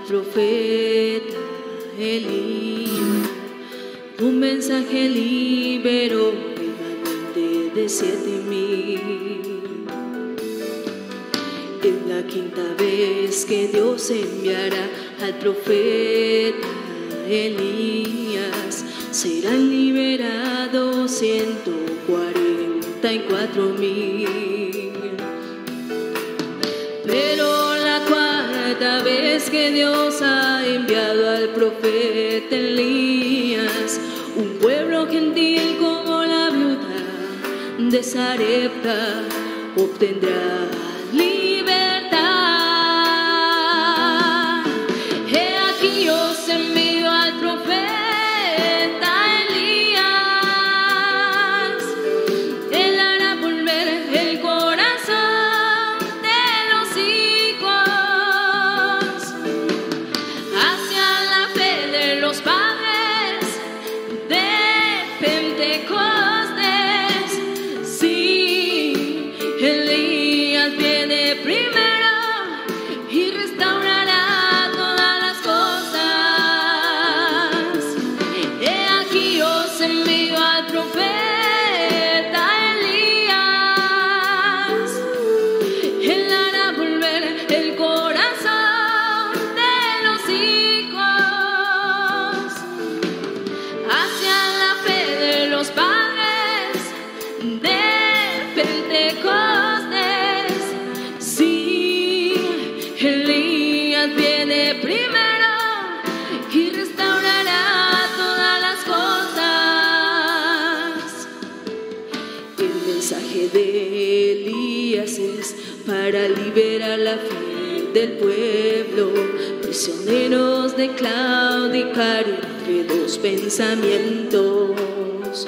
profeta Elías. Un mensaje liberó remanente de 7,000. Es la quinta vez que Dios enviará al profeta Elías. Serán liberados 144,000. Pero la cuarta vez que Dios ha enviado al profeta Elías, un pueblo gentil como la viuda de Sarepta obtendrá libertad. He aquí os envío al profeta Elías. Él hará volver el corazón de los hijos hacia la fe de los padres de Pentecostés. Sí, Elías viene primero y restaurará todas las cosas. He aquí os envío al profeta Elías. Él hará volver el corazón de los hijos hacia la fe de los padres de Pentecostés. Sí, Elías viene primero y restaurará todas las cosas. El mensaje de Elías es para liberar la fe del pueblo, prisioneros de claudicar entre dos pensamientos,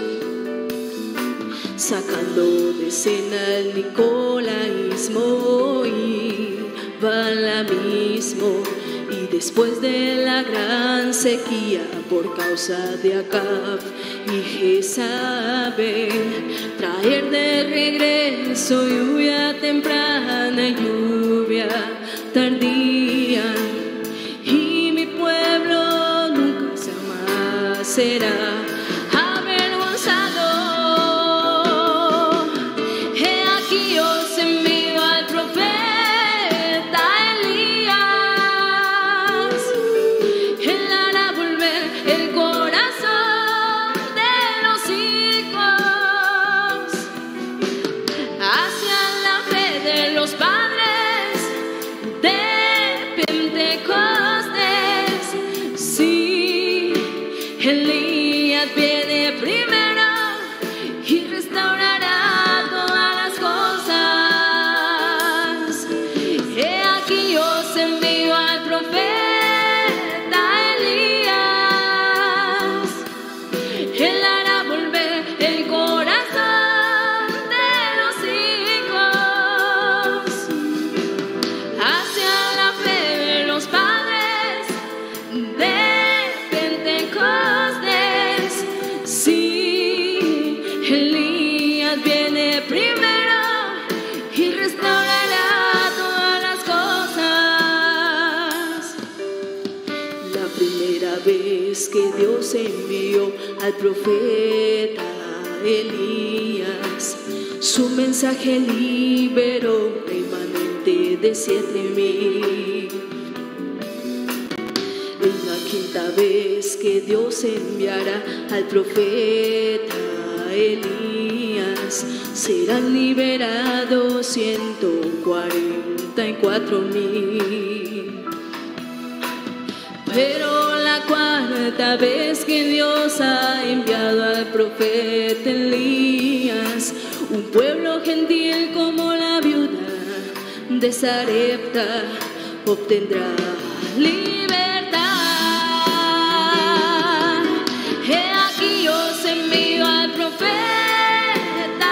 sacando de escena el nicolaísmo y balamismo. Y después de la gran sequía por causa de Acab y Jezabel, traer de regreso lluvia temprana y lluvia tardía, y mi pueblo nunca jamás será avergonzado. He aquí os envío al profeta Elías. Él hará volver el corazón de los hijos hacia la fe de los padres de Pentecostés. Sí, Elías viene primero y restaurará todas las cosas. He aquí os envío al profeta Elías. Él hará volver el corazón de los hijos hacia la fe de los padres de Pentecostés. Sí, Elías viene primero y restaurará todas las cosas. La primera vez que Dios envió al profeta Elías, su mensaje liberó remanente de 7,000. Es la quinta vez que Dios enviará al profeta Elías. Serán liberados 144,000. Pero la cuarta vez que Dios ha enviado al profeta Elías, un pueblo gentil como la viuda de Sarepta obtendrá libertad. He aquí os envío al profeta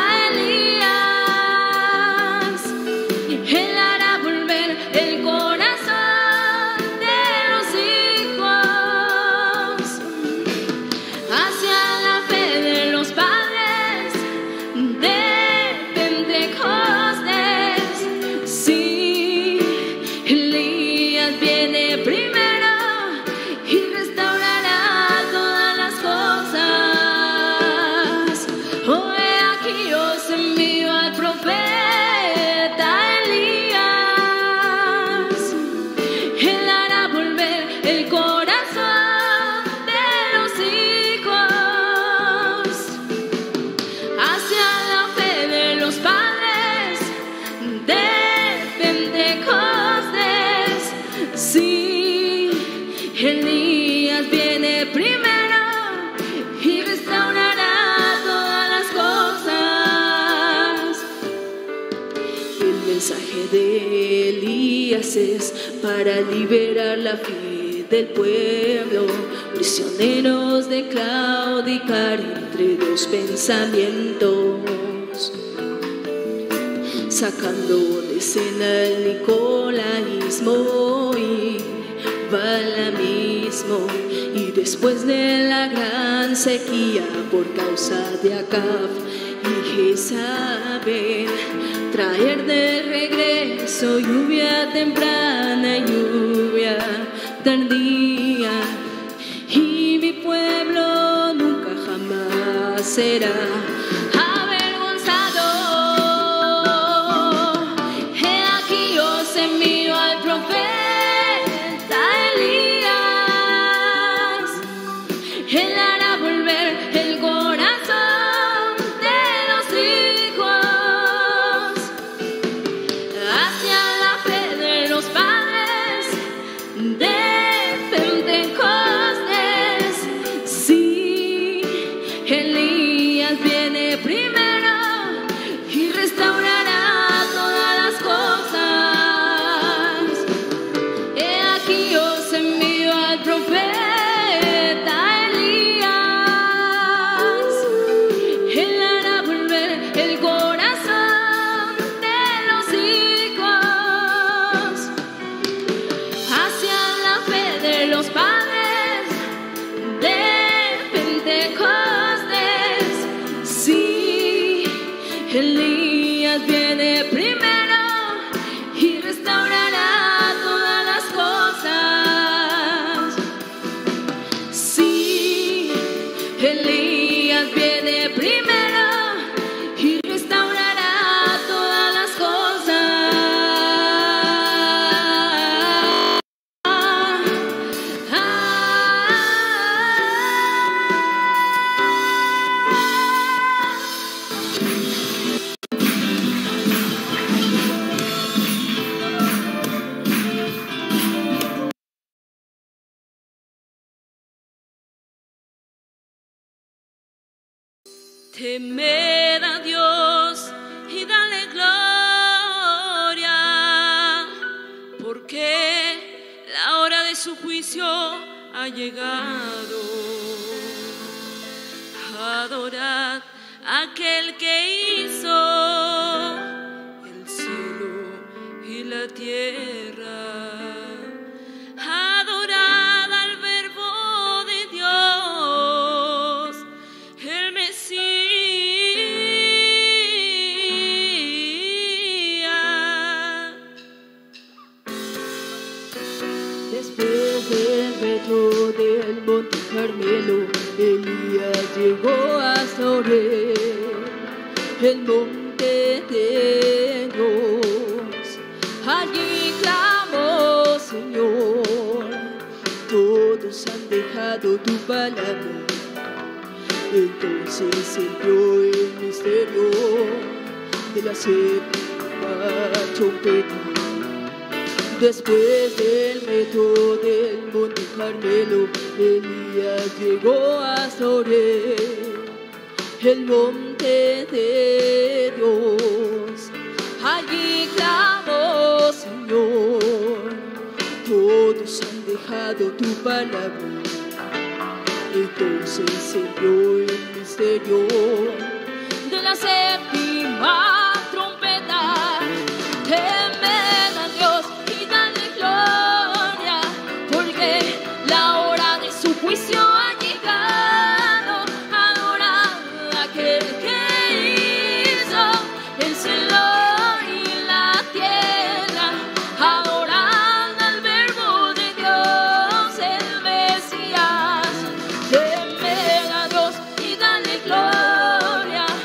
Elías. Él hará volver el corazón de los hijos hacia la fe de los padres de Pentecostés. Sí, Elías viene primero Oh, he aquí os envío al profeta Elías. Él hará volver el corazón de los hijos hacia la fe de los padres de Pentecostés. Sí, Elías viene primero y restaurará todas las cosas. El mensaje de Elías es para liberar la fe del pueblo, prisioneros de claudicar entre dos pensamientos, sacando de escena el nicolaísmo y balamismo, y después de la gran sequía por causa de Acab y Jezabel, traer de regreso lluvia temprana y lluvia tardía, y mi pueblo nunca jamás será avergonzado. He aquí os envío al profeta Elías. Él hará volver el corazón de los hijos hacia la fe de los padres de Pentecostés. Sí, Elías viene primero y restaurará todas las cosas. He aquí os envío al profeta Elías. Él hará volver el corazón de los hijos hacia la fe de los padres de Pentecostés. Sí, Elías viene primero y restaurará todas las cosas. Sí, Elías viene primero y restaurará todas las cosas. Temed a Dios y dale gloria, porque la hora de su juicio ha llegado. Adorad a aquel que hizo el cielo y la tierra. Adorad al Verbo de Dios, el Mesías. Después del reto del Monte Carmelo, Elías llegó hasta Oreb, el monte de Dios. Allí clamó: Señor, todos han dejado tu palabra. Entonces se dio el misterio de la séptima trompeta. Después del reto del Monte Carmelo, Elías llegó hasta Oreb, el monte de Dios. Allí clamó: Señor, todos han dejado tu palabra. Entonces se dio el misterio de la séptima trompeta. Temed a Dios y dale gloria, porque la hora de su juicio ha llegado. Adorad a aquel que hizo el cielo y la tierra. Adorad al Verbo de Dios, el Mesías. Temed a Dios y dale gloria,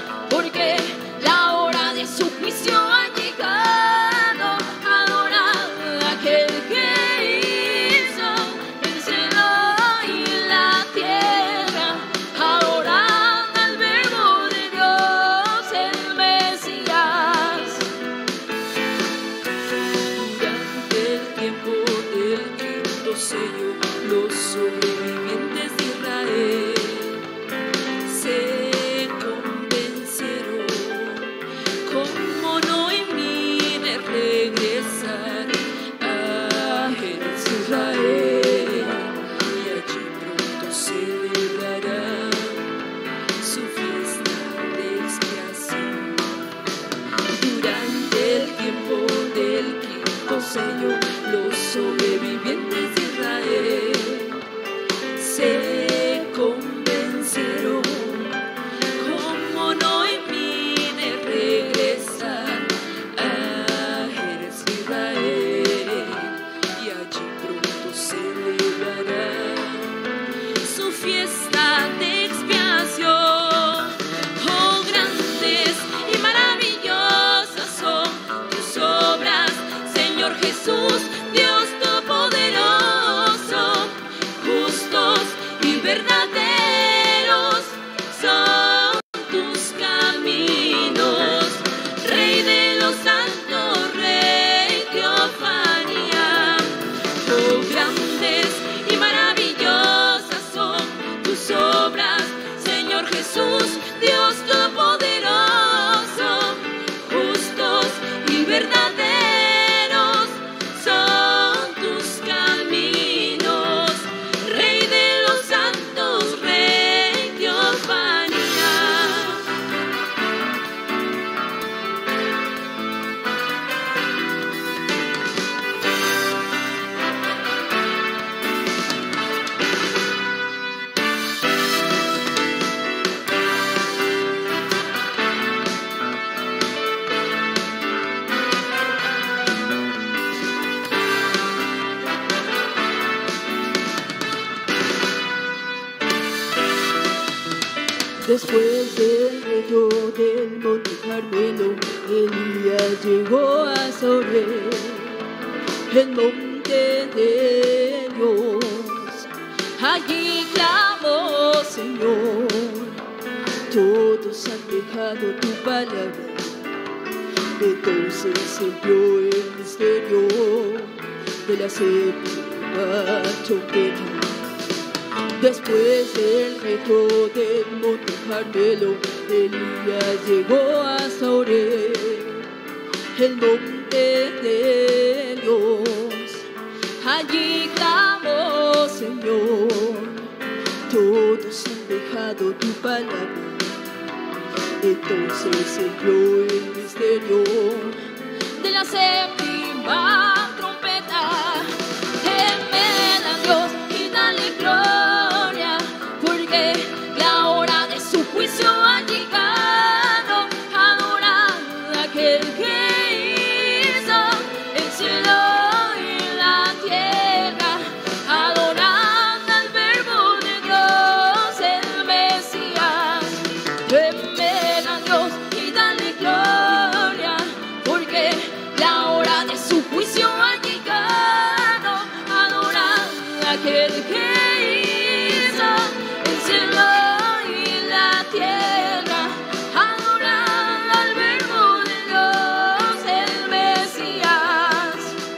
Después del reto del Monte Carmelo, Elías llegó a Soré, el monte de Dios. Allí clamó: Señor, todos han dejado tu palabra. Entonces se vio el misterio de la séptima trompeta. Después del reto del Monte Carmelo, Elías llegó a Soré, el monte de Dios. Allí clamó: Señor, todos han dejado tu palabra. Entonces se vio el misterio de la séptima trompeta. Temed a Dios y dale gloria, porque la hora de su juicio ha llegado. Adorad a aquel que hizo el cielo y la tierra. Adorad al Verbo de Dios, el Mesías. Temed a Dios y dale gloria, porque la hora de su juicio ha llegado. Adorad a aquel que hizo el cielo y la tierra. Adorad al Verbo de Dios, el Mesías.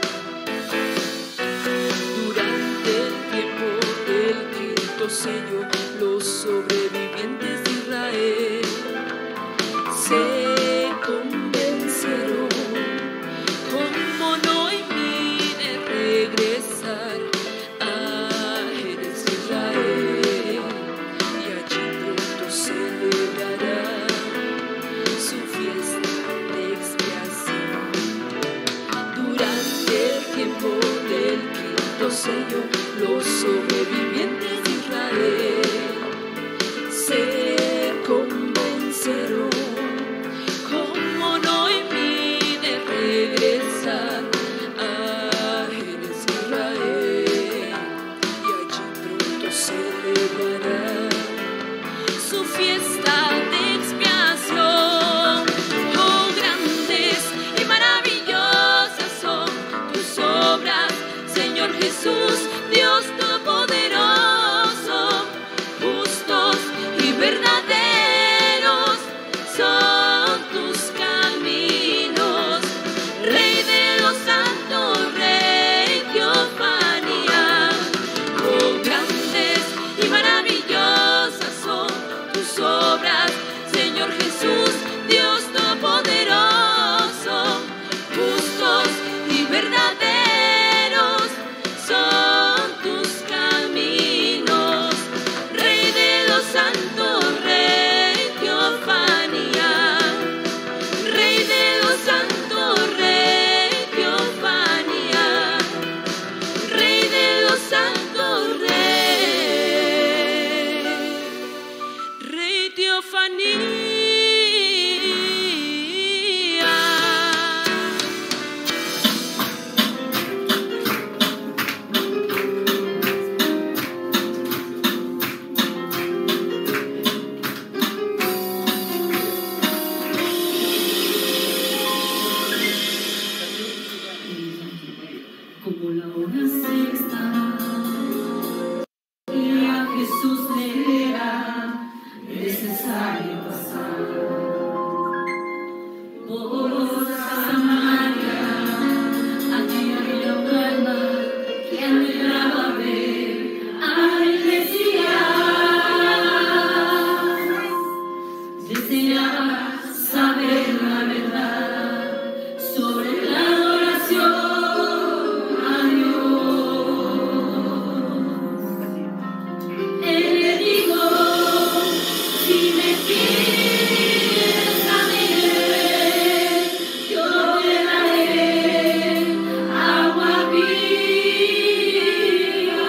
Durante el tiempo del quinto sello, los sobrevivientes de Israel se convencieron como Noemí de regresar a Jerez de Israel, y allí pronto celebrará su fiesta de expiación. Durante el tiempo del quinto sello, los sobrevivientes de Israel se convencerán como Noemí de regresar a Jerez de Israel, y allí pronto celebrará su fiesta de expiación. Oh, grandes y maravillosas son tus obras, Señor Jesús, Dios Todopoderoso. Justos y verdaderos son tus caminos, Rey de los santos, Rey Teofanía. Oh, grandes y maravillosas son tus obras, Señor Jesús, Dios Todopoderoso. Justos y verdaderos son tus caminos, Rey de los santos, Rey Teofanía. Rey de los santos, Rey Teofanía. Rey de los santos, Rey Teofanía. Como la hora sexta, y a Jesús le era necesario pasar por Samaria. Allí había un alma que anhelaba ver al Mesías, deseaba saber la verdad sobre la adoración. Él le dijo: si me quieres a mí, yo te daré agua viva,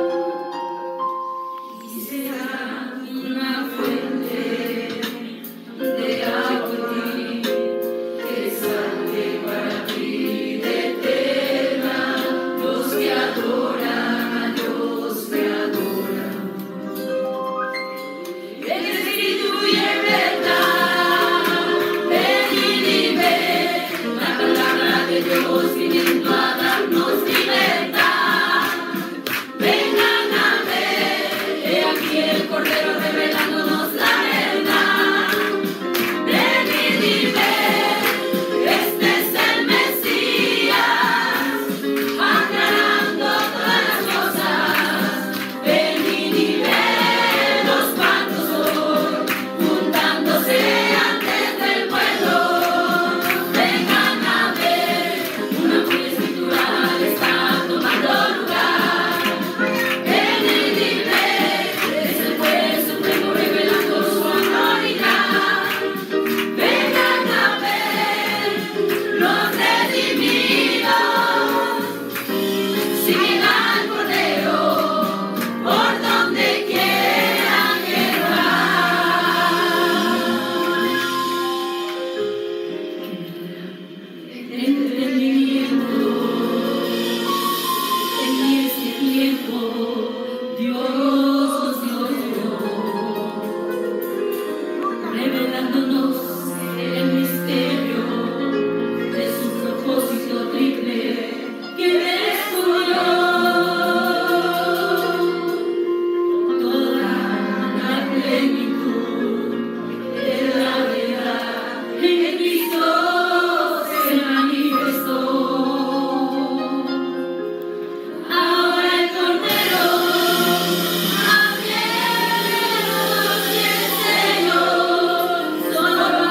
y será una fuente revelándonos el misterio de su propósito triple que descubrió toda la plenitud de la verdad en Cristo se manifestó. Ahora el Cordero abriendo los cielos, solo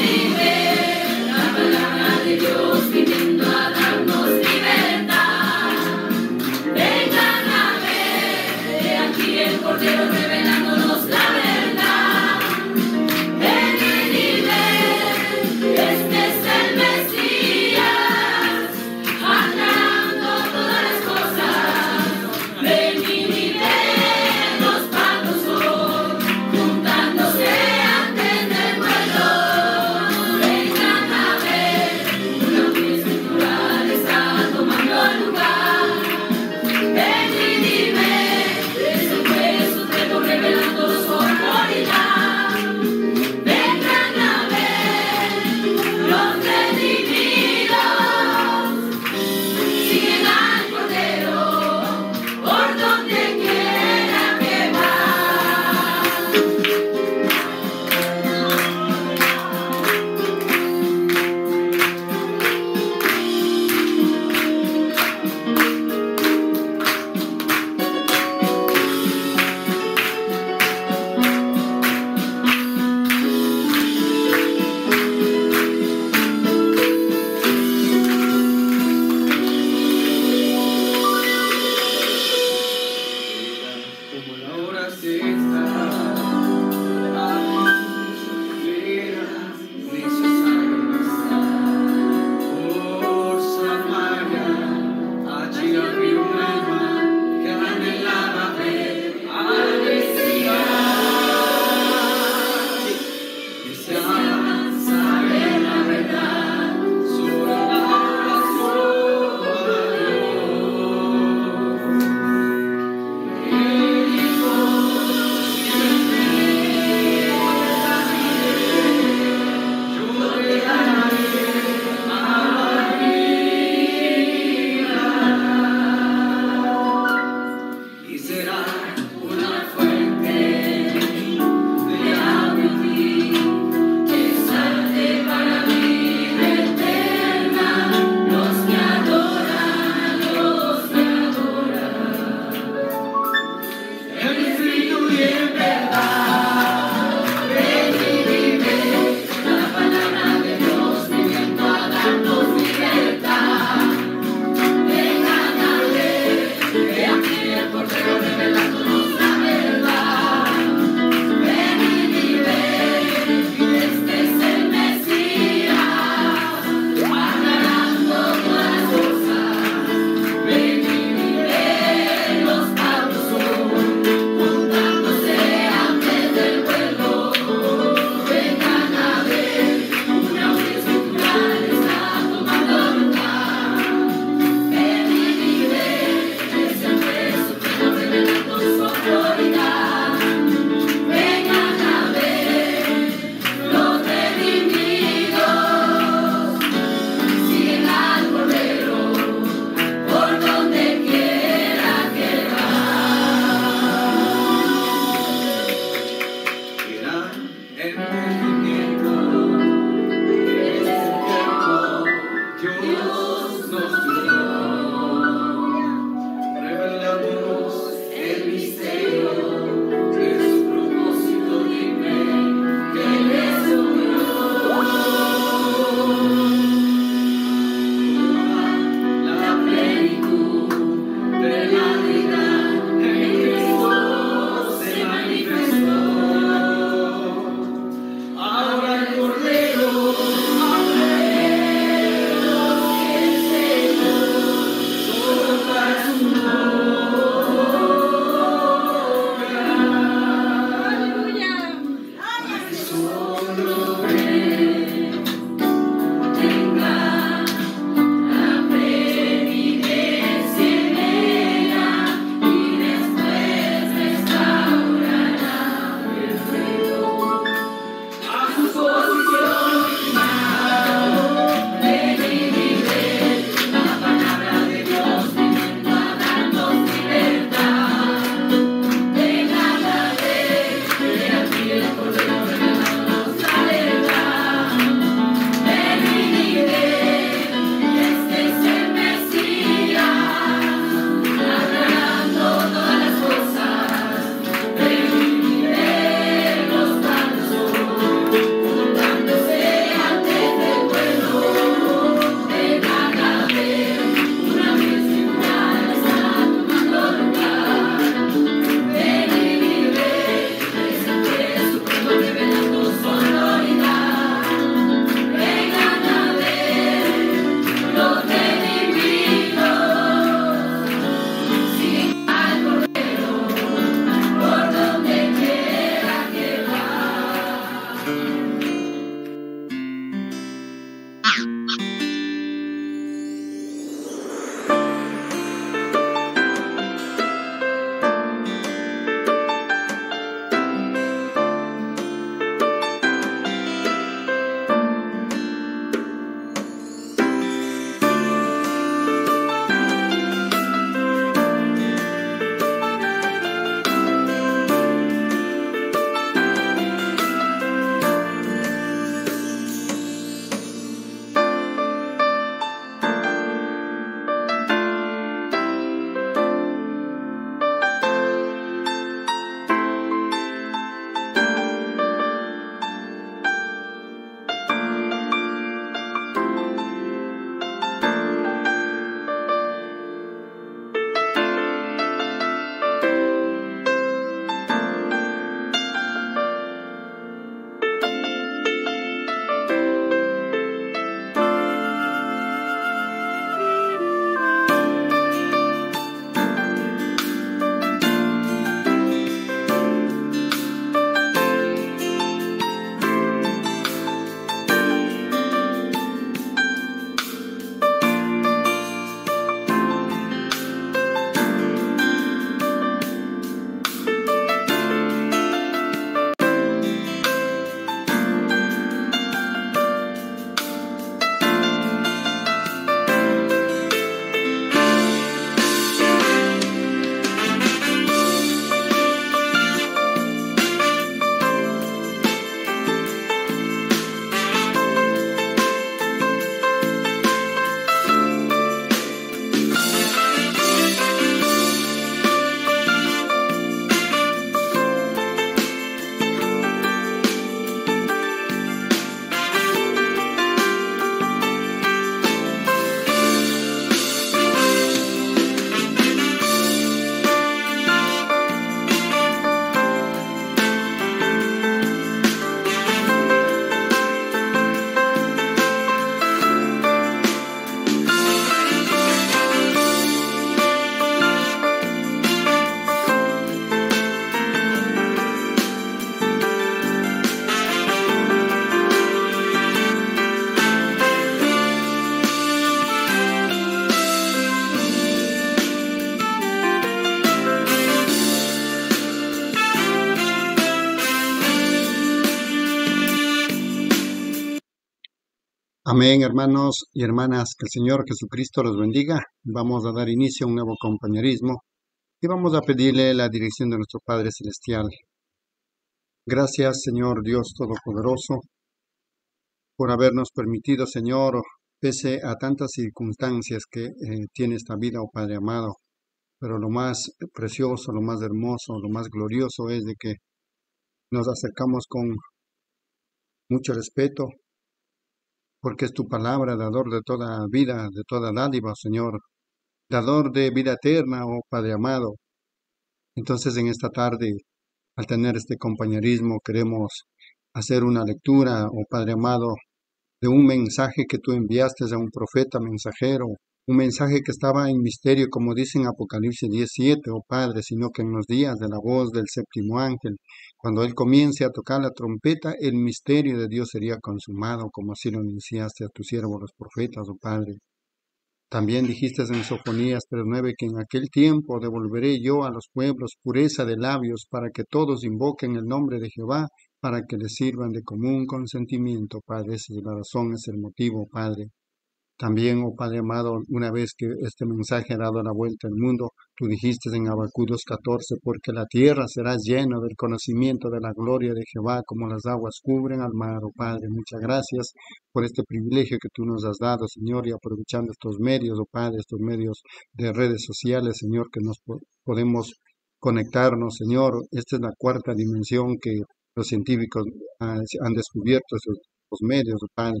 Amén, hermanos y hermanas, que el Señor Jesucristo los bendiga. Vamos a dar inicio a un nuevo compañerismo y vamos a pedirle la dirección de nuestro Padre Celestial. Gracias, Señor Dios Todopoderoso, por habernos permitido, Señor, pese a tantas circunstancias que tiene esta vida, oh Padre amado, pero lo más precioso, lo más hermoso, lo más glorioso es de que nos acercamos con mucho respeto, porque es tu palabra, dador de toda vida, de toda dádiva, Señor, dador de vida eterna, oh Padre amado. Entonces, en esta tarde, al tener este compañerismo, queremos hacer una lectura, oh Padre amado, de un mensaje que tú enviaste a un profeta mensajero, un mensaje que estaba en misterio, como dice en Apocalipsis 17, oh Padre, sino que en los días de la voz del séptimo ángel, cuando él comience a tocar la trompeta, el misterio de Dios sería consumado, como así lo iniciaste a tus siervos los profetas, oh Padre. También dijiste en Sofonías 3:9 que en aquel tiempo devolveré yo a los pueblos pureza de labios para que todos invoquen el nombre de Jehová, para que les sirvan de común consentimiento, Padre. Esa es la razón, es el motivo, Padre. También, oh Padre amado, una vez que este mensaje ha dado la vuelta al mundo, tú dijiste en Habacuc 2:14, porque la tierra será llena del conocimiento de la gloria de Jehová, como las aguas cubren al mar, oh Padre. Muchas gracias por este privilegio que tú nos has dado, Señor, y aprovechando estos medios, oh Padre, estos medios de redes sociales, Señor, que nos podemos conectarnos, Señor. Esta es la cuarta dimensión que los científicos han descubierto, esos medios, oh Padre.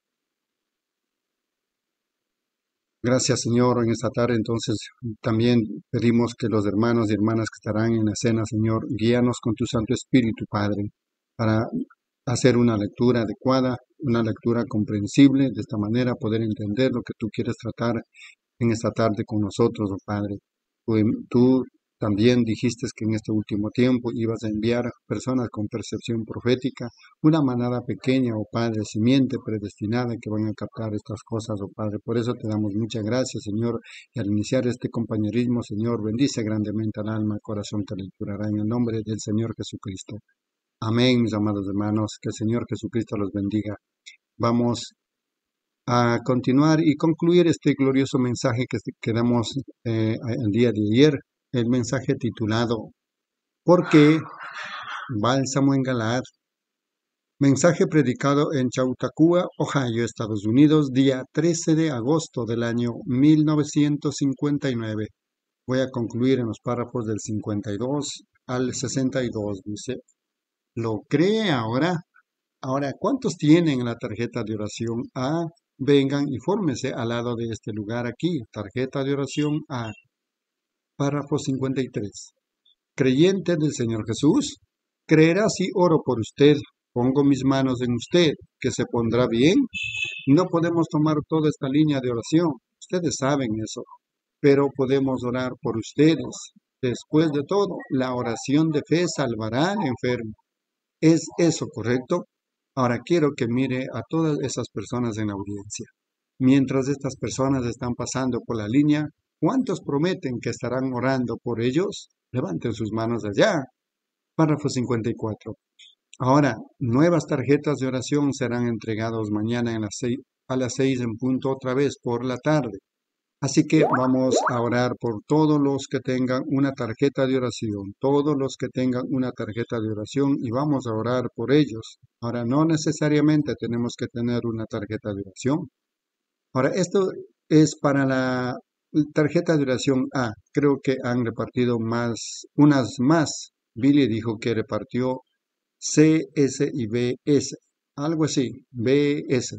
Gracias, Señor, en esta tarde. Entonces, también pedimos que los hermanos y hermanas que estarán en la cena, Señor, guíanos con tu Santo Espíritu, Padre, para hacer una lectura adecuada, una lectura comprensible, de esta manera poder entender lo que tú quieres tratar en esta tarde con nosotros, oh Padre. Tú también dijiste que en este último tiempo ibas a enviar personas con percepción profética, una manada pequeña, oh Padre, simiente predestinada que van a captar estas cosas, oh Padre. Por eso te damos muchas gracias, Señor, y al iniciar este compañerismo, Señor, bendice grandemente al alma, corazón que lecturará en el nombre del Señor Jesucristo. Amén, mis amados hermanos, que el Señor Jesucristo los bendiga. Vamos a continuar y concluir este glorioso mensaje que damos el día de ayer, el mensaje titulado ¿Por qué Bálsamo en Galaad? Mensaje predicado en Chautauqua, Ohio, Estados Unidos, día 13 de agosto del año 1959. Voy a concluir en los párrafos del 52 al 62. Dice, ¿lo cree ahora? Ahora, ¿cuántos tienen la tarjeta de oración A? Vengan y fórmense al lado de este lugar aquí. Tarjeta de oración A. Párrafo 53. Creyente del Señor Jesús, creerá si oro por usted, pongo mis manos en usted, que se pondrá bien. No podemos tomar toda esta línea de oración, ustedes saben eso, pero podemos orar por ustedes. Después de todo, la oración de fe salvará al enfermo. ¿Es eso correcto? Ahora quiero que mire a todas esas personas en la audiencia. Mientras estas personas están pasando por la línea, ¿cuántos prometen que estarán orando por ellos? Levanten sus manos allá. Párrafo 54. Ahora, nuevas tarjetas de oración serán entregadas mañana a las 6 en punto otra vez por la tarde. Así que vamos a orar por todos los que tengan una tarjeta de oración, todos los que tengan una tarjeta de oración y vamos a orar por ellos. Ahora, no necesariamente tenemos que tener una tarjeta de oración. Ahora, esto es para la tarjeta de oración A. Creo que han repartido unas más. Billy dijo que repartió C, S y BS. Algo así, BS.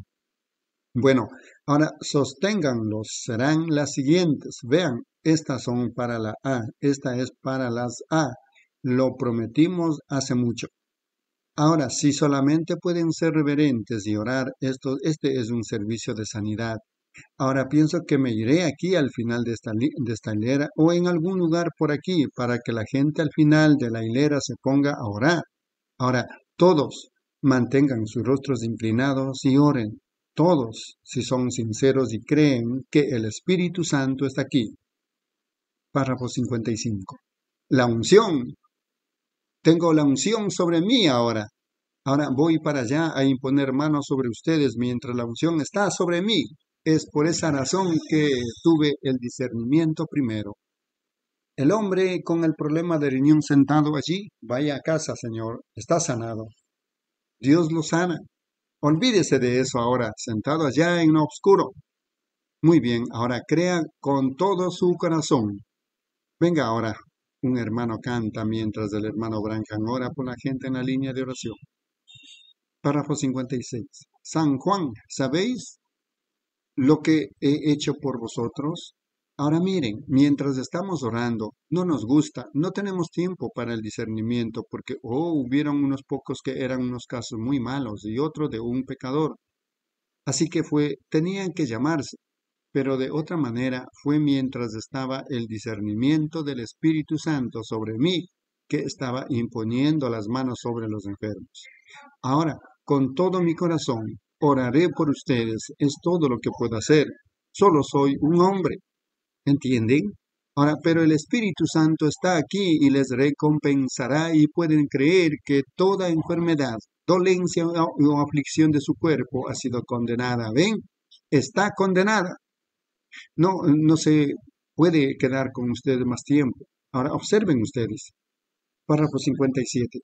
Bueno, ahora sosténganlos, serán las siguientes. Vean, estas son para la A, esta es para las A. Lo prometimos hace mucho. Ahora, si solamente pueden ser reverentes y orar, este es un servicio de sanidad. Ahora pienso que me iré aquí al final de esta hilera o en algún lugar por aquí para que la gente al final de la hilera se ponga a orar. Ahora, todos mantengan sus rostros inclinados y oren. Todos, si son sinceros y creen que el Espíritu Santo está aquí. Párrafo 55. La unción. Tengo la unción sobre mí ahora. Ahora voy para allá a imponer manos sobre ustedes mientras la unción está sobre mí. Es por esa razón que tuve el discernimiento primero. El hombre con el problema de riñón sentado allí, vaya a casa, Señor, está sanado. Dios lo sana. Olvídese de eso ahora, sentado allá en lo oscuro. Muy bien, ahora crea con todo su corazón. Venga ahora, un hermano canta mientras el hermano Branham ora por la gente en la línea de oración. Párrafo 56. San Juan, ¿sabéis lo que he hecho por vosotros? Ahora miren, mientras estamos orando, no nos gusta, no tenemos tiempo para el discernimiento, porque, hubieron unos pocos que eran unos casos muy malos y otro de un pecador. Así que tenían que llamarse, pero de otra manera fue mientras estaba el discernimiento del Espíritu Santo sobre mí, que estaba imponiendo las manos sobre los enfermos. Ahora, con todo mi corazón, oraré por ustedes, es todo lo que puedo hacer. Solo soy un hombre. ¿Entienden? Ahora, pero el Espíritu Santo está aquí y les recompensará y pueden creer que toda enfermedad, dolencia o aflicción de su cuerpo ha sido condenada. ¿Ven? Está condenada. No se puede quedar con ustedes más tiempo. Ahora, observen ustedes. Párrafo 57.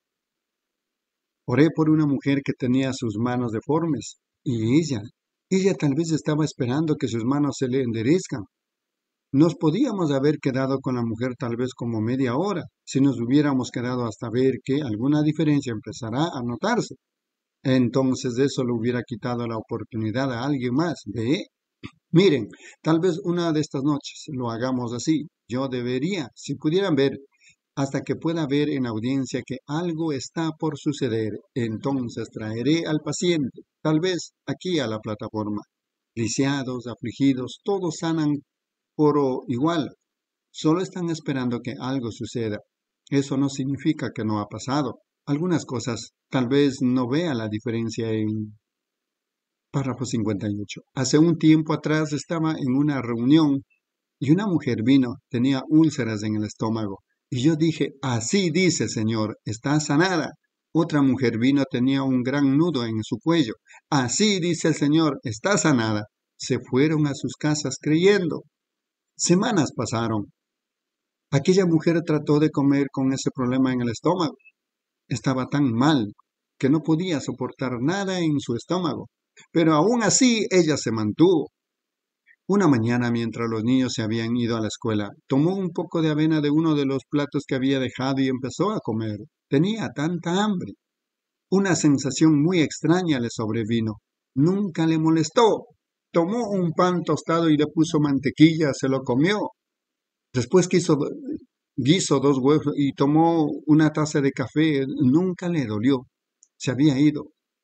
Oré por una mujer que tenía sus manos deformes y ella tal vez estaba esperando que sus manos se le enderezcan. Nos podíamos haber quedado con la mujer tal vez como media hora, si nos hubiéramos quedado hasta ver que alguna diferencia empezará a notarse. Entonces eso le hubiera quitado la oportunidad a alguien más. ¿Ve? Miren, tal vez una de estas noches lo hagamos así. Yo debería, si pudieran ver, hasta que pueda ver en audiencia que algo está por suceder, entonces traeré al paciente, tal vez aquí a la plataforma. Lisiados, afligidos, todos sanan por igual. Solo están esperando que algo suceda. Eso no significa que no ha pasado. Algunas cosas tal vez no vea la diferencia en... Párrafo 58. Hace un tiempo atrás estaba en una reunión y una mujer vino, tenía úlceras en el estómago. Y yo dije, así dice Señor, está sanada. Otra mujer vino, tenía un gran nudo en su cuello. Así dice el Señor, está sanada. Se fueron a sus casas creyendo. Semanas pasaron. Aquella mujer trató de comer con ese problema en el estómago. Estaba tan mal que no podía soportar nada en su estómago. Pero aún así ella se mantuvo. Una mañana, mientras los niños se habían ido a la escuela, tomó un poco de avena de uno de los platos que había dejado y empezó a comer. Tenía tanta hambre. Una sensación muy extraña le sobrevino. Nunca le molestó. Tomó un pan tostado y le puso mantequilla, se lo comió. Después guiso 2 huevos y tomó una taza de café. Nunca le dolió. Se había ido.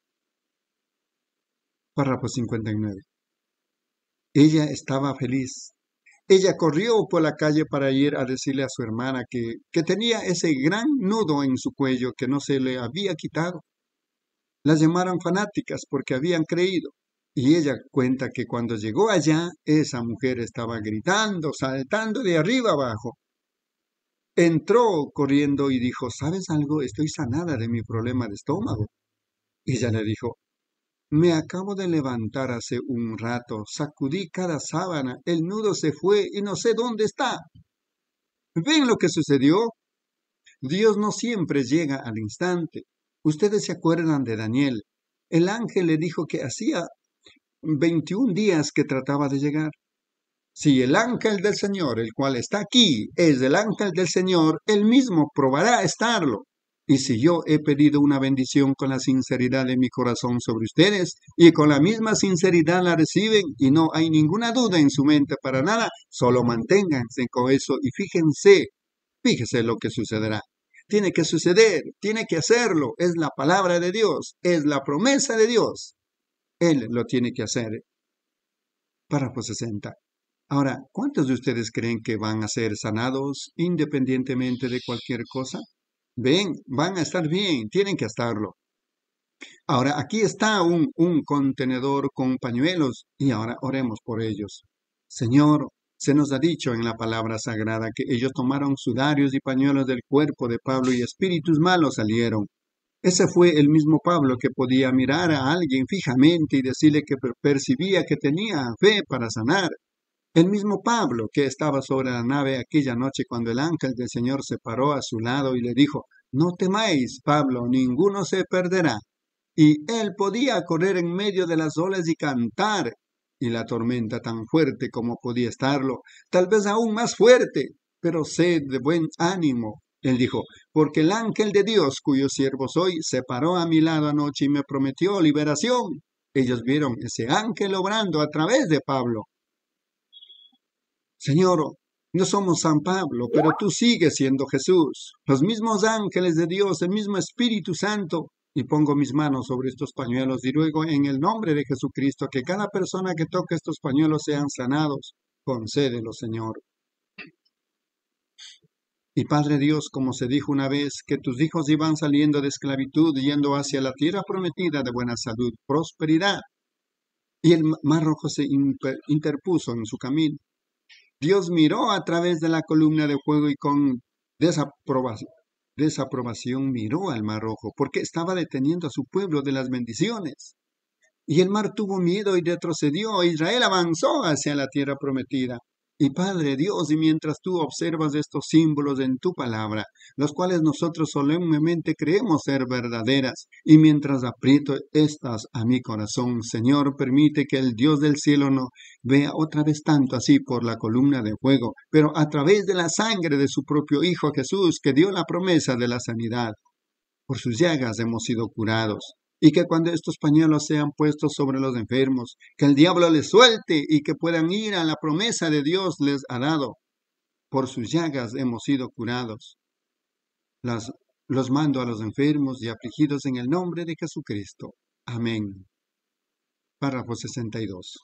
Párrafo 59. Ella estaba feliz. Ella corrió por la calle para ir a decirle a su hermana que tenía ese gran nudo en su cuello que no se le había quitado. Las llamaron fanáticas porque habían creído. Y ella cuenta que cuando llegó allá, esa mujer estaba gritando, saltando de arriba abajo. Entró corriendo y dijo, ¿sabes algo? Estoy sanada de mi problema de estómago. Ella le dijo, me acabo de levantar hace un rato, sacudí cada sábana, el nudo se fue y no sé dónde está. ¿Ven lo que sucedió? Dios no siempre llega al instante. Ustedes se acuerdan de Daniel. El ángel le dijo que hacía 21 días que trataba de llegar. Si el ángel del Señor, el cual está aquí, es el ángel del Señor, él mismo probará estarlo. Y si yo he pedido una bendición con la sinceridad de mi corazón sobre ustedes, y con la misma sinceridad la reciben, y no hay ninguna duda en su mente para nada, solo manténganse con eso y fíjese lo que sucederá. Tiene que suceder, tiene que hacerlo, es la palabra de Dios, es la promesa de Dios. Él lo tiene que hacer. Párrafo 60. Ahora, ¿cuántos de ustedes creen que van a ser sanados independientemente de cualquier cosa? Ven, van a estar bien, tienen que estarlo. Ahora, aquí está un contenedor con pañuelos y ahora oremos por ellos. Señor, se nos ha dicho en la palabra sagrada que ellos tomaron sudarios y pañuelos del cuerpo de Pablo y espíritus malos salieron. Ese fue el mismo Pablo que podía mirar a alguien fijamente y decirle que percibía que tenía fe para sanar. El mismo Pablo que estaba sobre la nave aquella noche cuando el ángel del Señor se paró a su lado y le dijo, no temáis, Pablo, ninguno se perderá. Y él podía correr en medio de las olas y cantar, y la tormenta tan fuerte como podía estarlo, tal vez aún más fuerte, pero sed de buen ánimo. Él dijo, porque el ángel de Dios, cuyo siervo soy, se paró a mi lado anoche y me prometió liberación. Ellos vieron ese ángel obrando a través de Pablo. Señor, no somos San Pablo, pero tú sigues siendo Jesús. Los mismos ángeles de Dios, el mismo Espíritu Santo. Y pongo mis manos sobre estos pañuelos y ruego en el nombre de Jesucristo que cada persona que toque estos pañuelos sean sanados. Concédelo, Señor. Y Padre Dios, como se dijo una vez, que tus hijos iban saliendo de esclavitud, yendo hacia la tierra prometida de buena salud, prosperidad. Y el mar rojo se interpuso en su camino. Dios miró a través de la columna de fuego y con desaprobación miró al mar rojo, porque estaba deteniendo a su pueblo de las bendiciones. Y el mar tuvo miedo y retrocedió. Israel avanzó hacia la tierra prometida. Y Padre Dios, y mientras tú observas estos símbolos en tu palabra, los cuales nosotros solemnemente creemos ser verdaderas, y mientras aprieto estas a mi corazón, Señor, permite que el Dios del cielo no vea otra vez tanto así por la columna de fuego, pero a través de la sangre de su propio Hijo Jesús, que dio la promesa de la sanidad. Por sus llagas hemos sido curados. Y que cuando estos pañuelos sean puestos sobre los enfermos, que el diablo les suelte y que puedan ir a la promesa de Dios les ha dado. Por sus llagas hemos sido curados. Los mando a los enfermos y afligidos en el nombre de Jesucristo. Amén. Párrafo 62.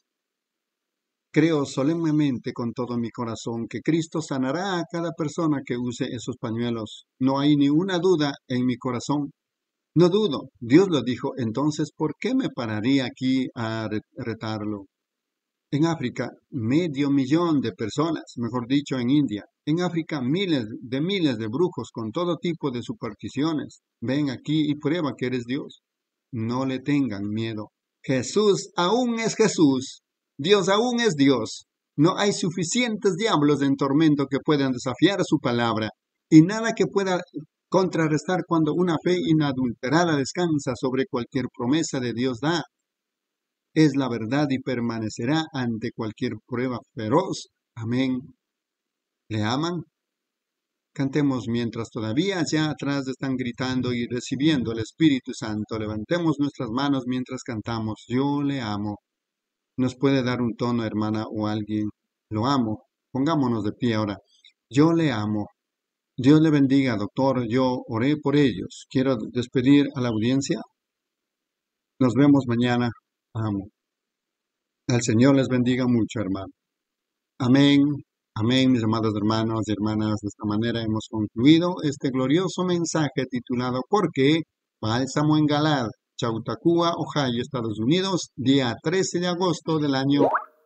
Creo solemnemente con todo mi corazón que Cristo sanará a cada persona que use esos pañuelos. No hay ni una duda en mi corazón. No dudo, Dios lo dijo, entonces, ¿por qué me pararía aquí a retarlo? En África, 500,000 de personas, mejor dicho, en India. En África, miles de brujos con todo tipo de supersticiones. Ven aquí y prueba que eres Dios. No le tengan miedo. Jesús aún es Jesús. Dios aún es Dios. No hay suficientes diablos en tormento que puedan desafiar su palabra. Y nada que pueda contrarrestar cuando una fe inadulterada descansa sobre cualquier promesa de Dios da. Es la verdad y permanecerá ante cualquier prueba feroz. Amén. ¿Le aman? Cantemos mientras todavía allá atrás están gritando y recibiendo el Espíritu Santo. Levantemos nuestras manos mientras cantamos. Yo le amo. ¿Nos puede dar un tono, hermana, o alguien? Lo amo. Pongámonos de pie ahora. Yo le amo. Dios le bendiga, doctor. Yo oré por ellos. Quiero despedir a la audiencia. Nos vemos mañana. Amo. El Señor les bendiga mucho, hermano. Amén. Amén, mis amados hermanos y hermanas. De esta manera hemos concluido este glorioso mensaje titulado ¿Por qué? Bálsamo en Galad, Chautauqua, Ohio, Estados Unidos, día 13 de agosto del año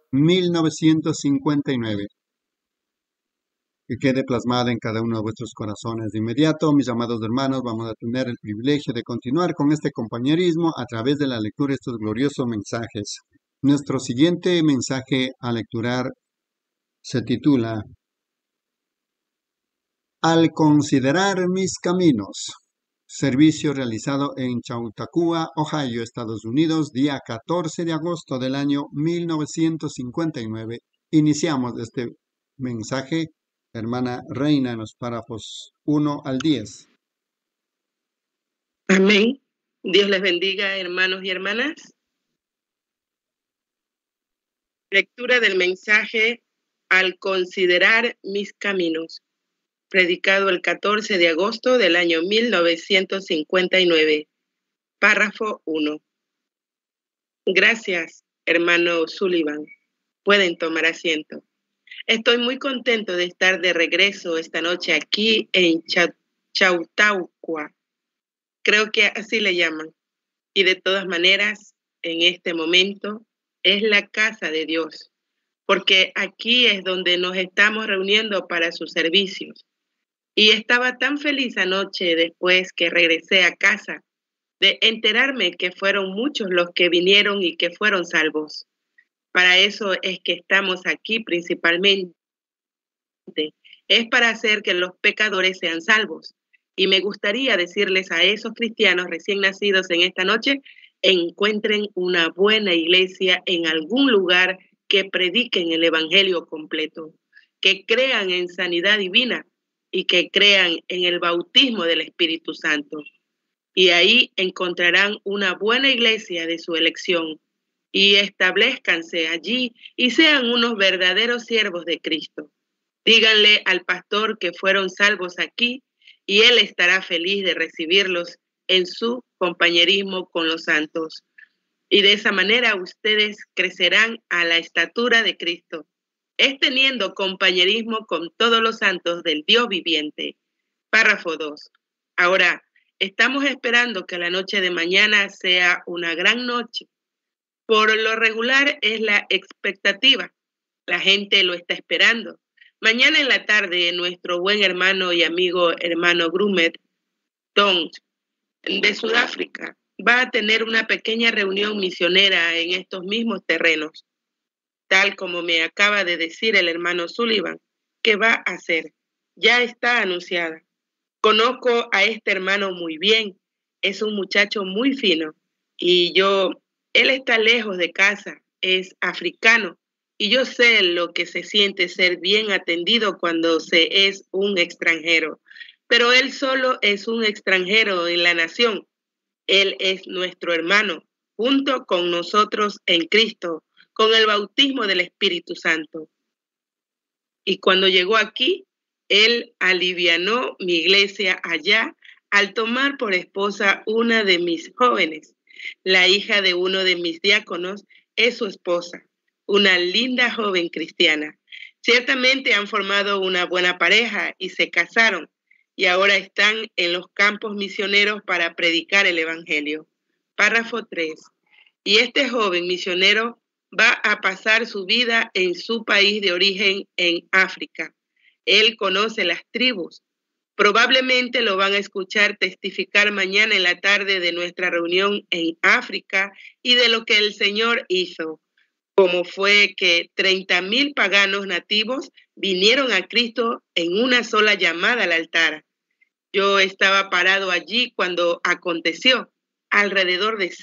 1959. Que quede plasmada en cada uno de vuestros corazones. De inmediato, mis amados hermanos, vamos a tener el privilegio de continuar con este compañerismo a través de la lectura de estos gloriosos mensajes. Nuestro siguiente mensaje a lecturar se titula Al considerar mis caminos. Servicio realizado en Chautauqua, Ohio, Estados Unidos, día 14 de agosto del año 1959. Iniciamos este mensaje. Hermana Reina, en los párrafos 1 al 10. Amén. Dios les bendiga, hermanos y hermanas. Lectura del mensaje Al considerar mis caminos, predicado el 14 de agosto del año 1959. Párrafo 1. Gracias, hermano Sullivan. Pueden tomar asiento. Estoy muy contento de estar de regreso esta noche aquí en Chautauqua. Creo que así le llaman. Y de todas maneras, en este momento, es la casa de Dios, porque aquí es donde nos estamos reuniendo para sus servicios. Y estaba tan feliz anoche después que regresé a casa de enterarme que fueron muchos los que vinieron y que fueron salvos. Para eso es que estamos aquí principalmente. Es para hacer que los pecadores sean salvos. Y me gustaría decirles a esos cristianos recién nacidos en esta noche, encuentren una buena iglesia en algún lugar que prediquen el evangelio completo, que crean en sanidad divina y que crean en el bautismo del Espíritu Santo. Y ahí encontrarán una buena iglesia de su elección y establezcanse allí y sean unos verdaderos siervos de Cristo. Díganle al pastor que fueron salvos aquí y él estará feliz de recibirlos en su compañerismo con los santos. Y de esa manera ustedes crecerán a la estatura de Cristo, es teniendo compañerismo con todos los santos del Dios viviente. Párrafo 2. Ahora, estamos esperando que la noche de mañana sea una gran noche. Por lo regular es la expectativa. La gente lo está esperando. Mañana en la tarde, nuestro buen hermano y amigo hermano Grumet Dong de Sudáfrica va a tener una pequeña reunión misionera en estos mismos terrenos, tal como me acaba de decir el hermano Sullivan, que va a hacer. Ya está anunciada. Conozco a este hermano muy bien, es un muchacho muy fino y él está lejos de casa, es africano y yo sé lo que se siente ser bien atendido cuando se es un extranjero, pero él solo es un extranjero en la nación. Él es nuestro hermano, junto con nosotros en Cristo, con el bautismo del Espíritu Santo. Y cuando llegó aquí, él alivianó mi iglesia allá al tomar por esposa una de mis jóvenes. La hija de uno de mis diáconos es su esposa, una linda joven cristiana. Ciertamente han formado una buena pareja y se casaron y ahora están en los campos misioneros para predicar el evangelio. Párrafo 3. Y este joven misionero va a pasar su vida en su país de origen en África. Él conoce las tribus. Probablemente lo van a escuchar testificar mañana en la tarde de nuestra reunión en África y de lo que el Señor hizo, como fue que 30,000 paganos nativos vinieron a Cristo en una sola llamada al altar. Yo estaba parado allí cuando aconteció, alrededor de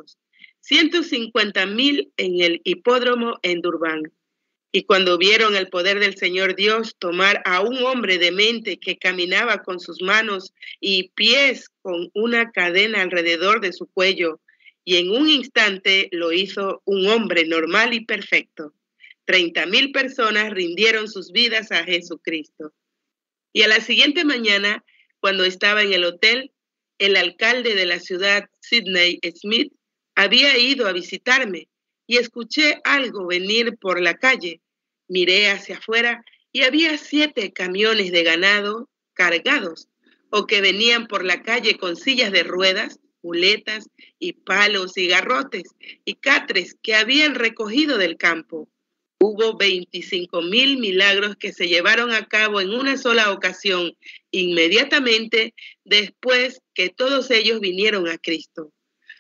150,000 en el hipódromo en Durban. Y cuando vieron el poder del Señor Dios tomar a un hombre demente que caminaba con sus manos y pies con una cadena alrededor de su cuello, y en un instante lo hizo un hombre normal y perfecto. 30,000 personas rindieron sus vidas a Jesucristo. Y a la siguiente mañana, cuando estaba en el hotel, el alcalde de la ciudad, Sidney Smith, había ido a visitarme y escuché algo venir por la calle. Miré hacia afuera y había 7 camiones de ganado cargados o que venían por la calle con sillas de ruedas, muletas y palos y garrotes y catres que habían recogido del campo. Hubo 25,000 milagros que se llevaron a cabo en una sola ocasión, inmediatamente después que todos ellos vinieron a Cristo.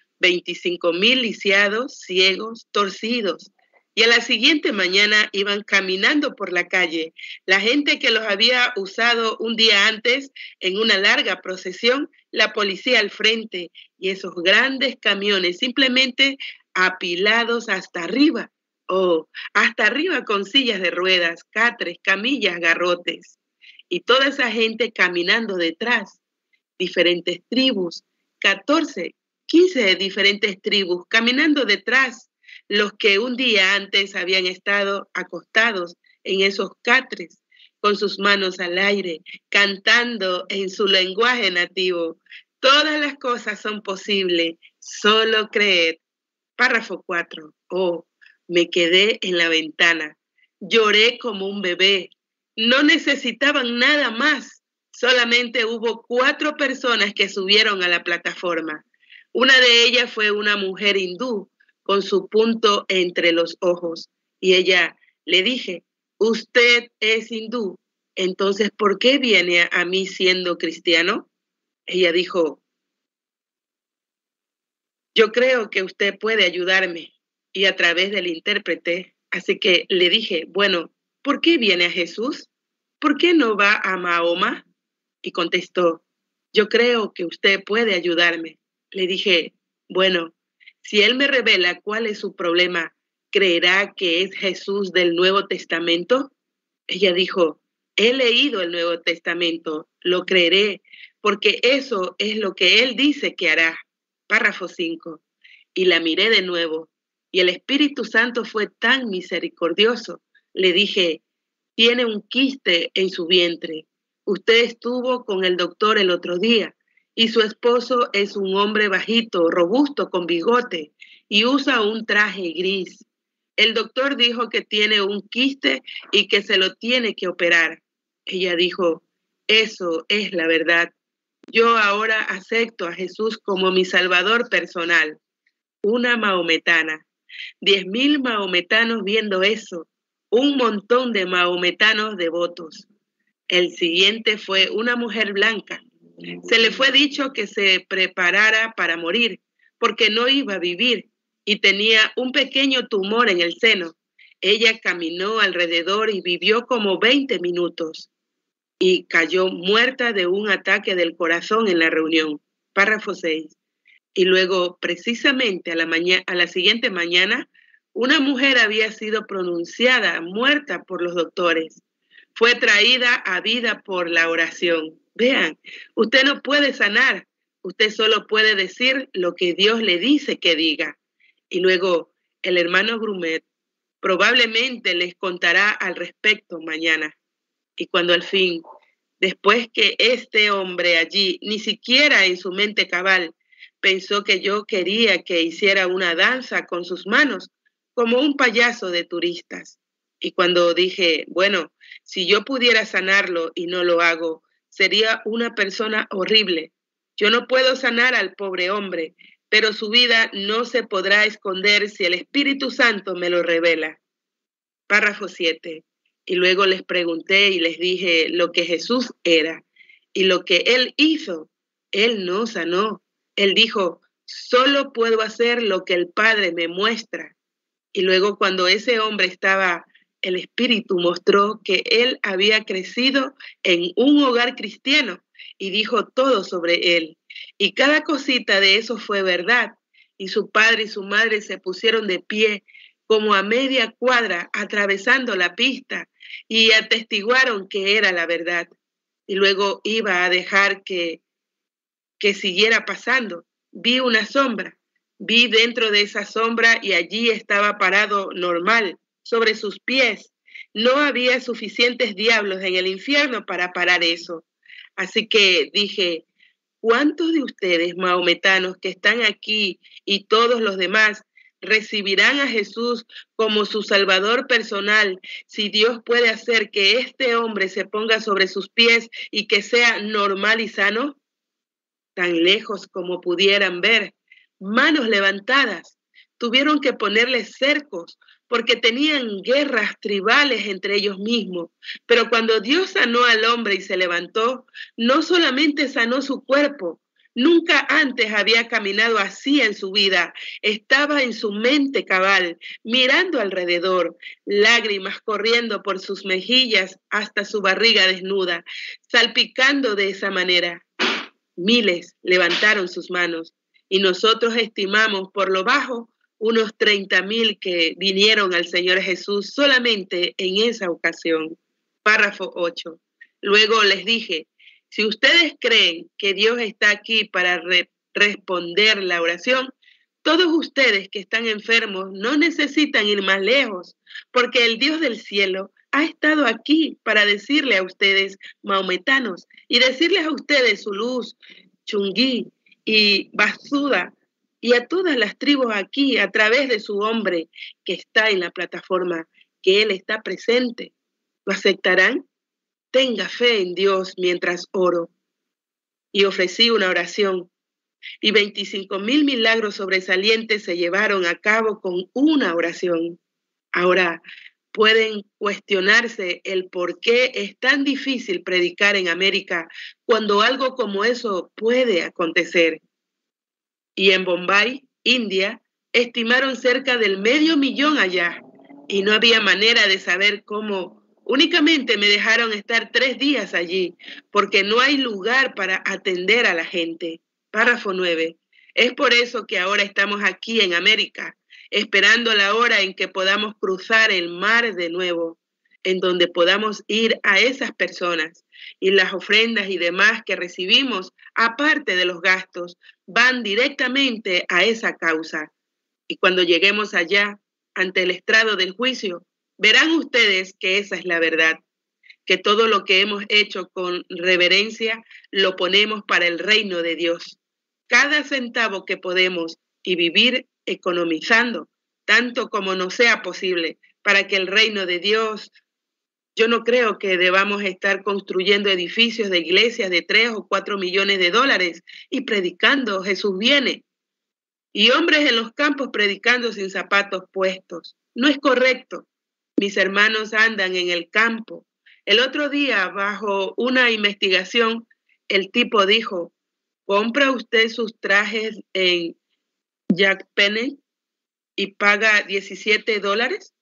25,000 lisiados, ciegos, torcidos. Y a la siguiente mañana iban caminando por la calle. La gente que los había usado un día antes en una larga procesión, la policía al frente y esos grandes camiones simplemente apilados hasta arriba. Hasta arriba con sillas de ruedas, catres, camillas, garrotes. Y toda esa gente caminando detrás. Diferentes tribus, 14, 15 diferentes tribus caminando detrás. Los que un día antes habían estado acostados en esos catres, con sus manos al aire, cantando en su lenguaje nativo. Todas las cosas son posibles, solo creed. Párrafo 4. Me quedé en la ventana. Lloré como un bebé. No necesitaban nada más. Solamente hubo 4 personas que subieron a la plataforma. Una de ellas fue una mujer hindú con su punto entre los ojos. Y ella le dije, usted es hindú, entonces ¿por qué viene a mí siendo cristiano? Ella dijo, Yo creo que usted puede ayudarme. Y a través del intérprete, así que le dije, bueno, ¿por qué viene a Jesús? ¿Por qué no va a Mahoma? Y contestó, yo creo que usted puede ayudarme. Le dije, bueno, si él me revela cuál es su problema, ¿creerá que es Jesús del Nuevo Testamento? Ella dijo, he leído el Nuevo Testamento, lo creeré, porque eso es lo que él dice que hará. Párrafo 5. Y la miré de nuevo, y el Espíritu Santo fue tan misericordioso. Le dije, tiene un quiste en su vientre. Usted estuvo con el doctor el otro día, y su esposo es un hombre bajito, robusto, con bigote, y usa un traje gris. El doctor dijo que tiene un quiste y que se lo tiene que operar. Ella dijo, eso es la verdad. Yo ahora acepto a Jesús como mi salvador personal. Una mahometana. 10,000 mahometanos viendo eso. Un montón de mahometanos devotos. El siguiente fue una mujer blanca. Se le fue dicho que se preparara para morir, porque no iba a vivir, y tenía un pequeño tumor en el seno. Ella caminó alrededor y vivió como 20 minutos y cayó muerta de un ataque del corazón en la reunión. Párrafo 6. Y luego, precisamente a la siguiente mañana, una mujer había sido pronunciada muerta por los doctores. Fue traída a vida por la oración. Vean, usted no puede sanar, usted solo puede decir lo que Dios le dice que diga. Y luego, el hermano Grumet probablemente les contará al respecto mañana. Y cuando al fin, después que este hombre allí, ni siquiera en su mente cabal, pensó que yo quería que hiciera una danza con sus manos, como un payaso de turistas. Y cuando dije, bueno, si yo pudiera sanarlo y no lo hago, sería una persona horrible. Yo no puedo sanar al pobre hombre, pero su vida no se podrá esconder si el Espíritu Santo me lo revela. Párrafo 7. Y luego les pregunté y les dije lo que Jesús era y lo que él hizo. Él no sanó. Él dijo, solo puedo hacer lo que el Padre me muestra. Y luego cuando ese hombre estaba, el Espíritu mostró que él había crecido en un hogar cristiano y dijo todo sobre él. Y cada cosita de eso fue verdad. Y su padre y su madre se pusieron de pie como a media cuadra atravesando la pista y atestiguaron que era la verdad. Y luego iba a dejar que siguiera pasando. Vi una sombra, vi dentro de esa sombra y allí estaba parado normal, sobre sus pies. No había suficientes diablos en el infierno para parar eso. Así que dije, ¿cuántos de ustedes, mahometanos, que están aquí y todos los demás, recibirán a Jesús como su Salvador personal si Dios puede hacer que este hombre se ponga sobre sus pies y que sea normal y sano? Tan lejos como pudieran ver, manos levantadas, tuvieron que ponerles cercos porque tenían guerras tribales entre ellos mismos. Pero cuando Dios sanó al hombre y se levantó, no solamente sanó su cuerpo, nunca antes había caminado así en su vida. Estaba en su mente cabal, mirando alrededor, lágrimas corriendo por sus mejillas hasta su barriga desnuda, salpicando de esa manera. Miles levantaron sus manos y nosotros estimamos por lo bajo unos 30,000 que vinieron al Señor Jesús solamente en esa ocasión. Párrafo 8. Luego les dije, si ustedes creen que Dios está aquí para responder la oración, todos ustedes que están enfermos no necesitan ir más lejos, porque el Dios del cielo ha estado aquí para decirle a ustedes, mahometanos, y decirles a ustedes su luz, Chungí y Basuda, y a todas las tribus aquí a través de su hombre que está en la plataforma, que Él está presente. ¿Lo aceptarán? Tenga fe en Dios mientras oro. Y ofrecí una oración. Y 25,000 milagros sobresalientes se llevaron a cabo con una oración. Ahora, pueden cuestionarse el por qué es tan difícil predicar en América cuando algo como eso puede acontecer. Y en Bombay, India, estimaron cerca del 500,000 allá y no había manera de saber cómo. Únicamente me dejaron estar 3 días allí porque no hay lugar para atender a la gente. Párrafo 9. Es por eso que ahora estamos aquí en América, esperando la hora en que podamos cruzar el mar de nuevo, en donde podamos ir a esas personas. Y las ofrendas y demás que recibimos, aparte de los gastos, van directamente a esa causa. Y cuando lleguemos allá, ante el estrado del juicio, verán ustedes que esa es la verdad, que todo lo que hemos hecho con reverencia lo ponemos para el reino de Dios. Cada centavo que podemos y vivir economizando, tanto como nos sea posible, para que el reino de Dios. Yo no creo que debamos estar construyendo edificios de iglesias de 3 o 4 millones de dólares y predicando Jesús viene. Y hombres en los campos predicando sin zapatos puestos. No es correcto. Mis hermanos andan en el campo. El otro día, bajo una investigación, el tipo dijo, ¿compra usted sus trajes en Jack Penny y paga $17?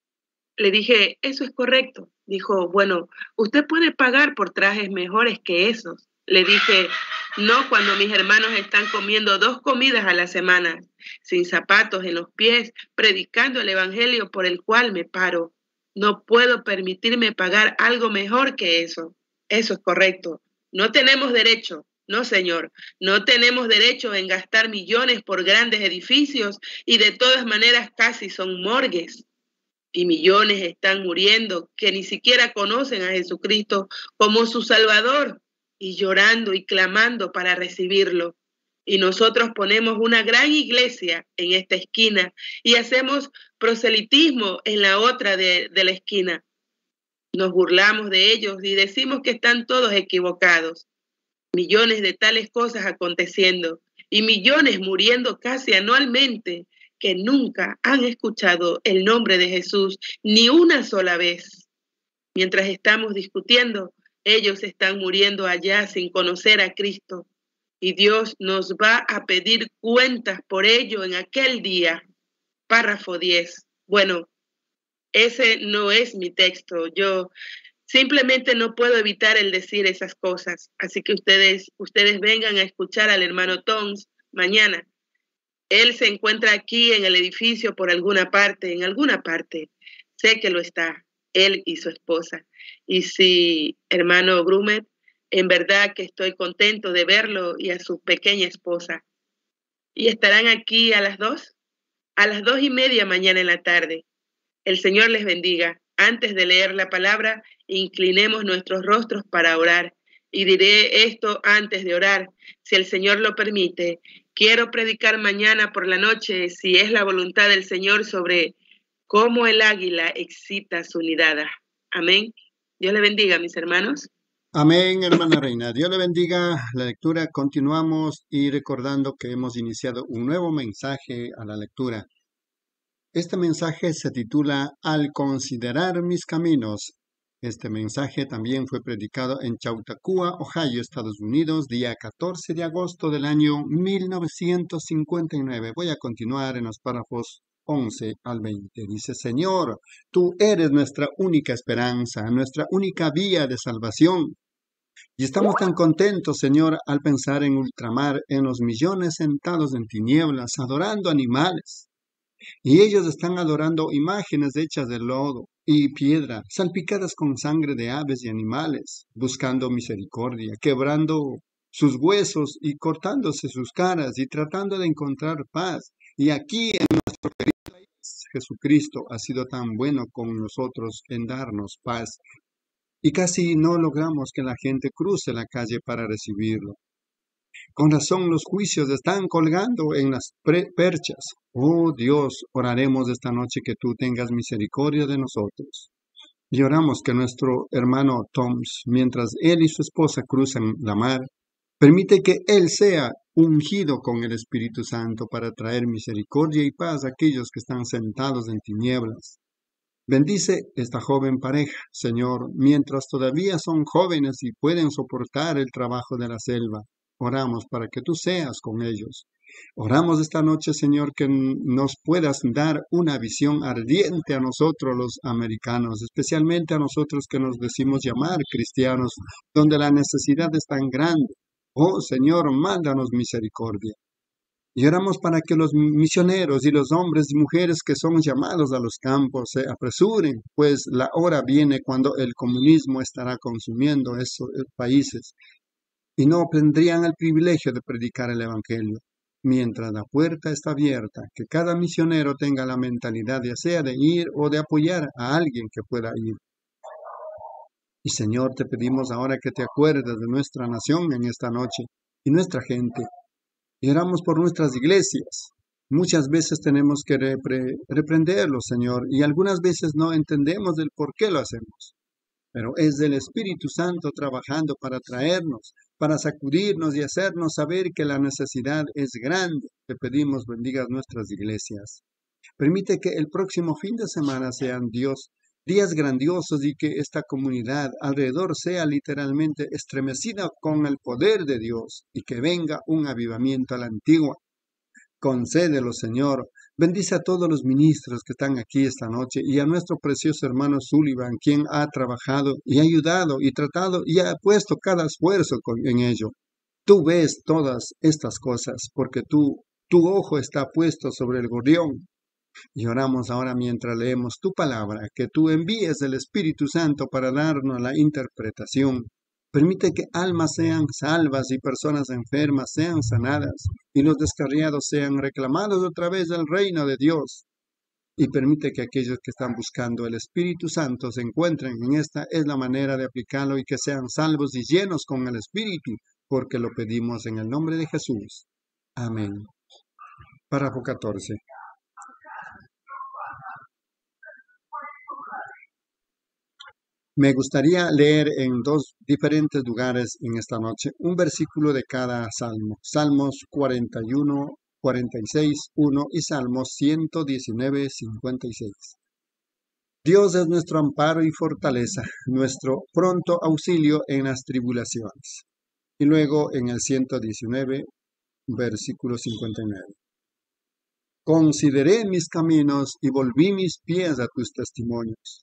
Le dije, eso es correcto. Dijo, bueno, usted puede pagar por trajes mejores que esos. Le dije, no cuando mis hermanos están comiendo 2 comidas a la semana, sin zapatos en los pies, predicando el evangelio por el cual me paro. No puedo permitirme pagar algo mejor que eso. Eso es correcto. No tenemos derecho. No, señor, no tenemos derecho en gastar millones por grandes edificios y de todas maneras casi son morgues. Y millones están muriendo que ni siquiera conocen a Jesucristo como su Salvador y llorando y clamando para recibirlo. Y nosotros ponemos una gran iglesia en esta esquina y hacemos proselitismo en la otra de la esquina. Nos burlamos de ellos y decimos que están todos equivocados. Millones de tales cosas aconteciendo y millones muriendo casi anualmente que nunca han escuchado el nombre de Jesús ni una sola vez. Mientras estamos discutiendo, ellos están muriendo allá sin conocer a Cristo. Y Dios nos va a pedir cuentas por ello en aquel día. Párrafo 10. Bueno, ese no es mi texto. Yo simplemente no puedo evitar el decir esas cosas. Así que ustedes vengan a escuchar al hermano Toms mañana. Él se encuentra aquí en el edificio por alguna parte, en alguna parte. Sé que lo está, él y su esposa. Y sí, hermano Grumet, en verdad que estoy contento de verlo y a su pequeña esposa. ¿Y estarán aquí a las 2? A las 2:30 mañana en la tarde. El Señor les bendiga. Antes de leer la palabra, inclinemos nuestros rostros para orar. Y diré esto antes de orar, si el Señor lo permite. Quiero predicar mañana por la noche, si es la voluntad del Señor, sobre cómo el águila excita su nidada. Amén. Dios le bendiga, mis hermanos. Amén, hermana Reina. Dios le bendiga la lectura. Continuamos y recordando que hemos iniciado un nuevo mensaje a la lectura. Este mensaje se titula Al considerar mis caminos. Este mensaje también fue predicado en Chautauqua, Ohio, Estados Unidos, día 14 de agosto del año 1959. Voy a continuar en los párrafos 11 al 20. Dice, Señor, tú eres nuestra única esperanza, nuestra única vía de salvación. Y estamos tan contentos, Señor, al pensar en ultramar, en los millones sentados en tinieblas, adorando animales. Y ellos están adorando imágenes hechas de lodo y piedra, salpicadas con sangre de aves y animales, buscando misericordia, quebrando sus huesos y cortándose sus caras y tratando de encontrar paz. Y aquí en nuestro querido país, Jesucristo ha sido tan bueno con nosotros en darnos paz. Y casi no logramos que la gente cruce la calle para recibirlo. Con razón los juicios están colgando en las perchas. Oh Dios, oraremos esta noche que tú tengas misericordia de nosotros. Y oramos que nuestro hermano Toms, mientras él y su esposa cruzan la mar, permite que él sea ungido con el Espíritu Santo para traer misericordia y paz a aquellos que están sentados en tinieblas. Bendice esta joven pareja, Señor, mientras todavía son jóvenes y pueden soportar el trabajo de la selva. Oramos para que tú seas con ellos Oramos esta noche, Señor, que nos puedas dar una visión ardiente a nosotros los americanos, especialmente a nosotros que nos decimos llamar cristianos, donde la necesidad es tan grande. Oh Señor, mándanos misericordia. Y oramos para que los misioneros y los hombres y mujeres que son llamados a los campos se apresuren, pues la hora viene cuando el comunismo estará consumiendo esos países y no tendrían el privilegio de predicar el Evangelio. Mientras la puerta está abierta, que cada misionero tenga la mentalidad ya sea de ir o de apoyar a alguien que pueda ir. Y Señor, te pedimos ahora que te acuerdes de nuestra nación en esta noche y nuestra gente. Y oramos por nuestras iglesias. Muchas veces tenemos que reprenderlo, Señor, y algunas veces no entendemos el por qué lo hacemos. Pero es el Espíritu Santo trabajando para traernos, para sacudirnos y hacernos saber que la necesidad es grande. Te pedimos bendigas nuestras iglesias. Permite que el próximo fin de semana sean días grandiosos y que esta comunidad alrededor sea literalmente estremecida con el poder de Dios y que venga un avivamiento a la antigua. Concédelo, Señor. Bendice a todos los ministros que están aquí esta noche y a nuestro precioso hermano Sullivan, quien ha trabajado y ayudado y tratado y ha puesto cada esfuerzo en ello. Tú ves todas estas cosas porque tu ojo está puesto sobre el gorrión. Y oramos ahora mientras leemos tu palabra, que tú envíes el Espíritu Santo para darnos la interpretación. Permite que almas sean salvas y personas enfermas sean sanadas y los descarriados sean reclamados a través del reino de Dios. Y permite que aquellos que están buscando el Espíritu Santo se encuentren en esta es la manera de aplicarlo y que sean salvos y llenos con el Espíritu, porque lo pedimos en el nombre de Jesús. Amén. Párrafo 14. Me gustaría leer en dos diferentes lugares en esta noche un versículo de cada salmo. Salmos 41, 46, 1 y Salmos 119, 56. Dios es nuestro amparo y fortaleza, nuestro pronto auxilio en las tribulaciones. Y luego en el 119, versículo 59. Consideré mis caminos y volví mis pies a tus testimonios.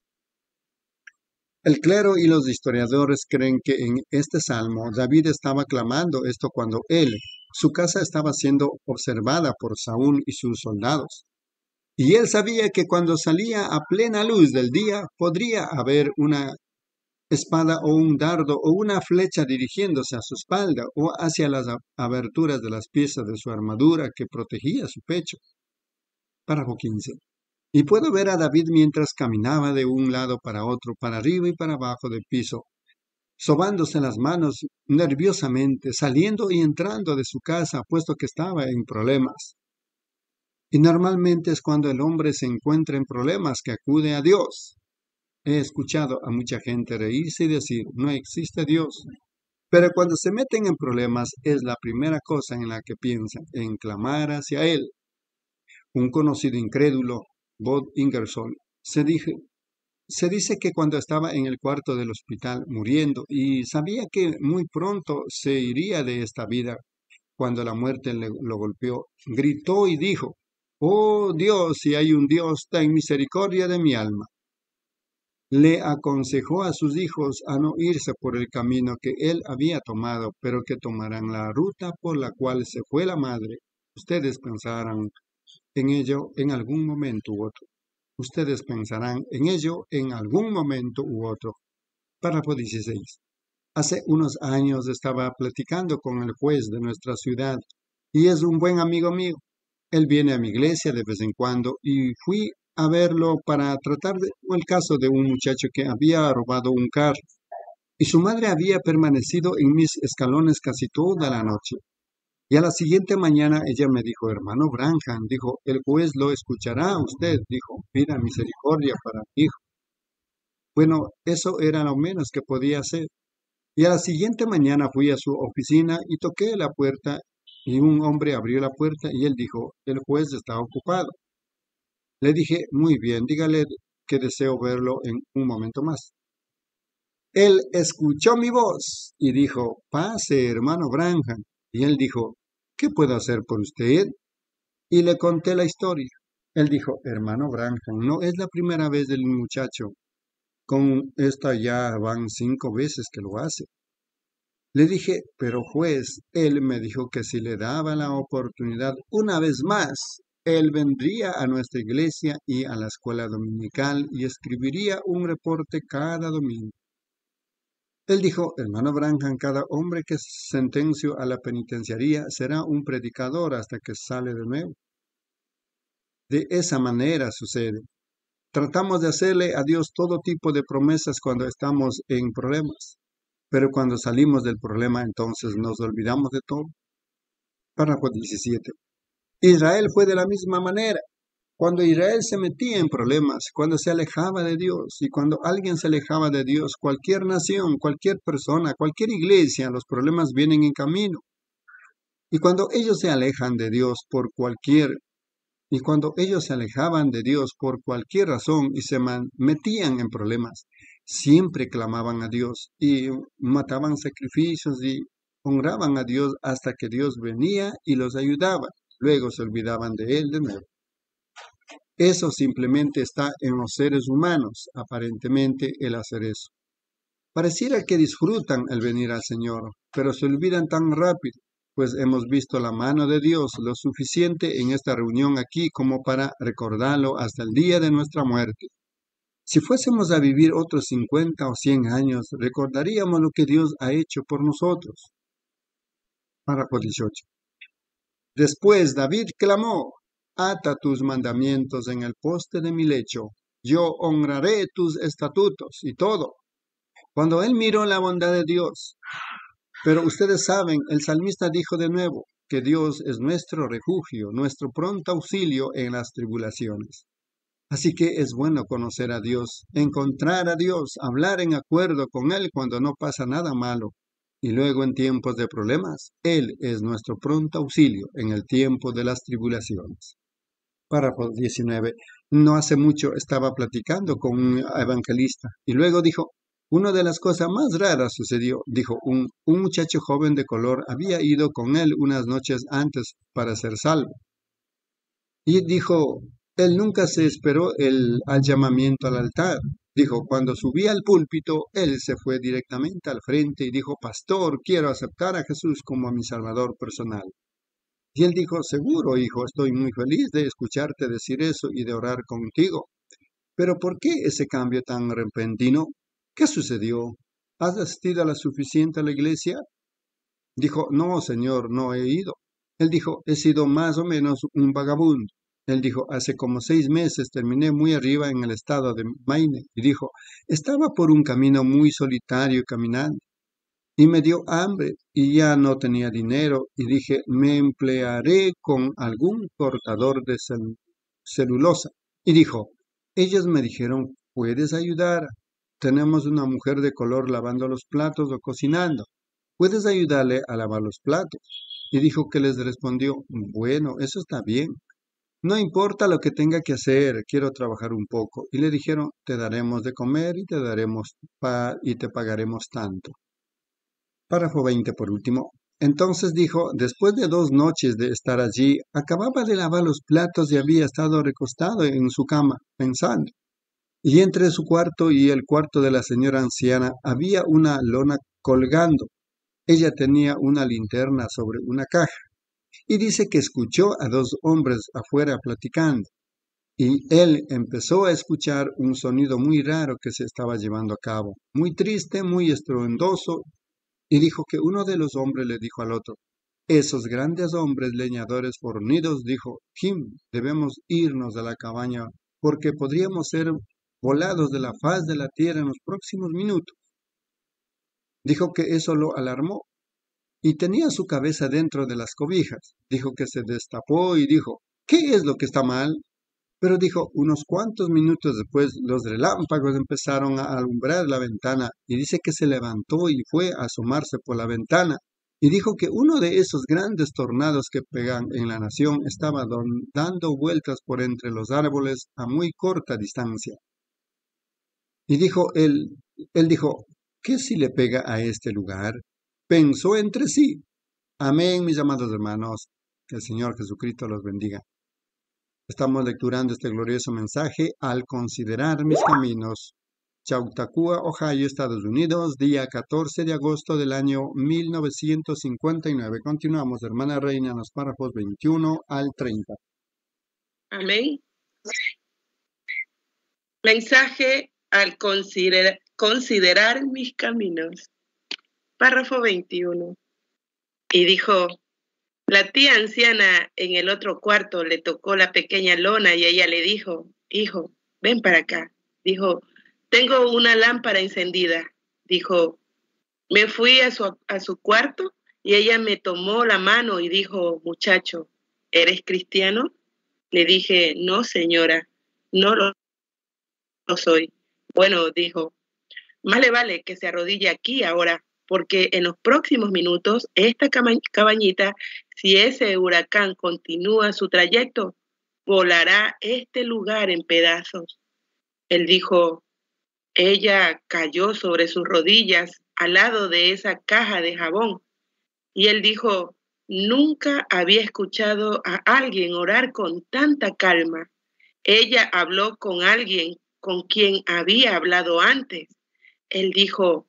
El clero y los historiadores creen que en este salmo David estaba clamando esto cuando su casa estaba siendo observada por Saúl y sus soldados. Y él sabía que cuando salía a plena luz del día podría haber una espada o un dardo o una flecha dirigiéndose a su espalda o hacia las aberturas de las piezas de su armadura que protegía su pecho. Párrafo 15. Y puedo ver a David mientras caminaba de un lado para otro, para arriba y para abajo del piso, sobándose las manos nerviosamente, saliendo y entrando de su casa, puesto que estaba en problemas. Y normalmente es cuando el hombre se encuentra en problemas que acude a Dios. He escuchado a mucha gente reírse y decir, no existe Dios. Pero cuando se meten en problemas es la primera cosa en la que piensan, en clamar hacia Él. Un conocido incrédulo, Bob Ingersoll, se dice que cuando estaba en el cuarto del hospital muriendo y sabía que muy pronto se iría de esta vida, cuando la muerte lo golpeó, gritó y dijo, «Oh Dios, si hay un Dios, ten misericordia de mi alma». Le aconsejó a sus hijos a no irse por el camino que él había tomado, pero que tomaran la ruta por la cual se fue la madre. Ustedes pensarán en ello en algún momento u otro. Ustedes pensarán en ello en algún momento u otro. Párrafo 16. Hace unos años estaba platicando con el juez de nuestra ciudad y es un buen amigo mío. Él viene a mi iglesia de vez en cuando y fui a verlo para tratar el caso de un muchacho que había robado un carro y su madre había permanecido en mis escalones casi toda la noche. Y a la siguiente mañana ella me dijo, hermano Branham, dijo, el juez lo escuchará a usted, dijo, pida misericordia para mi hijo. Bueno, eso era lo menos que podía hacer. Y a la siguiente mañana fui a su oficina y toqué la puerta y un hombre abrió la puerta y él dijo, el juez está ocupado. Le dije, muy bien, dígale que deseo verlo en un momento más. Él escuchó mi voz y dijo, pase, hermano Branham. Y él dijo, ¿qué puedo hacer por usted? Y le conté la historia. Él dijo, hermano Branham, no es la primera vez del muchacho. Con esta ya van 5 veces que lo hace. Le dije, pero juez, él me dijo que si le daba la oportunidad una vez más, él vendría a nuestra iglesia y a la escuela dominical y escribiría un reporte cada domingo. Él dijo, hermano Branham, cada hombre que sentenció a la penitenciaría será un predicador hasta que sale de nuevo. De esa manera sucede. Tratamos de hacerle a Dios todo tipo de promesas cuando estamos en problemas, pero cuando salimos del problema entonces nos olvidamos de todo. Párrafo 17. Israel fue de la misma manera. Cuando Israel se metía en problemas, cuando se alejaba de Dios, y cuando alguien se alejaba de Dios, cualquier nación, cualquier persona, cualquier iglesia, los problemas vienen en camino. Y cuando ellos se alejan de Dios y cuando ellos se alejaban de Dios por cualquier razón y se metían en problemas, siempre clamaban a Dios y mataban sacrificios y honraban a Dios hasta que Dios venía y los ayudaba. Luego se olvidaban de Él de nuevo. Eso simplemente está en los seres humanos, aparentemente, el hacer eso. Pareciera que disfrutan el venir al Señor, pero se olvidan tan rápido, pues hemos visto la mano de Dios lo suficiente en esta reunión aquí como para recordarlo hasta el día de nuestra muerte. Si fuésemos a vivir otros 50 o 100 años, recordaríamos lo que Dios ha hecho por nosotros. Párrafo 18. Después David clamó, ata tus mandamientos en el poste de mi lecho, yo honraré tus estatutos y todo. Cuando él miró la bondad de Dios, pero ustedes saben, el salmista dijo de nuevo que Dios es nuestro refugio, nuestro pronto auxilio en las tribulaciones. Así que es bueno conocer a Dios, encontrar a Dios, hablar en acuerdo con Él cuando no pasa nada malo. Y luego en tiempos de problemas, Él es nuestro pronto auxilio en el tiempo de las tribulaciones. Párrafo 19. No hace mucho estaba platicando con un evangelista y luego dijo, una de las cosas más raras sucedió. Dijo, un muchacho joven de color había ido con él unas noches antes para ser salvo. Y dijo, él nunca se esperó al llamamiento al altar. Dijo, cuando subí al púlpito, él se fue directamente al frente y dijo, pastor, quiero aceptar a Jesús como mi salvador personal. Y él dijo, seguro, hijo, estoy muy feliz de escucharte decir eso y de orar contigo. Pero ¿por qué ese cambio tan repentino? ¿Qué sucedió? ¿Has asistido a la suficiente a la iglesia? Dijo, no, señor, no he ido. Él dijo, he sido más o menos un vagabundo. Él dijo, hace como 6 meses terminé muy arriba en el estado de Maine. Y dijo, estaba por un camino muy solitario caminando. Y me dio hambre y ya no tenía dinero. Y dije, me emplearé con algún cortador de celulosa. Y dijo, ellos me dijeron, ¿puedes ayudar? Tenemos una mujer de color lavando los platos o cocinando. ¿Puedes ayudarle a lavar los platos? Y dijo que les respondió, bueno, eso está bien. No importa lo que tenga que hacer, quiero trabajar un poco. Y le dijeron, te daremos de comer y te pagaremos tanto. Párrafo 20 por último. Entonces dijo, después de 2 noches de estar allí, acababa de lavar los platos y había estado recostado en su cama, pensando. Y entre su cuarto y el cuarto de la señora anciana había una lona colgando. Ella tenía una linterna sobre una caja. Y dice que escuchó a 2 hombres afuera platicando. Y él empezó a escuchar un sonido muy raro que se estaba llevando a cabo, muy triste, muy estruendoso. Y dijo que uno de los hombres le dijo al otro, esos grandes hombres leñadores fornidos, dijo, Jim, debemos irnos de la cabaña porque podríamos ser volados de la faz de la tierra en los próximos minutos. Dijo que eso lo alarmó y tenía su cabeza dentro de las cobijas. Dijo que se destapó y dijo, ¿qué es lo que está mal? Pero dijo, unos cuantos minutos después los relámpagos empezaron a alumbrar la ventana y dice que se levantó y fue a asomarse por la ventana y dijo que uno de esos grandes tornados que pegan en la nación estaba dando vueltas por entre los árboles a muy corta distancia. Y dijo él dijo, ¿qué si le pega a este lugar? Pensó entre sí. Amén, mis amados hermanos. Que el Señor Jesucristo los bendiga. Estamos lecturando este glorioso mensaje al considerar mis caminos. Chautauqua, Ohio, Estados Unidos, día 14 de agosto del año 1959. Continuamos, hermana Reina, en los párrafos 21 al 30. Amén. Mensaje al considerar mis caminos. Párrafo 21. Y dijo, la tía anciana en el otro cuarto le tocó la pequeña lona y ella le dijo, hijo, ven para acá. Dijo, tengo una lámpara encendida. Dijo, me fui a su cuarto y ella me tomó la mano y dijo, muchacho, ¿eres cristiano? Le dije, no, señora, no lo soy. Bueno, dijo, más le vale que se arrodille aquí ahora, porque en los próximos minutos esta cabañita, si ese huracán continúa su trayecto, volará este lugar en pedazos. Él dijo, ella cayó sobre sus rodillas al lado de esa caja de jabón. Y él dijo, nunca había escuchado a alguien orar con tanta calma. Ella habló con alguien con quien había hablado antes. Él dijo,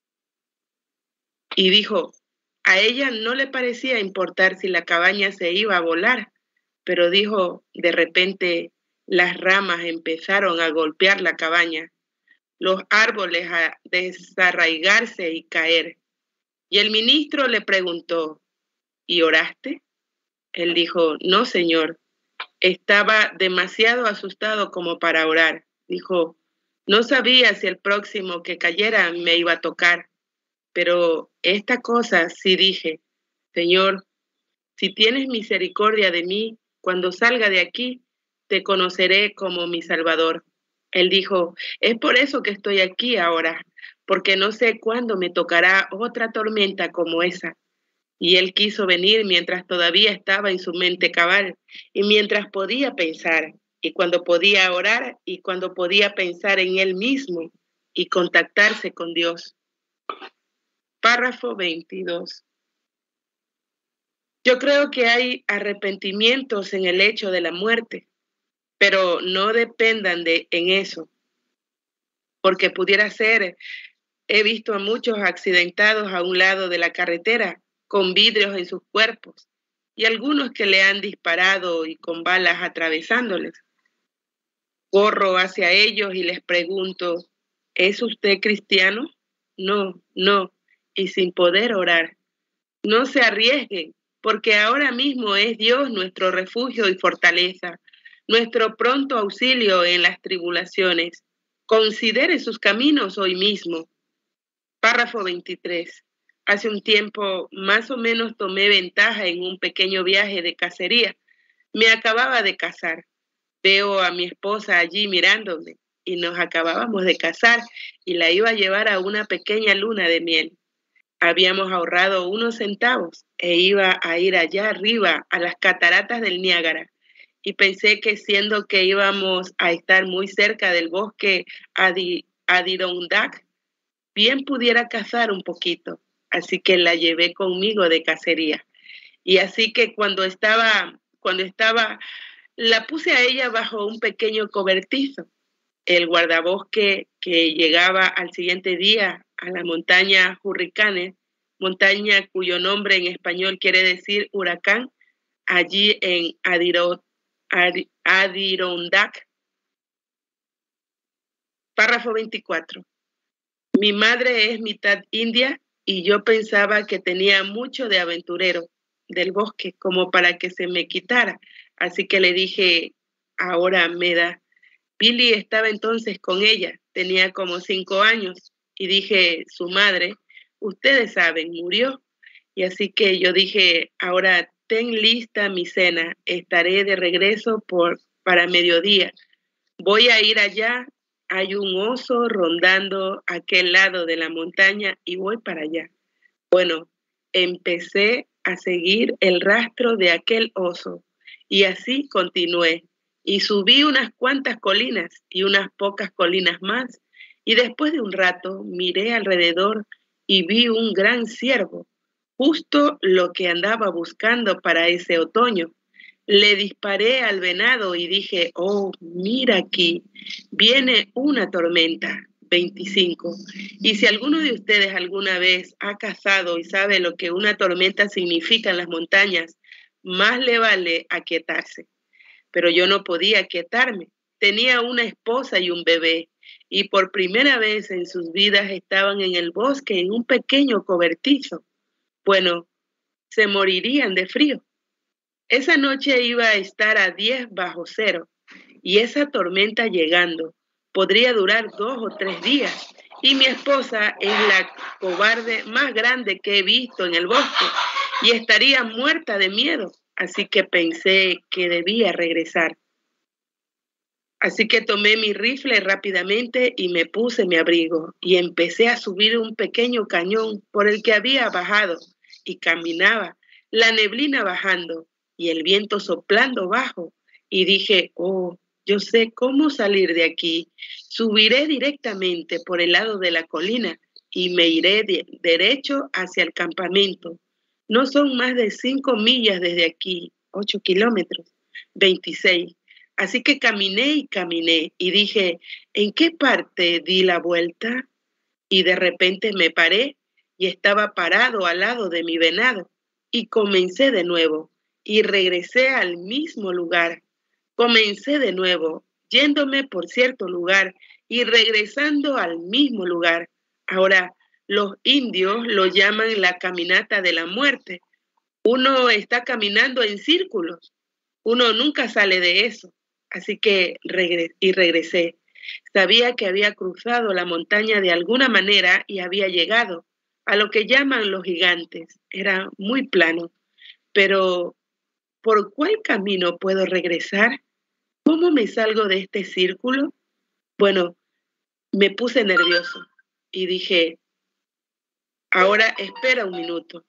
a ella no le parecía importar si la cabaña se iba a volar, pero dijo, de repente las ramas empezaron a golpear la cabaña, los árboles a desarraigarse y caer. Y el ministro le preguntó, ¿y oraste? Él dijo, no, señor, estaba demasiado asustado como para orar. Dijo, no sabía si el próximo que cayera me iba a tocar. Pero esta cosa sí dije, Señor, si tienes misericordia de mí, cuando salga de aquí, te conoceré como mi Salvador. Él dijo, es por eso que estoy aquí ahora, porque no sé cuándo me tocará otra tormenta como esa. Y él quiso venir mientras todavía estaba en su mente cabal, y mientras podía pensar, y cuando podía orar, y cuando podía pensar en él mismo, y contactarse con Dios. Párrafo 22. Yo creo que hay arrepentimientos en el hecho de la muerte, pero no dependan en eso, porque pudiera ser, he visto a muchos accidentados a un lado de la carretera con vidrios en sus cuerpos y algunos que le han disparado y con balas atravesándoles. Corro hacia ellos y les pregunto, ¿es usted cristiano? No, y sin poder orar. No se arriesguen, porque ahora mismo es Dios nuestro refugio y fortaleza, nuestro pronto auxilio en las tribulaciones. Considere sus caminos hoy mismo. Párrafo 23. Hace un tiempo más o menos tomé ventaja en un pequeño viaje de cacería. Me acababa de casar. Veo a mi esposa allí mirándome y nos acabábamos de casar y la iba a llevar a una pequeña luna de miel. Habíamos ahorrado unos centavos e iba a ir allá arriba a las cataratas del Niágara. Y pensé que siendo que íbamos a estar muy cerca del bosque Adirondack, bien pudiera cazar un poquito. Así que la llevé conmigo de cacería. Y así que cuando estaba, la puse a ella bajo un pequeño cobertizo. El guardabosque que llegaba al siguiente día a la montaña Hurricane, montaña cuyo nombre en español quiere decir huracán, allí en Adirondack. Párrafo 24. Mi madre es mitad india y yo pensaba que tenía mucho de aventurero del bosque como para que se me quitara. Así que le dije, ahora me da. Billy estaba entonces con ella, tenía como 5 años, y dije, su madre, ustedes saben, murió. Y así que yo dije, ahora ten lista mi cena, estaré de regreso para mediodía. Voy a ir allá, hay un oso rondando aquel lado de la montaña y voy para allá. Bueno, empecé a seguir el rastro de aquel oso y así continué. Y subí unas cuantas colinas y unas pocas colinas más, y después de un rato miré alrededor y vi un gran ciervo, justo lo que andaba buscando para ese otoño. Le disparé al venado y dije, oh, mira aquí, viene una tormenta. 25. Y si alguno de ustedes alguna vez ha cazado y sabe lo que una tormenta significa en las montañas, más le vale aquietarse. Pero yo no podía aquietarme. Tenía una esposa y un bebé, y por primera vez en sus vidas estaban en el bosque en un pequeño cobertizo. Bueno, se morirían de frío. Esa noche iba a estar a 10 bajo cero, y esa tormenta llegando podría durar 2 o 3 días, y mi esposa es la cobarde más grande que he visto en el bosque, y estaría muerta de miedo, así que pensé que debía regresar. Así que tomé mi rifle rápidamente y me puse mi abrigo y empecé a subir un pequeño cañón por el que había bajado y caminaba, la neblina bajando y el viento soplando bajo. Y dije, oh, yo sé cómo salir de aquí. Subiré directamente por el lado de la colina y me iré derecho hacia el campamento. No son más de 5 millas desde aquí, 8 kilómetros, 26. Así que caminé y caminé y dije, ¿en qué parte di la vuelta? Y de repente me paré y estaba parado al lado de mi venado y comencé de nuevo y regresé al mismo lugar. Comencé de nuevo, yéndome por cierto lugar y regresando al mismo lugar. Ahora, los indios lo llaman la caminata de la muerte. Uno está caminando en círculos. Uno nunca sale de eso. Así que regresé. Sabía que había cruzado la montaña de alguna manera y había llegado a lo que llaman los gigantes. Era muy plano. Pero, ¿por cuál camino puedo regresar? ¿Cómo me salgo de este círculo? Bueno, me puse nervioso y dije, ahora espera un minuto.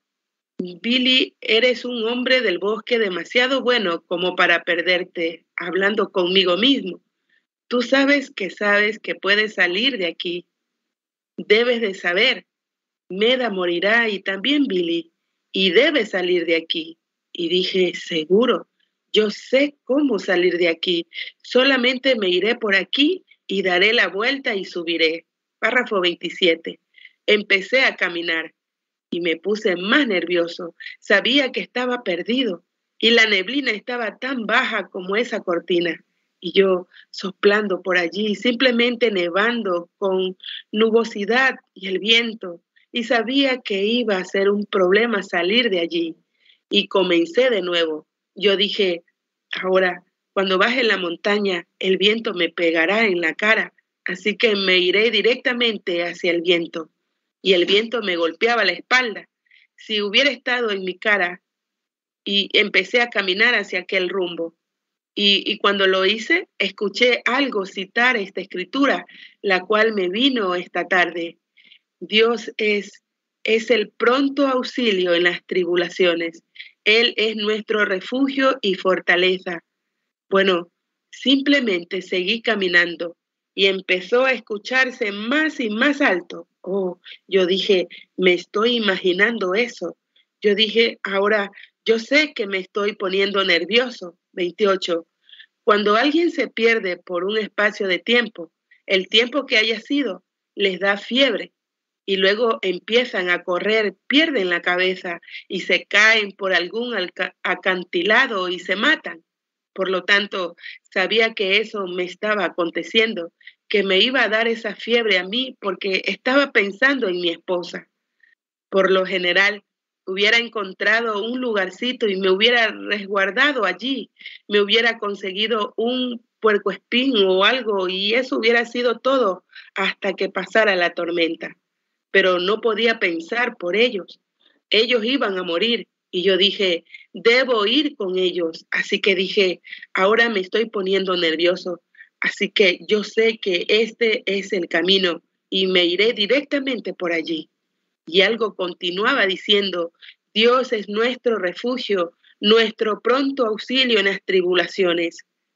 Billy, eres un hombre del bosque demasiado bueno como para perderte hablando conmigo mismo. Tú sabes que puedes salir de aquí. Debes de saber. Meda morirá y también Billy. Y debes salir de aquí. Y dije, seguro, yo sé cómo salir de aquí. Solamente me iré por aquí y daré la vuelta y subiré. Párrafo 27. Empecé a caminar y me puse más nervioso. Sabía que estaba perdido y la neblina estaba tan baja como esa cortina. Y yo soplando por allí, simplemente nevando con nubosidad y el viento. Y sabía que iba a ser un problema salir de allí. Y comencé de nuevo. Yo dije, ahora, cuando baje la montaña, el viento me pegará en la cara. Así que me iré directamente hacia el viento. Y el viento me golpeaba la espalda. Si hubiera estado en mi cara, y empecé a caminar hacia aquel rumbo. Y cuando lo hice, escuché algo citar esta escritura, la cual me vino esta tarde. Dios es el pronto auxilio en las tribulaciones. Él es nuestro refugio y fortaleza. Bueno, simplemente seguí caminando y empezó a escucharse más y más alto. Oh, yo dije, me estoy imaginando eso. Yo dije, ahora yo sé que me estoy poniendo nervioso. 28. Cuando alguien se pierde por un espacio de tiempo, el tiempo que haya sido, les da fiebre y luego empiezan a correr, pierden la cabeza y se caen por algún acantilado y se matan. Por lo tanto, sabía que eso me estaba aconteciendo, que me iba a dar esa fiebre a mí porque estaba pensando en mi esposa. Por lo general, hubiera encontrado un lugarcito y me hubiera resguardado allí, me hubiera conseguido un puercoespín o algo y eso hubiera sido todo hasta que pasara la tormenta. Pero no podía pensar por ellos. Ellos iban a morir y yo dije, debo ir con ellos. Así que dije, ahora me estoy poniendo nervioso. Así que yo sé que este es el camino y me iré directamente por allí. Y algo continuaba diciendo, Dios es nuestro refugio, nuestro pronto auxilio en las tribulaciones.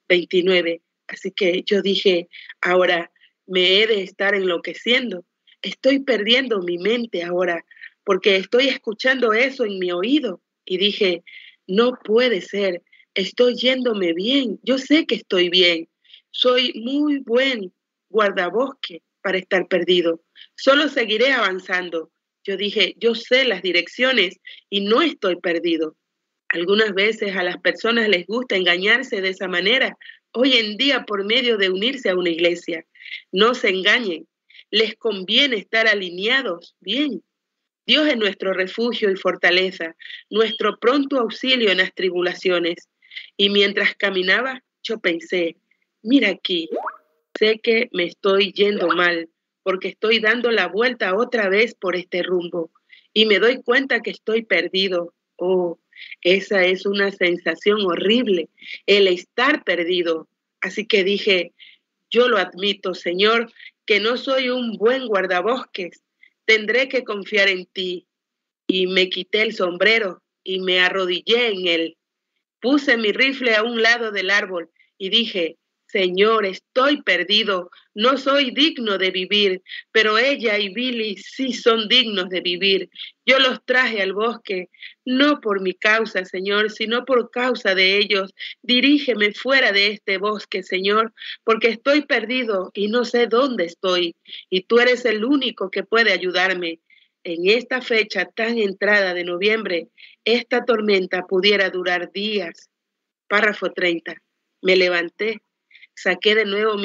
29. Así que yo dije, ahora me he de estar enloqueciendo. Estoy perdiendo mi mente ahora. porque estoy escuchando eso en mi oído. Y dije, no puede ser, estoy yéndome bien, yo sé que estoy bien, soy muy buen guardabosque para estar perdido, solo seguiré avanzando. Yo dije, yo sé las direcciones y no estoy perdido. Algunas veces a las personas les gusta engañarse de esa manera, hoy en día por medio de unirse a una iglesia. No se engañen, les conviene estar alineados bien. Dios es nuestro refugio y fortaleza, nuestro pronto auxilio en las tribulaciones. Y mientras caminaba, yo pensé, mira aquí, sé que me estoy yendo mal, porque estoy dando la vuelta otra vez por este rumbo y me doy cuenta que estoy perdido. Oh, esa es una sensación horrible, el estar perdido. Así que dije, yo lo admito, Señor, que no soy un buen guardabosques. Tendré que confiar en ti. Y me quité el sombrero y me arrodillé en él. Puse mi rifle a un lado del árbol y dije, Señor, estoy perdido, no soy digno de vivir, pero ella y Billy sí son dignos de vivir. Yo los traje al bosque, no por mi causa, Señor, sino por causa de ellos. Dirígeme fuera de este bosque, Señor, porque estoy perdido y no sé dónde estoy, y tú eres el único que puede ayudarme. En esta fecha tan entrada de noviembre, esta tormenta pudiera durar días. Párrafo 30. Me levanté, saqué de nuevo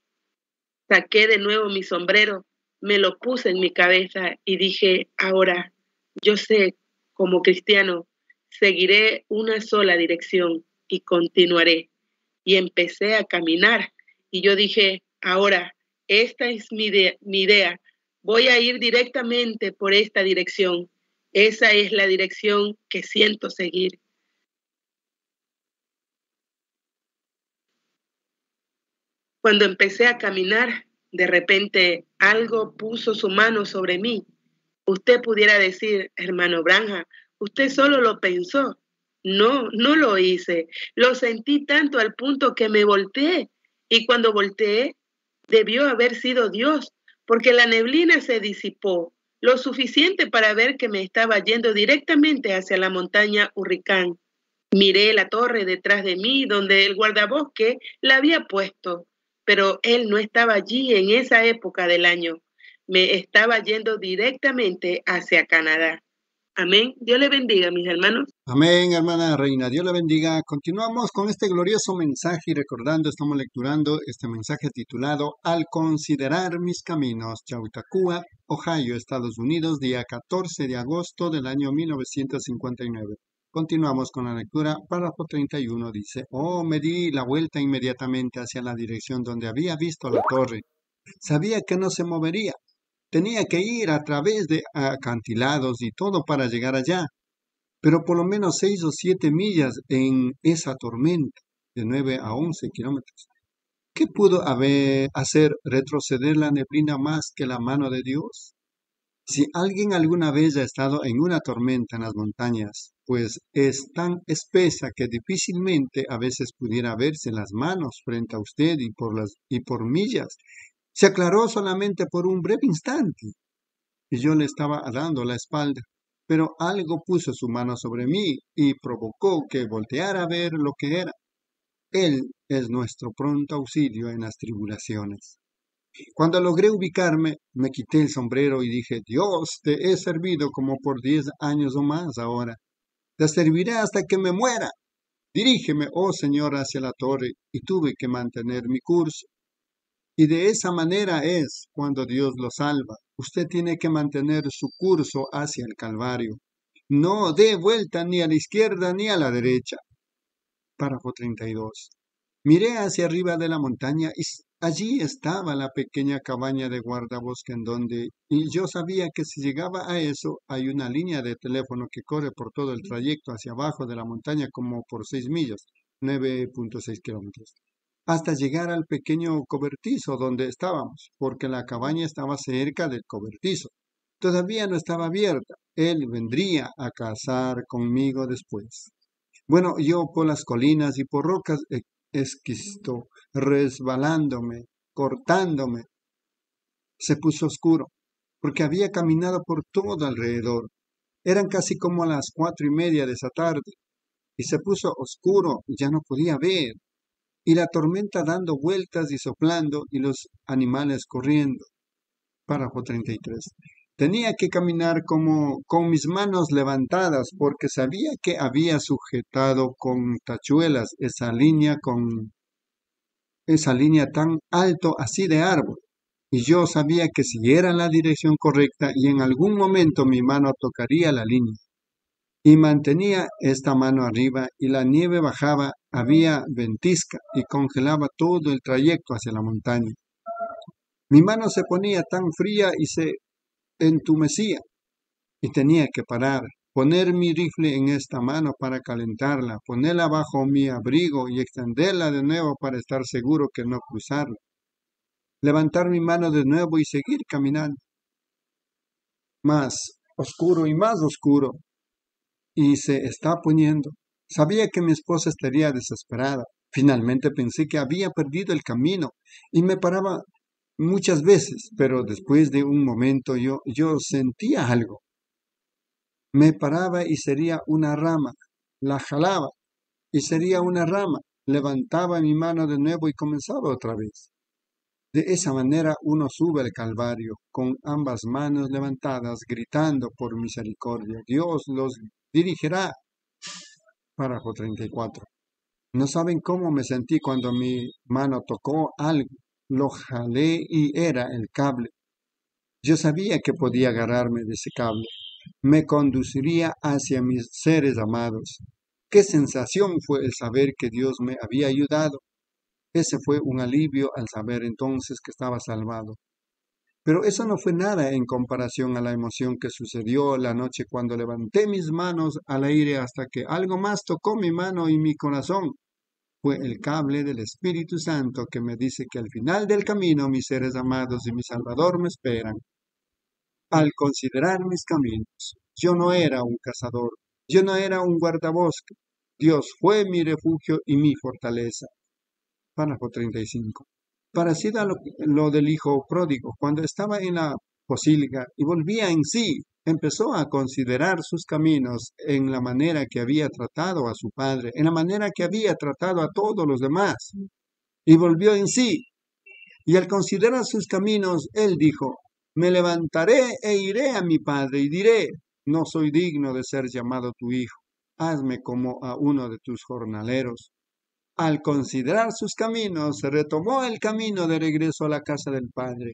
mi sombrero, me lo puse en mi cabeza y dije, ahora, yo sé, como cristiano, seguiré una sola dirección y continuaré. Y empecé a caminar y yo dije, ahora, esta es mi idea. Voy a ir directamente por esta dirección. Esa es la dirección que siento seguir. Cuando empecé a caminar, de repente algo puso su mano sobre mí. Usted pudiera decir, hermano Branja, usted solo lo pensó. No, no lo hice. Lo sentí tanto al punto que me volteé. Y cuando volteé, debió haber sido Dios, porque la neblina se disipó lo suficiente para ver que me estaba yendo directamente hacia la montaña Hurricán. Miré la torre detrás de mí donde el guardabosque la había puesto, pero él no estaba allí en esa época del año. Me estaba yendo directamente hacia Canadá. Amén. Dios le bendiga, mis hermanos. Amén, hermana Reina. Dios la bendiga. Continuamos con este glorioso mensaje y recordando, estamos lecturando este mensaje titulado Al considerar mis caminos, Chautauqua, Ohio, Estados Unidos, día 14 de agosto del año 1959. Continuamos con la lectura. Párrafo 31 dice, oh, me di la vuelta inmediatamente hacia la dirección donde había visto la torre. Sabía que no se movería. Tenía que ir a través de acantilados y todo para llegar allá, pero por lo menos 6 o 7 millas en esa tormenta, de 9 a 11 kilómetros. ¿Qué pudo hacer retroceder la neblina más que la mano de Dios? Si alguien alguna vez ha estado en una tormenta en las montañas, pues es tan espesa que difícilmente a veces pudiera verse las manos frente a usted y por millas. Se aclaró solamente por un breve instante y yo le estaba dando la espalda, pero algo puso su mano sobre mí y provocó que volteara a ver lo que era. Él es nuestro pronto auxilio en las tribulaciones. Cuando logré ubicarme, me quité el sombrero y dije, Dios, te he servido como por 10 años o más ahora. Te serviré hasta que me muera. Dirígeme, oh Señor, hacia la torre, y tuve que mantener mi curso. Y de esa manera es cuando Dios lo salva. Usted tiene que mantener su curso hacia el Calvario. No dé vuelta ni a la izquierda ni a la derecha. Párrafo 32. Miré hacia arriba de la montaña y allí estaba la pequeña cabaña de guardabosque y yo sabía que si llegaba a eso, hay una línea de teléfono que corre por todo el trayecto hacia abajo de la montaña como por 6 millas, 9.6 kilómetros, hasta llegar al pequeño cobertizo donde estábamos, porque la cabaña estaba cerca del cobertizo. Todavía no estaba abierta. Él vendría a cazar conmigo después. Bueno, yo por las colinas y por rocas esquisto, resbalándome, cortándome. Se puso oscuro. porque había caminado por todo alrededor. Eran casi como a las 4:30 de esa tarde, y se puso oscuro y ya no podía ver, y la tormenta dando vueltas y soplando, y los animales corriendo. Párrafo 33. Tenía que caminar como con mis manos levantadas, porque sabía que había sujetado con tachuelas esa línea tan alto así de árbol. Y yo sabía que si era la dirección correcta y en algún momento mi mano tocaría la línea. Y mantenía esta mano arriba y la nieve bajaba, había ventisca y congelaba todo el trayecto hacia la montaña. Mi mano se ponía tan fría y se entumecía y tenía que parar, poner mi rifle en esta mano para calentarla, ponerla bajo mi abrigo y extenderla de nuevo para estar seguro que no cruzarla. Levantar mi mano de nuevo y seguir caminando. Más oscuro y más oscuro. Y se está poniendo. Sabía que mi esposa estaría desesperada. Finalmente pensé que había perdido el camino y me paraba muchas veces, pero después de un momento yo sentía algo. Me paraba y sería una rama. La jalaba y sería una rama. Levantaba mi mano de nuevo y comenzaba otra vez. De esa manera uno sube al Calvario, con ambas manos levantadas, gritando por misericordia. Dios los dirigirá. Párrafo 34. No saben cómo me sentí cuando mi mano tocó algo. Lo jalé y era el cable. Yo sabía que podía agarrarme de ese cable. Me conduciría hacia mis seres amados. Qué sensación fue el saber que Dios me había ayudado. Ese fue un alivio al saber entonces que estaba salvado. Pero eso no fue nada en comparación a la emoción que sucedió la noche cuando levanté mis manos al aire hasta que algo más tocó mi mano y mi corazón. Fue el cable del Espíritu Santo que me dice que al final del camino mis seres amados y mi Salvador me esperan. Al considerar mis caminos, yo no era un cazador, yo no era un guardabosque. Dios fue mi refugio y mi fortaleza. Párrafo 35. Parecido a lo del hijo pródigo, cuando estaba en la pocilga y volvía en sí, empezó a considerar sus caminos en la manera que había tratado a su padre, en la manera que había tratado a todos los demás, y volvió en sí. Y al considerar sus caminos, él dijo, me levantaré e iré a mi padre y diré, no soy digno de ser llamado tu hijo, hazme como a uno de tus jornaleros. Al considerar sus caminos, se retomó el camino de regreso a la casa del padre.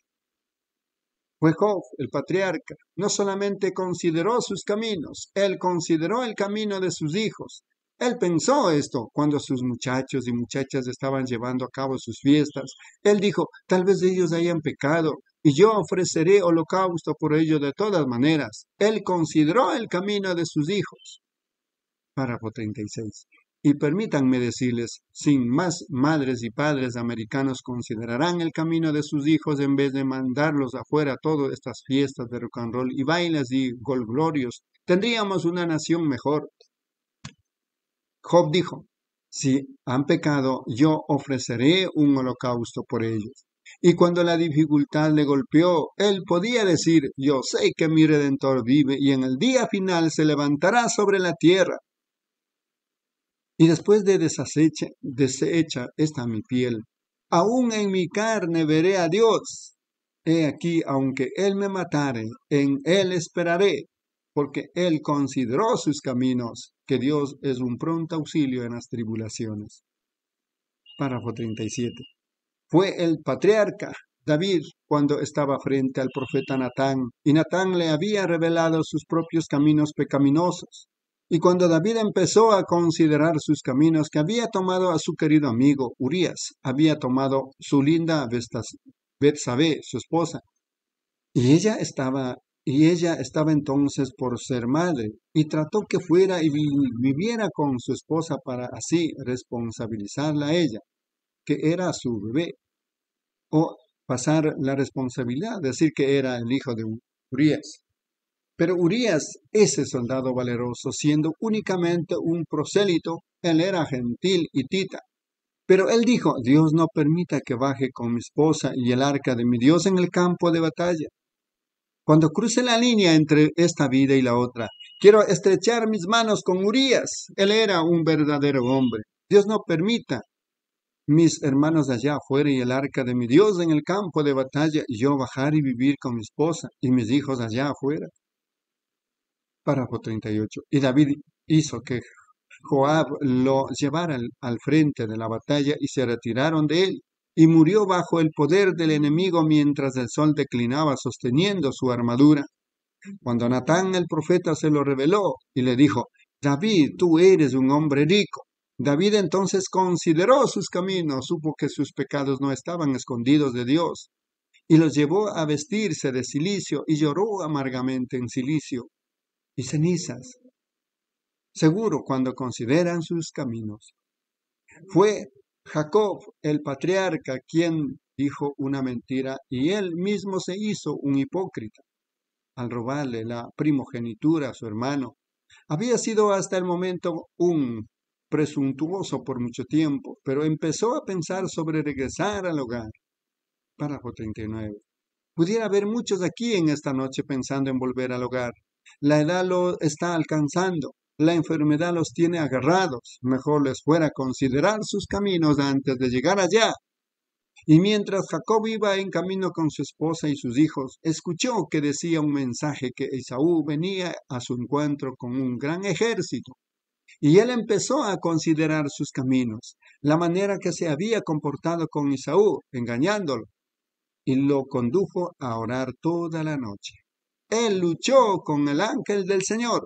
Fue Job, el patriarca, no solamente consideró sus caminos, él consideró el camino de sus hijos. Él pensó esto cuando sus muchachos y muchachas estaban llevando a cabo sus fiestas. Él dijo, tal vez ellos hayan pecado y yo ofreceré holocausto por ellos de todas maneras. Él consideró el camino de sus hijos. Párrafo 36. Y permítanme decirles, sin más madres y padres americanos considerarán el camino de sus hijos en vez de mandarlos afuera a todas estas fiestas de rock and roll y bailes y golglorios, tendríamos una nación mejor. Job dijo, si han pecado, yo ofreceré un holocausto por ellos. Y cuando la dificultad le golpeó, él podía decir, yo sé que mi Redentor vive y en el día final se levantará sobre la tierra. Y después de deshecha está mi piel, aún en mi carne veré a Dios. He aquí, aunque Él me matare, en Él esperaré, porque Él consideró sus caminos, que Dios es un pronto auxilio en las tribulaciones. Párrafo 37. Fue el patriarca David cuando estaba frente al profeta Natán, y Natán le había revelado sus propios caminos pecaminosos. Y cuando David empezó a considerar sus caminos, que había tomado a su querido amigo Urías, había tomado su linda Betsabé, su esposa, y ella estaba entonces por ser madre, y trató que fuera y viviera con su esposa para así responsabilizarla a ella, que era su bebé, o pasar la responsabilidad, decir que era el hijo de Urías. Pero Urías, ese soldado valeroso, siendo únicamente un prosélito, él era gentil y tita. Pero él dijo, Dios no permita que baje con mi esposa y el arca de mi Dios en el campo de batalla. Cuando cruce la línea entre esta vida y la otra, quiero estrechar mis manos con Urías. Él era un verdadero hombre. Dios no permita mis hermanos allá afuera y el arca de mi Dios en el campo de batalla, y yo bajar y vivir con mi esposa y mis hijos allá afuera. Párrafo 38. Y David hizo que Joab lo llevara al frente de la batalla y se retiraron de él. Y murió bajo el poder del enemigo mientras el sol declinaba sosteniendo su armadura. Cuando Natán el profeta se lo reveló y le dijo, David, tú eres un hombre rico. David entonces consideró sus caminos, supo que sus pecados no estaban escondidos de Dios, y los llevó a vestirse de cilicio y lloró amargamente en cilicio y cenizas. Seguro cuando consideran sus caminos. Fue Jacob, el patriarca, quien dijo una mentira y él mismo se hizo un hipócrita al robarle la primogenitura a su hermano. Había sido hasta el momento un presuntuoso por mucho tiempo, pero empezó a pensar sobre regresar al hogar. Párrafo 39. Pudiera haber muchos aquí en esta noche pensando en volver al hogar. La edad lo está alcanzando. La enfermedad los tiene agarrados. Mejor les fuera considerar sus caminos antes de llegar allá. Y mientras Jacob iba en camino con su esposa y sus hijos, escuchó que decía un mensaje que Esaú venía a su encuentro con un gran ejército. Y él empezó a considerar sus caminos, la manera que se había comportado con Esaú, engañándolo, y lo condujo a orar toda la noche. Él luchó con el ángel del Señor.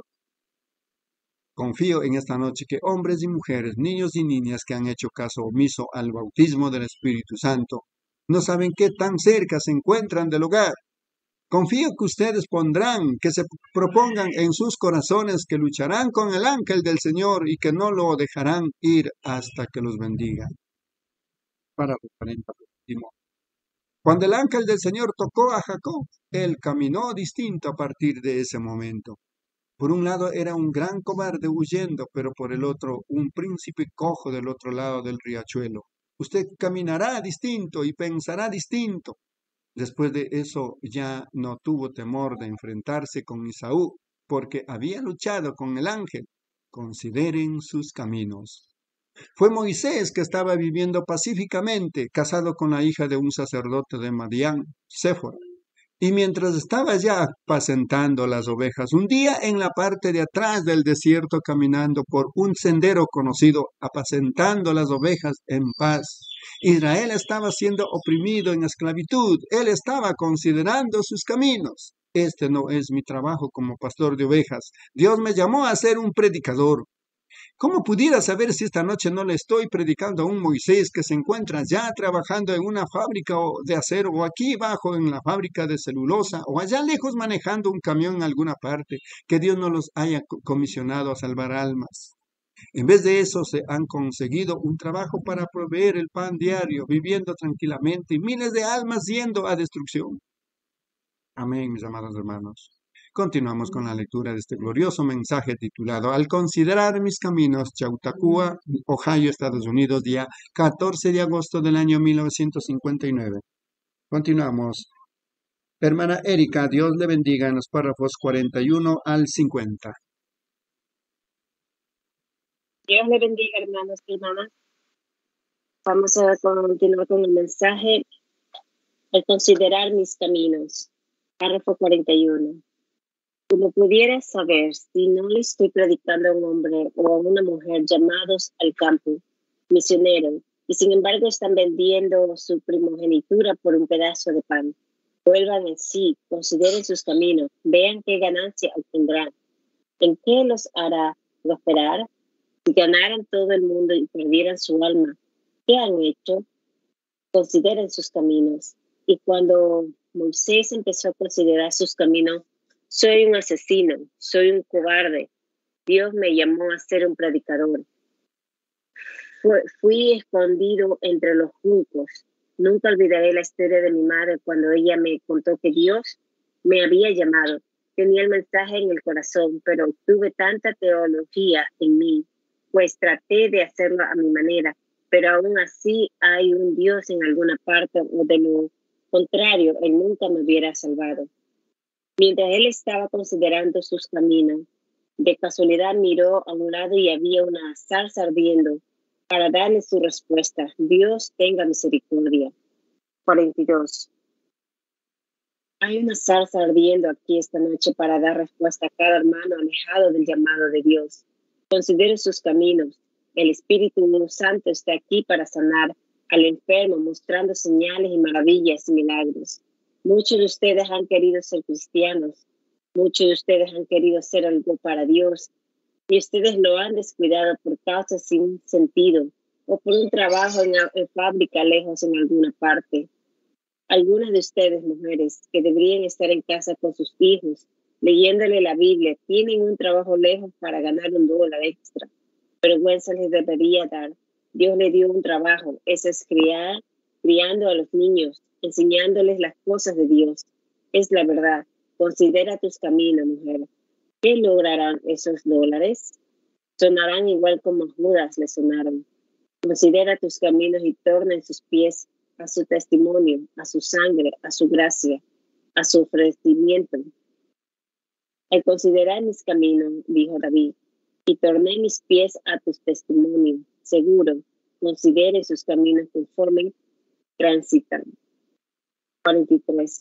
Confío en esta noche que hombres y mujeres, niños y niñas que han hecho caso omiso al bautismo del Espíritu Santo, no saben qué tan cerca se encuentran del hogar. Confío que ustedes que se propongan en sus corazones que lucharán con el ángel del Señor y que no lo dejarán ir hasta que los bendiga. Párrafo 40. Cuando el ángel del Señor tocó a Jacob, él caminó distinto a partir de ese momento. Por un lado era un gran cobarde huyendo, pero por el otro un príncipe cojo del otro lado del riachuelo. Usted caminará distinto y pensará distinto. Después de eso ya no tuvo temor de enfrentarse con Esaú, porque había luchado con el ángel. Consideren sus caminos. Fue Moisés que estaba viviendo pacíficamente, casado con la hija de un sacerdote de Madián, Séfora. Y mientras estaba ya apacentando las ovejas, un día en la parte de atrás del desierto caminando por un sendero conocido, apacentando las ovejas en paz, Israel estaba siendo oprimido en esclavitud. Él estaba considerando sus caminos. Este no es mi trabajo como pastor de ovejas. Dios me llamó a ser un predicador. ¿Cómo pudiera saber si esta noche no le estoy predicando a un Moisés que se encuentra ya trabajando en una fábrica de acero o aquí abajo en la fábrica de celulosa o allá lejos manejando un camión en alguna parte, que Dios no los haya comisionado a salvar almas? En vez de eso se han conseguido un trabajo para proveer el pan diario, viviendo tranquilamente y miles de almas yendo a destrucción. Amén, mis amados hermanos. Continuamos con la lectura de este glorioso mensaje titulado Al considerar mis caminos, Chautauqua, Ohio, Estados Unidos, día 14 de agosto del año 1959. Continuamos. Hermana Erika, Dios le bendiga en los párrafos 41 al 50. Dios le bendiga, hermanos y hermanas. Vamos a continuar con el mensaje Al considerar mis caminos. Párrafo 41. Como pudieras saber, si no le estoy predicando a un hombre o a una mujer llamados al campo, misioneros, y sin embargo están vendiendo su primogenitura por un pedazo de pan, vuelvan en sí, consideren sus caminos, vean qué ganancia obtendrán, en qué los hará prosperar. Si ganaran todo el mundo y perdieran su alma, ¿qué han hecho? Consideren sus caminos. Y cuando Moisés empezó a considerar sus caminos, soy un asesino, soy un cobarde. Dios me llamó a ser un predicador. Fui escondido entre los juncos. Nunca olvidaré la historia de mi madre cuando ella me contó que Dios me había llamado. Tenía el mensaje en el corazón, pero tuve tanta teología en mí, pues traté de hacerlo a mi manera, pero aún así hay un Dios en alguna parte, o de lo contrario, Él nunca me hubiera salvado. Mientras él estaba considerando sus caminos, de casualidad miró a un lado y había una zarza ardiendo. Para darle su respuesta, Dios tenga misericordia. 42. Hay una zarza ardiendo aquí esta noche para dar respuesta a cada hermano alejado del llamado de Dios. Considere sus caminos. El Espíritu Santo está aquí para sanar al enfermo, mostrando señales y maravillas y milagros. Muchos de ustedes han querido ser cristianos. Muchos de ustedes han querido hacer algo para Dios. Y ustedes lo han descuidado por causas sin sentido o por un trabajo en fábrica lejos en alguna parte. Algunas de ustedes, mujeres, que deberían estar en casa con sus hijos, leyéndole la Biblia, tienen un trabajo lejos para ganar $1 extra. Vergüenza les debería dar. Dios le dio un trabajo, ese es criando a los niños, enseñándoles las cosas de Dios. Es la verdad. Considera tus caminos, mujer. ¿Qué lograrán esos $? Sonarán igual como a Judas le sonaron. Considera tus caminos y torna en sus pies a su testimonio, a su sangre, a su gracia, a su ofrecimiento. Al considerar mis caminos, dijo David, y torné mis pies a tus testimonios, seguro, considere sus caminos conforme transitan. 43.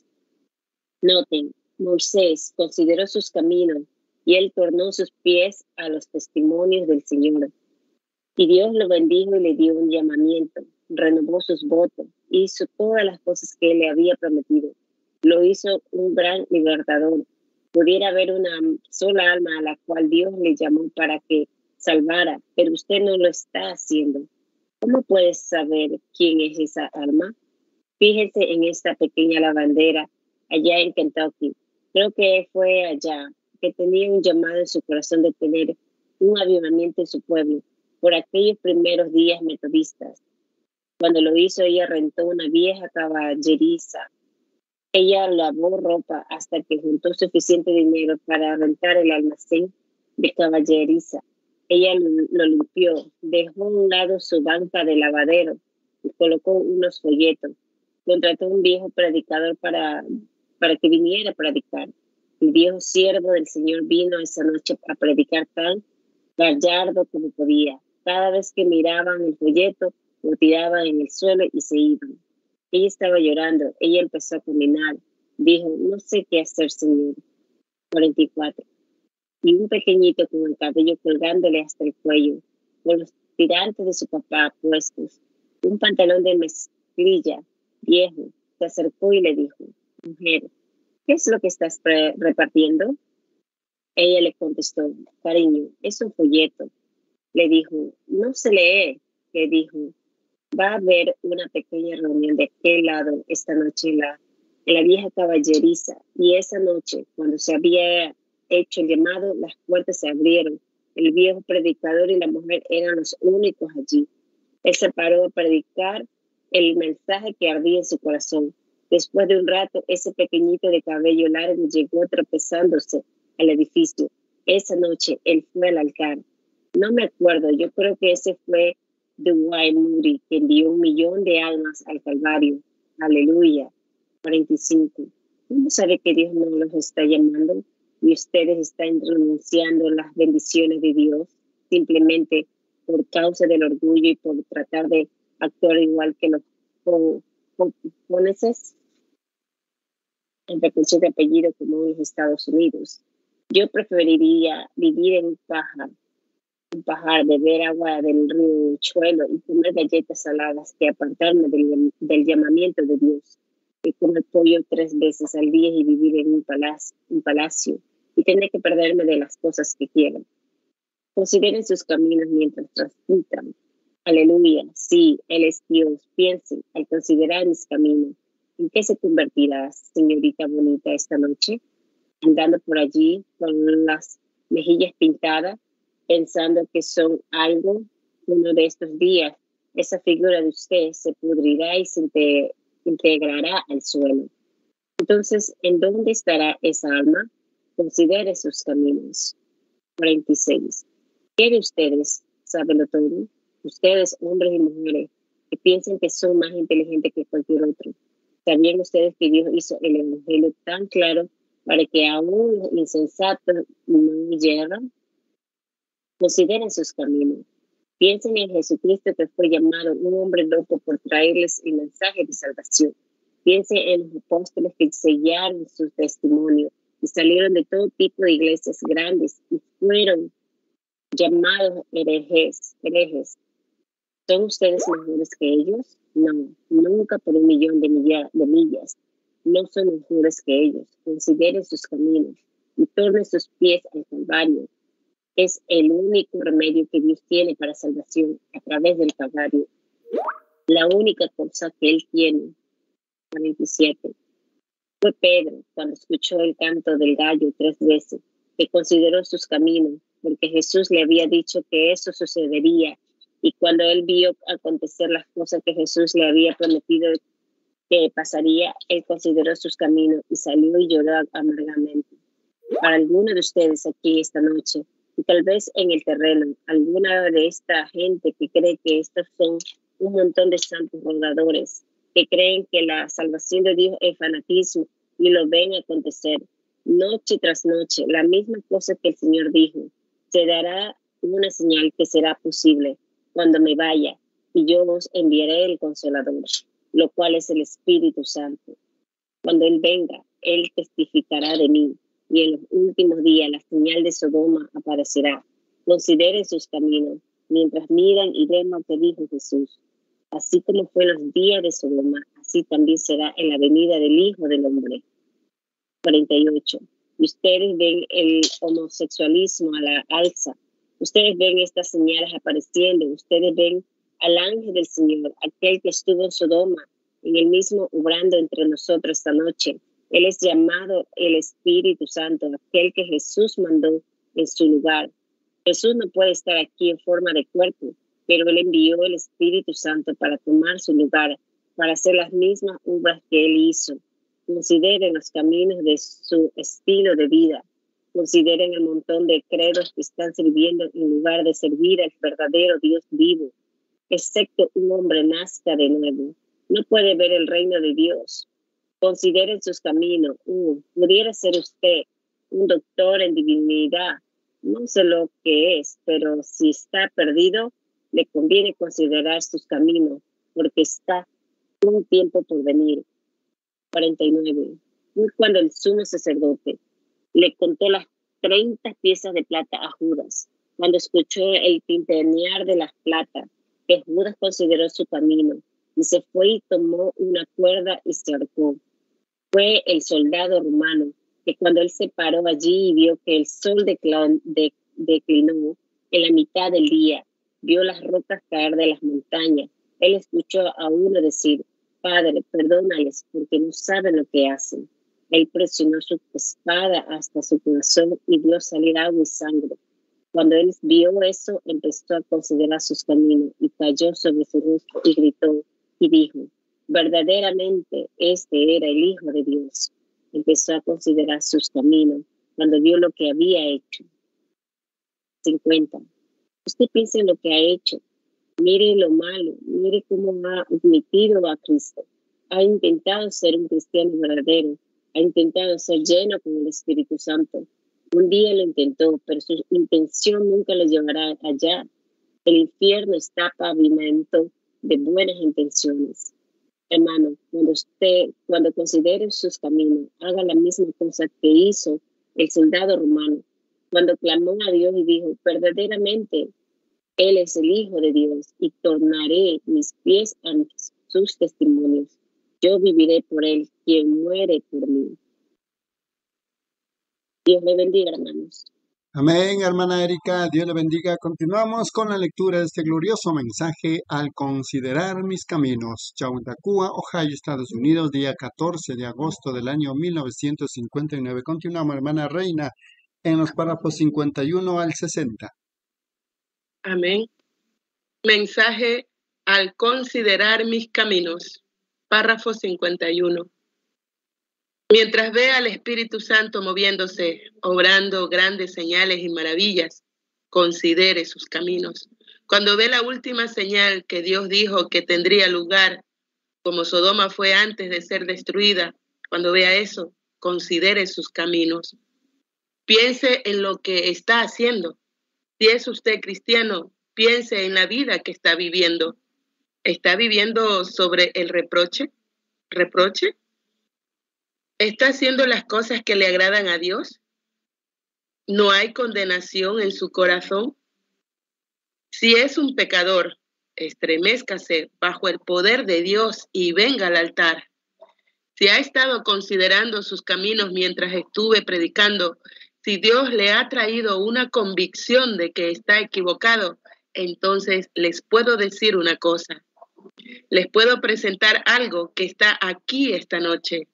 Noten, Moisés consideró sus caminos y él tornó sus pies a los testimonios del Señor. Y Dios lo bendijo y le dio un llamamiento, renovó sus votos, hizo todas las cosas que él le había prometido. Lo hizo un gran libertador. Pudiera haber una sola alma a la cual Dios le llamó para que salvara, pero usted no lo está haciendo. ¿Cómo puedes saber quién es esa alma? Fíjense en esta pequeña lavandera allá en Kentucky. Creo que fue allá que tenía un llamado en su corazón de tener un avivamiento en su pueblo por aquellos primeros días metodistas. Cuando lo hizo, ella rentó una vieja caballeriza. Ella lavó ropa hasta que juntó suficiente dinero para rentar el almacén de caballeriza. Ella lo limpió, dejó a un lado su banca de lavadero y colocó unos folletos. Contrató un viejo predicador para que viniera a predicar. El viejo siervo del Señor vino esa noche a predicar tan gallardo como podía. Cada vez que miraban el folleto, lo tiraban en el suelo y se iban. Ella estaba llorando. Ella empezó a caminar. Dijo, no sé qué hacer, Señor. 44. Y un pequeñito con el cabello colgándole hasta el cuello, con los tirantes de su papá puestos, un pantalón de mezclilla viejo, se acercó y le dijo, mujer, ¿qué es lo que estás repartiendo? Ella le contestó, cariño, es un folleto. Le dijo, no se lee. Le dijo, va a haber una pequeña reunión de aquel lado esta noche en la vieja caballeriza. Y esa noche, cuando se había hecho el llamado, las puertas se abrieron. El viejo predicador y la mujer eran los únicos allí. Él se paró a predicar el mensaje que ardía en su corazón. Después de un rato, ese pequeñito de cabello largo llegó tropezándose al edificio. Esa noche, él fue al altar. No me acuerdo, yo creo que ese fue Dwight Moody, que envió 1 millón de almas al Calvario. Aleluya. 45. ¿Cómo sabe que Dios no los está llamando y ustedes están renunciando a las bendiciones de Dios simplemente por causa del orgullo y por tratar de actuar igual que los japoneses? En recuerdo de apellido como en los Estados Unidos. Yo preferiría vivir en un pajar, beber agua del riachuelo y comer galletas saladas que apartarme del llamamiento de Dios, y comer pollo 3 veces al día y vivir en un palacio y tener que perderme de las cosas que quiero. Consideren sus caminos mientras transitan. Aleluya, sí, Él es Dios. Piensen al considerar mis caminos. ¿En qué se convertirá, señorita bonita, esta noche? Andando por allí con las mejillas pintadas, pensando que son algo. Uno de estos días, esa figura de usted se pudrirá y se integrará al suelo. Entonces, ¿en dónde estará esa alma? Considere sus caminos. 46. ¿Qué de ustedes? ¿Sábelo todo? Ustedes, hombres y mujeres, que piensan que son más inteligentes que cualquier otro. ¿Sabían ustedes que Dios hizo el evangelio tan claro para que aún los insensatos no yerran. Consideren sus caminos. Piensen en Jesucristo, que fue llamado un hombre loco por traerles el mensaje de salvación. Piensen en los apóstoles que sellaron su testimonio y salieron de todo tipo de iglesias grandes y fueron llamados herejes. ¿Son ustedes mejores que ellos? No, nunca por 1,000,000 de millas. No son mejores que ellos. Consideren sus caminos y tornen sus pies al Calvario. Es el único remedio que Dios tiene para salvación a través del Calvario. La única cosa que Él tiene. 47. Fue Pedro, cuando escuchó el canto del gallo 3 veces, que consideró sus caminos, porque Jesús le había dicho que eso sucedería. Y cuando él vio acontecer las cosas que Jesús le había prometido que pasaría, él consideró sus caminos y salió y lloró amargamente. Para alguno de ustedes aquí esta noche, y tal vez en el terreno, alguna de esta gente que cree que estos son un montón de santos rodadores, que creen que la salvación de Dios es fanatismo y lo ven acontecer noche tras noche, la misma cosa que el Señor dijo: se dará una señal que será posible cuando me vaya, y yo os enviaré el Consolador, lo cual es el Espíritu Santo. Cuando Él venga, Él testificará de mí, y en los últimos días la señal de Sodoma aparecerá. Consideren sus caminos, mientras miran y ven lo que dijo Jesús. Así como fue en los días de Sodoma, así también será en la venida del Hijo del Hombre. 48. Y ustedes ven el homosexualismo a la alza. Ustedes ven estas señales apareciendo. Ustedes ven al ángel del Señor, aquel que estuvo en Sodoma, en el mismo obrando entre nosotros esta noche. Él es llamado el Espíritu Santo, aquel que Jesús mandó en su lugar. Jesús no puede estar aquí en forma de cuerpo, pero Él envió el Espíritu Santo para tomar su lugar, para hacer las mismas obras que Él hizo. Consideren los caminos de su estilo de vida. Consideren el montón de credos que están sirviendo en lugar de servir al verdadero Dios vivo. Excepto un hombre nazca de nuevo, no puede ver el reino de Dios. Consideren sus caminos. Pudiera ser usted un doctor en divinidad. No sé lo que es, pero si está perdido, le conviene considerar sus caminos, porque está un tiempo por venir. 49. Cuando el sumo sacerdote le contó las 30 piezas de plata a Judas, cuando escuchó el tintinear de las plata, que Judas consideró su camino, y se fue y tomó una cuerda y se ahorcó. Fue el soldado romano, que cuando él se paró allí y vio que el sol declinó en la mitad del día, vio las rocas caer de las montañas. Él escuchó a uno decir: Padre, perdónales, porque no saben lo que hacen. Él presionó su espada hasta su corazón y vio salir agua y sangre. Cuando él vio eso, empezó a considerar sus caminos y cayó sobre su rostro y gritó y dijo: verdaderamente este era el Hijo de Dios. Empezó a considerar sus caminos cuando vio lo que había hecho. 50. Usted piensa en lo que ha hecho. Mire lo malo, mire cómo ha admitido a Cristo. Ha intentado ser un cristiano verdadero. Ha intentado ser lleno con el Espíritu Santo. Un día lo intentó, pero su intención nunca lo llevará allá. El infierno está pavimento de buenas intenciones. Hermano, cuando considere sus caminos, haga la misma cosa que hizo el soldado romano, cuando clamó a Dios y dijo: verdaderamente, Él es el Hijo de Dios, y tornaré mis pies a sus testimonios. Yo viviré por Él, quien muere por mí. Dios le bendiga, hermanos. Amén, hermana Erika, Dios le bendiga. Continuamos con la lectura de este glorioso mensaje al considerar mis caminos. Chautauqua, Ohio, Estados Unidos, día 14 de agosto del año 1959. Continuamos, hermana Reina, en los párrafos 51 al 60. Amén. Mensaje al considerar mis caminos. Párrafo 51. Mientras ve al Espíritu Santo moviéndose, obrando grandes señales y maravillas, considere sus caminos. Cuando ve la última señal que Dios dijo que tendría lugar, como Sodoma fue antes de ser destruida, cuando vea eso, considere sus caminos. Piense en lo que está haciendo. Si es usted cristiano, piense en la vida que está viviendo. ¿Está viviendo sobre el reproche? ¿Reproche? ¿Está haciendo las cosas que le agradan a Dios? ¿No hay condenación en su corazón? Si es un pecador, estremézcase bajo el poder de Dios y venga al altar. Si ha estado considerando sus caminos mientras estuve predicando, si Dios le ha traído una convicción de que está equivocado, entonces les puedo decir una cosa. Les puedo presentar algo que está aquí esta noche.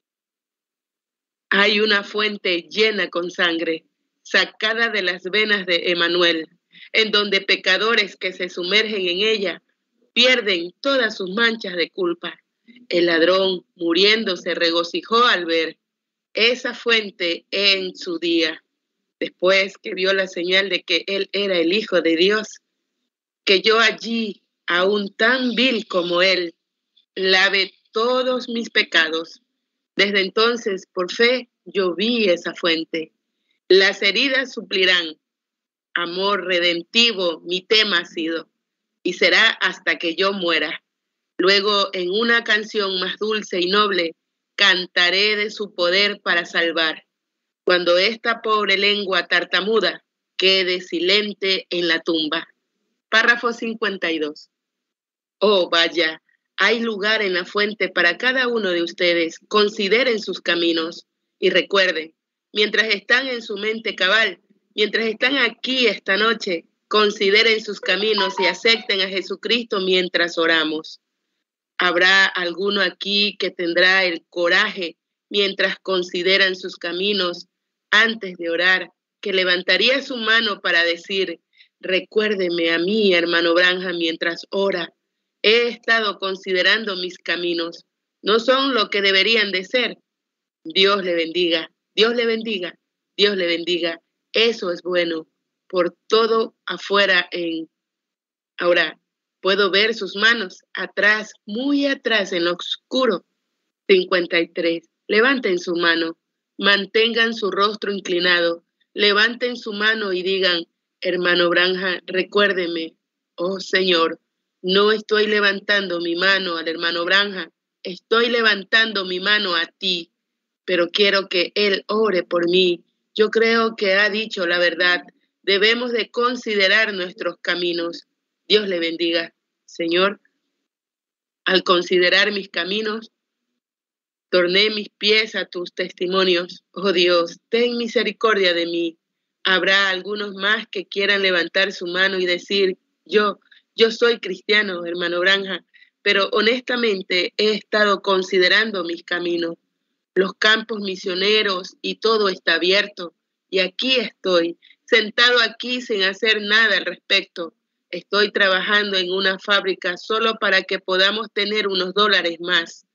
Hay una fuente llena con sangre, sacada de las venas de Emmanuel, en donde pecadores que se sumergen en ella pierden todas sus manchas de culpa. El ladrón, muriendo, se regocijó al ver esa fuente en su día, después que vio la señal de que él era el Hijo de Dios, que yo allí, aún tan vil como él, lave todos mis pecados. Desde entonces, por fe, yo vi esa fuente. Las heridas suplirán. Amor redentivo, mi tema ha sido, y será hasta que yo muera. Luego, en una canción más dulce y noble, cantaré de su poder para salvar. Cuando esta pobre lengua tartamuda quede silente en la tumba. Párrafo 52. Oh, vaya, hay lugar en la fuente para cada uno de ustedes. Consideren sus caminos y recuerden, mientras están en su mente cabal, mientras están aquí esta noche, consideren sus caminos y acepten a Jesucristo mientras oramos. Habrá alguno aquí que tendrá el coraje, mientras consideran sus caminos, antes de orar, que levantaría su mano para decir, recuérdeme a mí, hermano Branham, mientras ora. He estado considerando mis caminos. No son lo que deberían de ser. Dios le bendiga, Dios le bendiga, Dios le bendiga. Eso es bueno. Por todo afuera Ahora, puedo ver sus manos atrás, muy atrás en lo oscuro. 53. Levanten su mano. Mantengan su rostro inclinado. Levanten su mano y digan, hermano Branham, recuérdeme. Oh Señor, no estoy levantando mi mano al hermano Branham. Estoy levantando mi mano a ti. Pero quiero que él ore por mí. Yo creo que ha dicho la verdad. Debemos de considerar nuestros caminos. Dios le bendiga. Señor, al considerar mis caminos, torné mis pies a tus testimonios. Oh Dios, ten misericordia de mí. Habrá algunos más que quieran levantar su mano y decir, yo soy cristiano, hermano Branham, pero honestamente he estado considerando mis caminos. Los campos misioneros y todo está abierto. Y aquí estoy, sentado aquí sin hacer nada al respecto. Estoy trabajando en una fábrica solo para que podamos tener unos dólares más.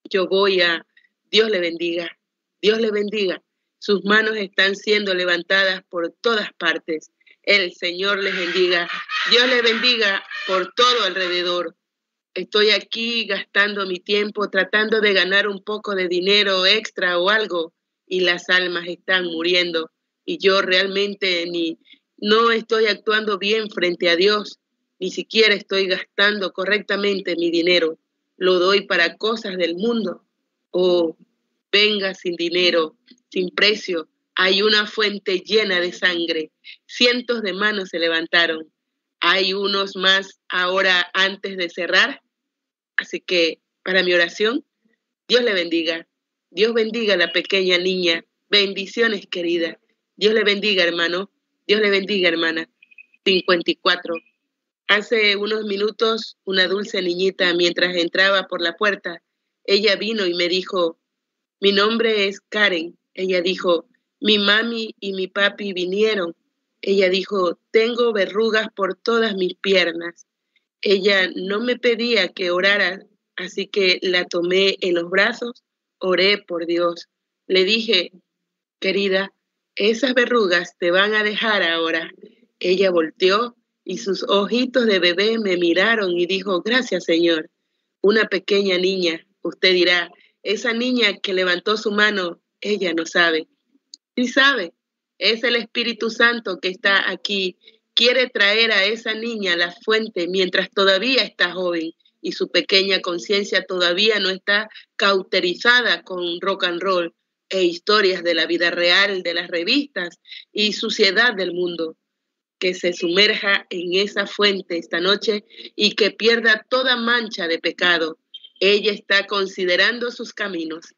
Dios le bendiga, Dios le bendiga. Sus manos están siendo levantadas por todas partes. El Señor les bendiga. Dios les bendiga por todo alrededor. Estoy aquí gastando mi tiempo tratando de ganar un poco de dinero extra o algo y las almas están muriendo y yo realmente no estoy actuando bien frente a Dios, ni siquiera estoy gastando correctamente mi dinero. Lo doy para cosas del mundo. Oh, venga sin dinero, sin precio. Hay una fuente llena de sangre. Cientos de manos se levantaron. Hay unos más ahora antes de cerrar. Así que para mi oración, Dios le bendiga. Dios bendiga a la pequeña niña. Bendiciones, querida. Dios le bendiga, hermano. Dios le bendiga, hermana. 54. Hace unos minutos, una dulce niñita, mientras entraba por la puerta, ella vino y me dijo, mi nombre es Karen. Ella dijo, mi mami y mi papi vinieron. Ella dijo, tengo verrugas por todas mis piernas. Ella no me pedía que orara, así que la tomé en los brazos, oré por Dios. Le dije, querida, esas verrugas te van a dejar ahora. Ella volteó y sus ojitos de bebé me miraron y dijo, gracias, Señor. Una pequeña niña, usted dirá, esa niña que levantó su mano ella no sabe. Sí sabe, es el Espíritu Santo que está aquí. Quiere traer a esa niña a la fuente mientras todavía está joven y su pequeña conciencia todavía no está cauterizada con rock and roll e historias de la vida real, de las revistas y suciedad del mundo. Que se sumerja en esa fuente esta noche y que pierda toda mancha de pecado. Ella está considerando sus caminos.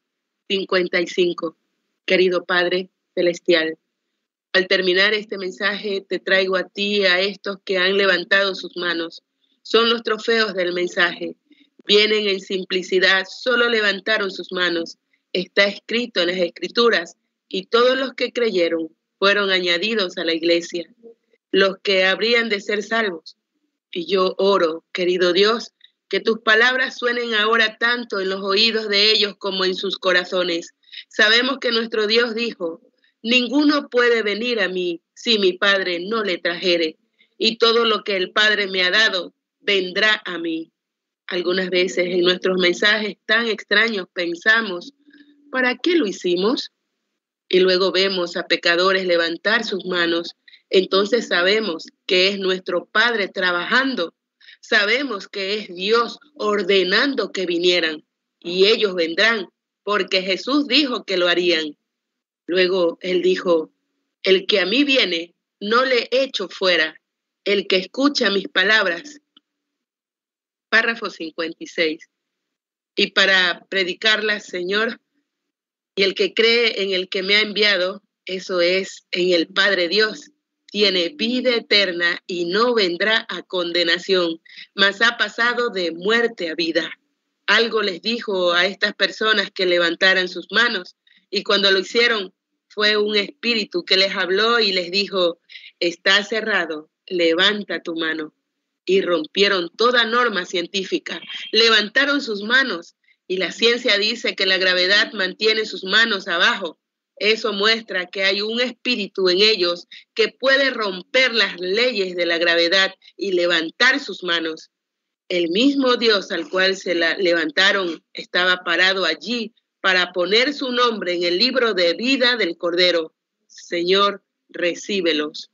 55. Querido Padre Celestial, al terminar este mensaje te traigo a ti y a estos que han levantado sus manos. Son los trofeos del mensaje. Vienen en simplicidad, solo levantaron sus manos. Está escrito en las Escrituras y todos los que creyeron fueron añadidos a la iglesia, los que habrían de ser salvos. Y yo oro, querido Dios, que tus palabras suenen ahora tanto en los oídos de ellos como en sus corazones. Sabemos que nuestro Dios dijo, ninguno puede venir a mí si mi Padre no le trajere, y todo lo que el Padre me ha dado vendrá a mí. Algunas veces en nuestros mensajes tan extraños pensamos, ¿para qué lo hicimos? Y luego vemos a pecadores levantar sus manos. Entonces sabemos que es nuestro Padre trabajando. Sabemos que es Dios ordenando que vinieran. Y ellos vendrán, porque Jesús dijo que lo harían. Luego Él dijo, el que a mí viene, no le echo fuera. El que escucha mis palabras. Párrafo 56. Y para predicarlas, Señor, y el que cree en el que me ha enviado, eso es, en el Padre Dios, tiene vida eterna y no vendrá a condenación, mas ha pasado de muerte a vida. Algo les dijo a estas personas que levantaran sus manos, y cuando lo hicieron, fue un espíritu que les habló y les dijo, está cerrado, levanta tu mano. Y rompieron toda norma científica, levantaron sus manos, y la ciencia dice que la gravedad mantiene sus manos abajo. Eso muestra que hay un espíritu en ellos que puede romper las leyes de la gravedad y levantar sus manos. El mismo Dios al cual se la levantaron estaba parado allí para poner su nombre en el libro de vida del Cordero. Señor, recíbelos.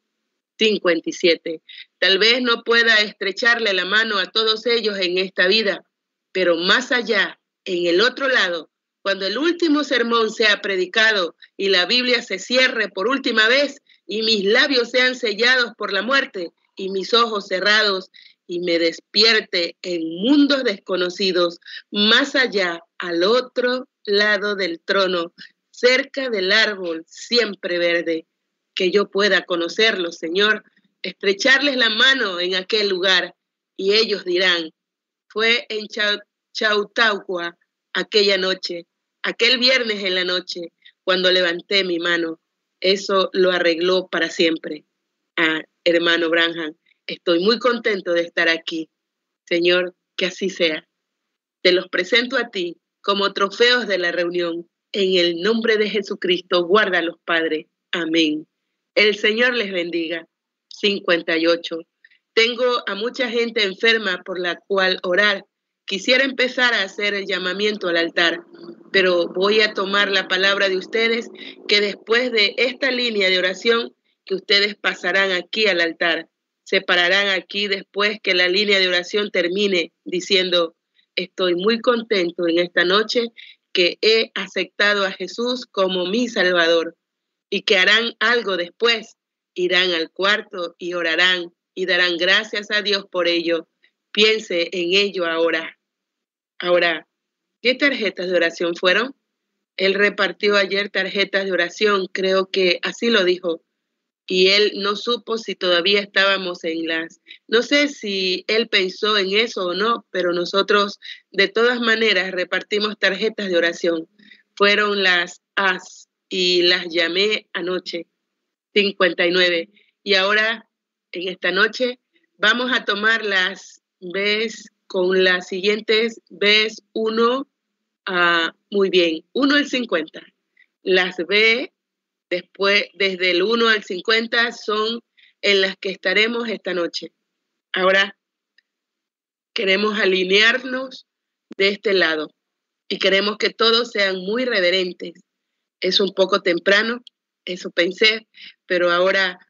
57. Tal vez no pueda estrecharle la mano a todos ellos en esta vida, pero más allá, en el otro lado, cuando el último sermón sea predicado y la Biblia se cierre por última vez y mis labios sean sellados por la muerte y mis ojos cerrados y me despierte en mundos desconocidos, más allá, al otro lado del trono, cerca del árbol siempre verde, que yo pueda conocerlos, Señor, estrecharles la mano en aquel lugar y ellos dirán, fue en Chautauqua aquella noche, aquel viernes en la noche, cuando levanté mi mano. Eso lo arregló para siempre. Hermano Branham, estoy muy contento de estar aquí. Señor, que así sea. Te los presento a ti como trofeos de la reunión. En el nombre de Jesucristo, guárdalos, Padre. Amén. El Señor les bendiga. 58. Tengo a mucha gente enferma por la cual orar. Quisiera empezar a hacer el llamamiento al altar, pero voy a tomar la palabra de ustedes que después de esta línea de oración, que ustedes pasarán aquí al altar. Se pararán aquí después que la línea de oración termine diciendo, estoy muy contento en esta noche que he aceptado a Jesús como mi Salvador, y que harán algo después. Irán al cuarto y orarán y darán gracias a Dios por ello. Piense en ello ahora. Ahora, ¿qué tarjetas de oración fueron? Él repartió ayer tarjetas de oración, creo que así lo dijo. Y él no supo si todavía estábamos en las... No sé si él pensó en eso o no, pero nosotros de todas maneras repartimos tarjetas de oración. Fueron las As y las llamé anoche. 59. Y ahora, en esta noche, vamos a tomar las Bs con las siguientes Bs 1 muy bien, 1 al 50. Las B, después, desde el 1 al 50, son en las que estaremos esta noche. Ahora, queremos alinearnos de este lado y queremos que todos sean muy reverentes. Es un poco temprano, eso pensé, pero ahora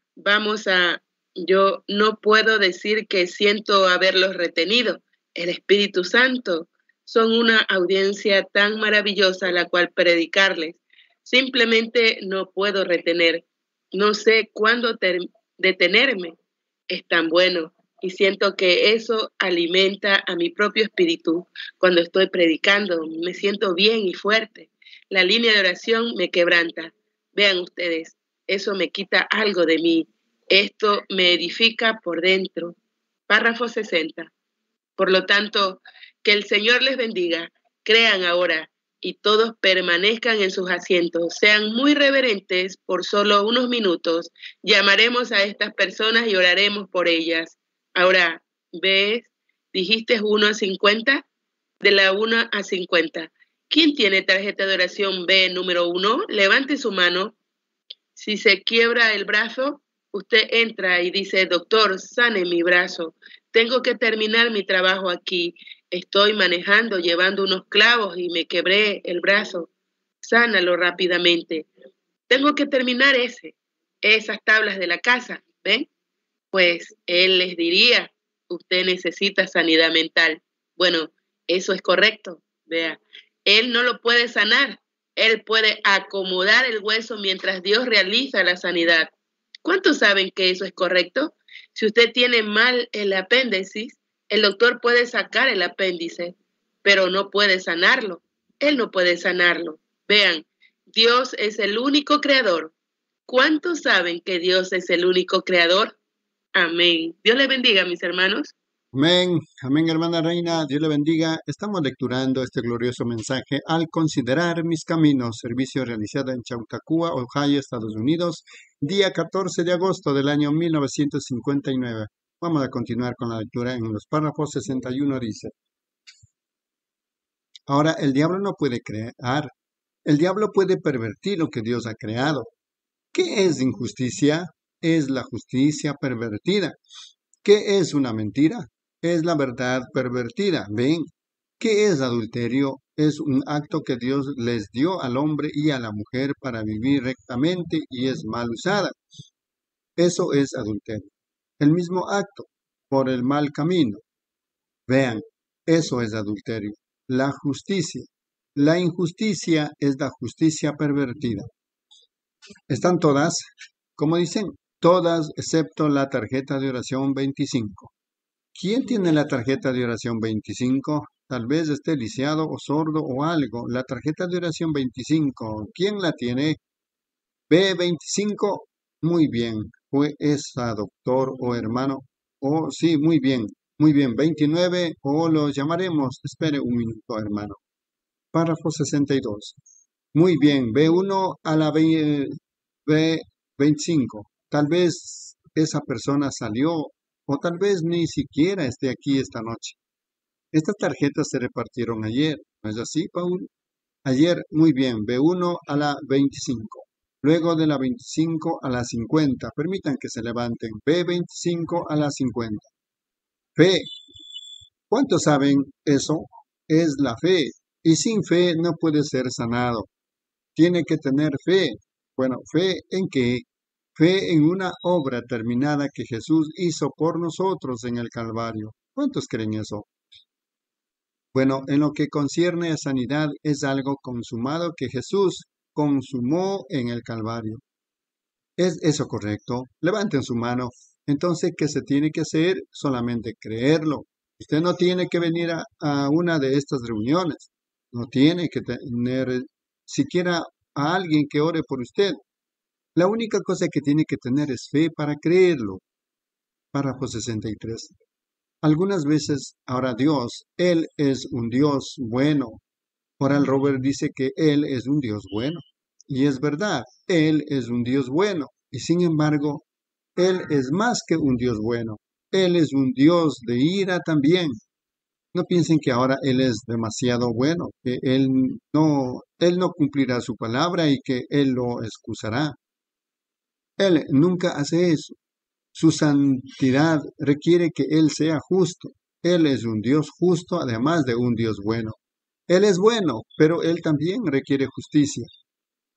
yo no puedo decir que siento haberlos retenido. El Espíritu Santo son una audiencia tan maravillosa a la cual predicarles. Simplemente no puedo retener. No sé cuándo detenerme. Es tan bueno y siento que eso alimenta a mi propio espíritu cuando estoy predicando. Me siento bien y fuerte. La línea de oración me quebranta. Vean ustedes, eso me quita algo de mí. Esto me edifica por dentro. Párrafo 60. Por lo tanto, que el Señor les bendiga. Crean ahora y todos permanezcan en sus asientos. Sean muy reverentes por solo unos minutos. Llamaremos a estas personas y oraremos por ellas. Ahora, ¿ves? ¿Dijiste 1 a 50? De la 1 a 50. ¿Quién tiene tarjeta de oración B número 1? Levante su mano. Si se quiebra el brazo, usted entra y dice, doctor, sane mi brazo. Tengo que terminar mi trabajo aquí. Estoy manejando, llevando unos clavos y me quebré el brazo. Sánalo rápidamente. Tengo que terminar esas tablas de la casa, ¿ven? Pues él les diría, usted necesita sanidad mental. Bueno, eso es correcto, vea. Él no lo puede sanar. Él puede acomodar el hueso mientras Dios realiza la sanidad. ¿Cuántos saben que eso es correcto? Si usted tiene mal el apéndice, el doctor puede sacar el apéndice, pero no puede sanarlo. Él no puede sanarlo. Vean, Dios es el único creador. ¿Cuántos saben que Dios es el único creador? Amén. Dios le bendiga, mis hermanos. Amén, amén, hermana Reina, Dios le bendiga. Estamos lecturando este glorioso mensaje al considerar mis caminos, servicio realizado en Chautauqua, Ohio, Estados Unidos, día 14 de agosto del año 1959. Vamos a continuar con la lectura en los párrafos 61, dice. Ahora, el diablo no puede crear, el diablo puede pervertir lo que Dios ha creado. ¿Qué es injusticia? Es la justicia pervertida. ¿Qué es una mentira? Es la verdad pervertida. ¿Ven? ¿Qué es adulterio? Es un acto que Dios les dio al hombre y a la mujer para vivir rectamente y es mal usada. Eso es adulterio. El mismo acto, por el mal camino. Vean, eso es adulterio. La justicia. La injusticia es la justicia pervertida. ¿Están todas? Como dicen, todas excepto la tarjeta de oración 25. ¿Quién tiene la tarjeta de oración 25? Tal vez esté lisiado o sordo o algo. La tarjeta de oración 25. ¿Quién la tiene? B25. Muy bien. Fue esa doctor o hermano. Oh, sí, muy bien. Muy bien. 29. O lo llamaremos. Espere un minuto, hermano. Párrafo 62. Muy bien. B1 a la B25. Tal vez esa persona salió o tal vez ni siquiera esté aquí esta noche. Estas tarjetas se repartieron ayer, ¿no es así, Paul? Ayer, muy bien, B1 a la 25. Luego de la 25 a la 50. Permitan que se levanten. B25 a la 50. Fe. ¿Cuántos saben eso? Es la fe. Y sin fe no puede ser sanado. Tiene que tener fe. Bueno, ¿fe en qué? Fe en una obra terminada que Jesús hizo por nosotros en el Calvario. ¿Cuántos creen eso? Bueno, en lo que concierne a sanidad es algo consumado que Jesús consumó en el Calvario. ¿Es eso correcto? Levanten su mano. Entonces, ¿qué se tiene que hacer? Solamente creerlo. Usted no tiene que venir a una de estas reuniones. No tiene que tener siquiera a alguien que ore por usted. La única cosa que tiene que tener es fe para creerlo. Párrafo 63. Algunas veces, ahora Dios, Él es un Dios bueno. Oral Robert dice que Él es un Dios bueno. Y es verdad, Él es un Dios bueno. Y sin embargo, Él es más que un Dios bueno. Él es un Dios de ira también. No piensen que ahora Él es demasiado bueno, que Él no cumplirá su palabra y que Él lo excusará. Él nunca hace eso. Su santidad requiere que Él sea justo. Él es un Dios justo, además de un Dios bueno. Él es bueno, pero Él también requiere justicia.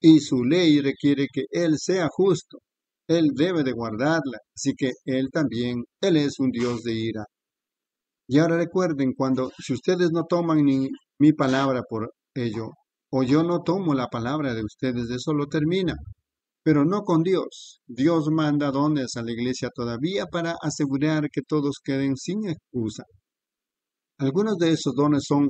y su ley requiere que él sea justo. Él debe de guardarla, así que él es un Dios de ira. Y ahora recuerden, si ustedes no toman ni mi palabra por ello, o yo no tomo la palabra de ustedes, eso lo termina. Pero no con Dios. Dios manda dones a la iglesia todavía para asegurar que todos queden sin excusa. Algunos de esos dones son,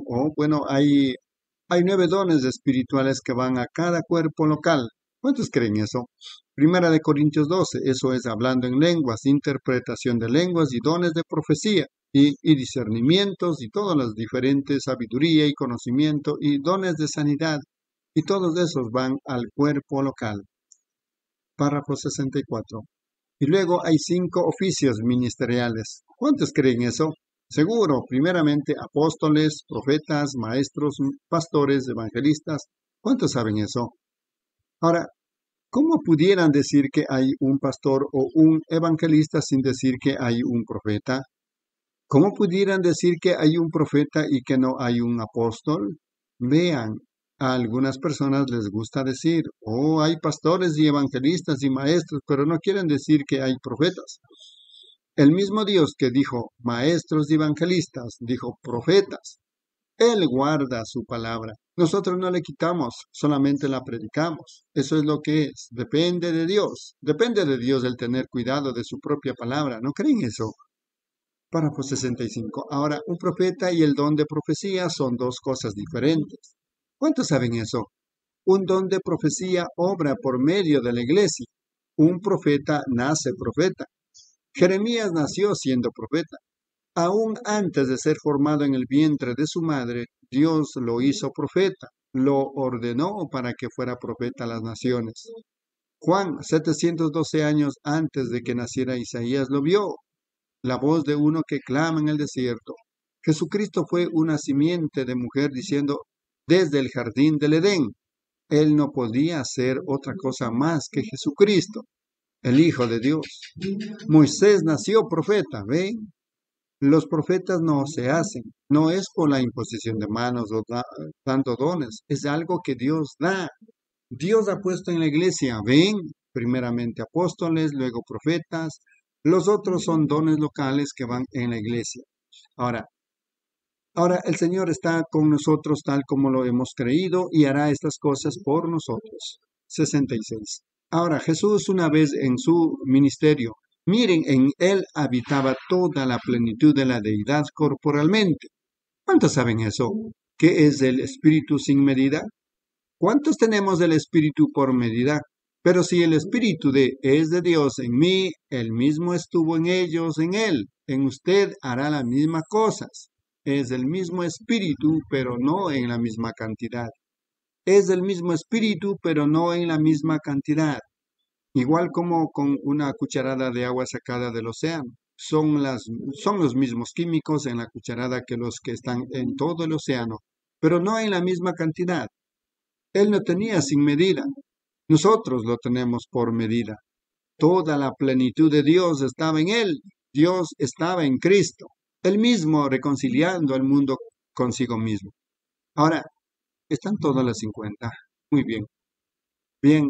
hay 9 dones espirituales que van a cada cuerpo local. ¿Cuántos creen eso? Primera de Corintios 12, eso es hablando en lenguas, interpretación de lenguas y dones de profecía y discernimientos y todas las diferentes sabiduría y conocimiento y dones de sanidad. Y todos esos van al cuerpo local. Párrafo 64. Y luego hay 5 oficios ministeriales. ¿Cuántos creen eso? Seguro, primeramente apóstoles, profetas, maestros, pastores, evangelistas. ¿Cuántos saben eso? Ahora, ¿cómo pudieran decir que hay un pastor o un evangelista sin decir que hay un profeta? ¿Cómo pudieran decir que hay un profeta y que no hay un apóstol? Vean, a algunas personas les gusta decir, hay pastores y evangelistas y maestros, pero no quieren decir que hay profetas. El mismo Dios que dijo maestros y evangelistas, dijo profetas. Él guarda su palabra. Nosotros no le quitamos, solamente la predicamos. Eso es lo que es. Depende de Dios. Depende de Dios el tener cuidado de su propia palabra. ¿No creen eso? Párrafo 65. Ahora, un profeta y el don de profecía son 2 cosas diferentes. ¿Cuántos saben eso? Un don de profecía obra por medio de la iglesia. Un profeta nace profeta. Jeremías nació siendo profeta. Aún antes de ser formado en el vientre de su madre, Dios lo hizo profeta. Lo ordenó para que fuera profeta a las naciones. Juan, 712 años antes de que naciera Isaías, lo vio. La voz de uno que clama en el desierto. Jesucristo fue una simiente de mujer diciendo, desde el jardín del Edén. Él no podía hacer otra cosa más que Jesucristo, el Hijo de Dios. Moisés nació profeta, ¿ven? Los profetas no se hacen, no es por la imposición de manos o dando dones, es algo que Dios da. Dios ha puesto en la iglesia, ¿ven? Primeramente apóstoles, luego profetas, los otros son dones locales que van en la iglesia. Ahora el Señor está con nosotros tal como lo hemos creído y hará estas cosas por nosotros. 66. Ahora Jesús una vez en su ministerio, miren, en Él habitaba toda la plenitud de la deidad corporalmente. ¿Cuántos saben eso? ¿Qué es el Espíritu sin medida? ¿Cuántos tenemos el Espíritu por medida? Pero si el Espíritu es de Dios en mí, Él mismo estuvo en ellos, en Él. En usted hará las mismas cosas. Es el mismo Espíritu, pero no en la misma cantidad. Es el mismo Espíritu, pero no en la misma cantidad. Igual como con una cucharada de agua sacada del océano. Son los mismos químicos en la cucharada que los que están en todo el océano, pero no en la misma cantidad. Él no tenía sin medida. Nosotros lo tenemos por medida. Toda la plenitud de Dios estaba en Él. Dios estaba en Cristo. Él mismo reconciliando al mundo consigo mismo. Ahora, están todas las 50. Muy bien. Bien,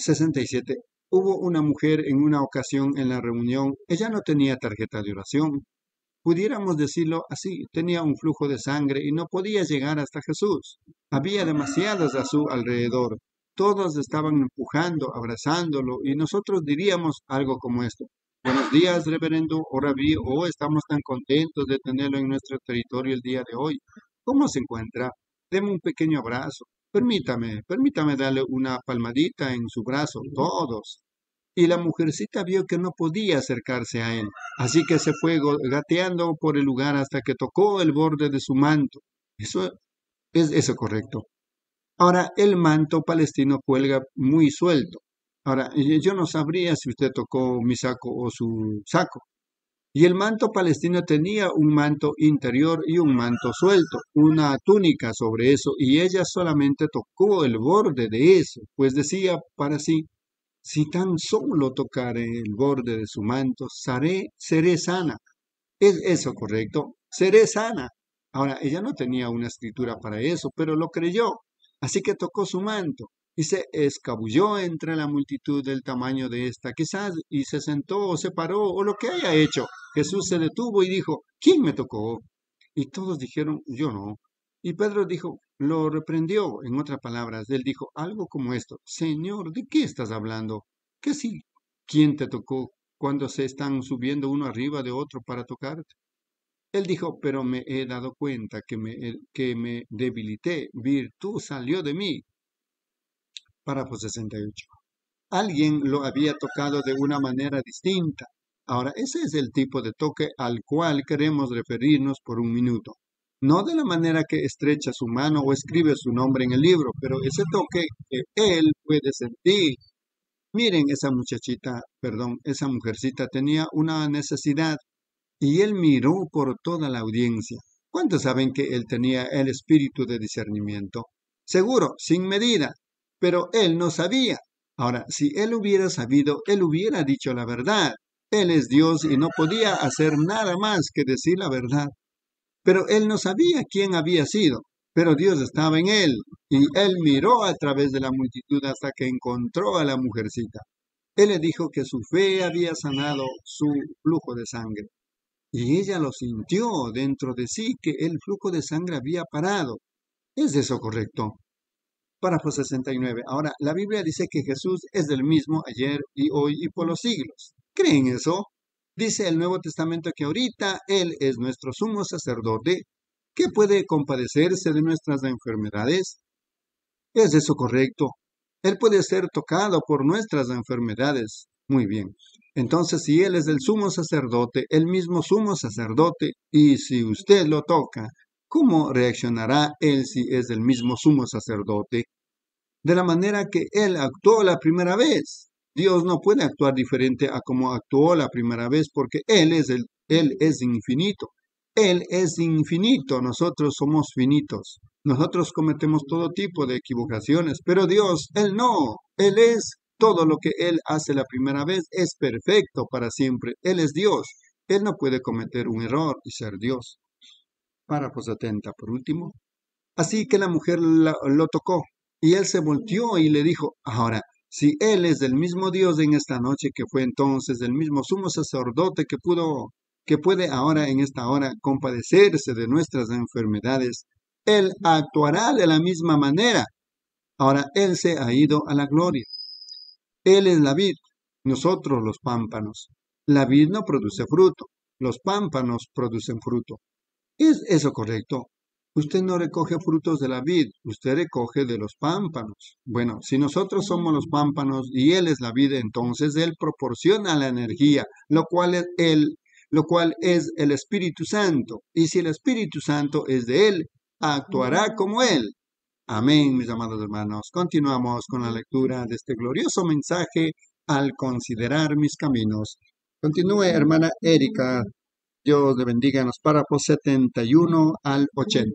67. Hubo una mujer en una ocasión en la reunión. Ella no tenía tarjeta de oración. Pudiéramos decirlo así, tenía un flujo de sangre y no podía llegar hasta Jesús. Había demasiados a su alrededor. Todos estaban empujando, abrazándolo, y nosotros diríamos algo como esto. Buenos días, reverendo, o rabí, estamos tan contentos de tenerlo en nuestro territorio el día de hoy. ¿Cómo se encuentra? Deme un pequeño abrazo. Permítame darle una palmadita en su brazo, todos. Y la mujercita vio que no podía acercarse a él, así que se fue gateando por el lugar hasta que tocó el borde de su manto. ¿Es eso correcto? Ahora, el manto palestino cuelga muy suelto. Ahora, yo no sabría si usted tocó mi saco o su saco. Y el manto palestino tenía un manto interior y un manto suelto, una túnica sobre eso, y ella solamente tocó el borde de eso, pues decía para sí, si tan solo tocaré el borde de su manto, seré sana. ¿Es eso correcto? Seré sana. Ahora, ella no tenía una escritura para eso, pero lo creyó. Así que tocó su manto. y se escabulló entre la multitud del tamaño de esta, quizás, y se sentó o se paró o lo que haya hecho. Jesús se detuvo y dijo, ¿quién me tocó? Y todos dijeron, yo no. Y Pedro dijo, lo reprendió. En otras palabras, él dijo algo como esto, Señor, ¿de qué estás hablando? ¿Qué si quién te tocó cuando se están subiendo uno arriba de otro para tocarte? Él dijo, pero me he dado cuenta que me debilité, virtud salió de mí. Párrafo 68. Alguien lo había tocado de una manera distinta. Ahora, ese es el tipo de toque al cual queremos referirnos por un minuto. No de la manera que estrecha su mano o escribe su nombre en el libro, pero ese toque que él puede sentir. Miren, esa mujercita tenía una necesidad y él miró por toda la audiencia. ¿Cuántos saben que él tenía el espíritu de discernimiento? Seguro, sin medida, pero él no sabía. Ahora, si él hubiera sabido, él hubiera dicho la verdad. Él es Dios y no podía hacer nada más que decir la verdad. Pero él no sabía quién había sido, pero Dios estaba en él, y él miró a través de la multitud hasta que encontró a la mujercita. Él le dijo que su fe había sanado su flujo de sangre. Y ella lo sintió dentro de sí que el flujo de sangre había parado. ¿Es eso correcto? Párrafo 69. Ahora, la Biblia dice que Jesús es el mismo ayer y hoy y por los siglos. ¿Creen eso? Dice el Nuevo Testamento que ahorita Él es nuestro sumo sacerdote, que puede compadecerse de nuestras enfermedades. ¿Es eso correcto? Él puede ser tocado por nuestras enfermedades. Muy bien. Entonces, si Él es el sumo sacerdote, el mismo sumo sacerdote, y si usted lo toca, ¿cómo reaccionará Él si es el mismo sumo sacerdote? De la manera que Él actuó la primera vez. Dios no puede actuar diferente a como actuó la primera vez porque Él es infinito. Él es infinito, nosotros somos finitos. Nosotros cometemos todo tipo de equivocaciones, pero Dios, Él no. Él es todo lo que Él hace la primera vez, es perfecto para siempre. Él es Dios. Él no puede cometer un error y ser Dios. Párrafo 70, por último. Así que la mujer lo tocó y él se volteó y le dijo, ahora, si Él es del mismo Dios en esta noche que fue entonces el mismo sumo sacerdote que puede ahora en esta hora compadecerse de nuestras enfermedades, Él actuará de la misma manera. Ahora Él se ha ido a la gloria. Él es la vid, nosotros los pámpanos. La vid no produce fruto, los pámpanos producen fruto. ¿Es eso correcto? Usted no recoge frutos de la vid, usted recoge de los pámpanos. Bueno, si nosotros somos los pámpanos y Él es la vid, entonces Él proporciona la energía, lo cual es el Espíritu Santo. Y si el Espíritu Santo es de Él, actuará como Él. Amén, mis amados hermanos. Continuamos con la lectura de este glorioso mensaje al considerar mis caminos. Continúe, hermana Erika. Dios le bendiga en los párrafos 71 al 80.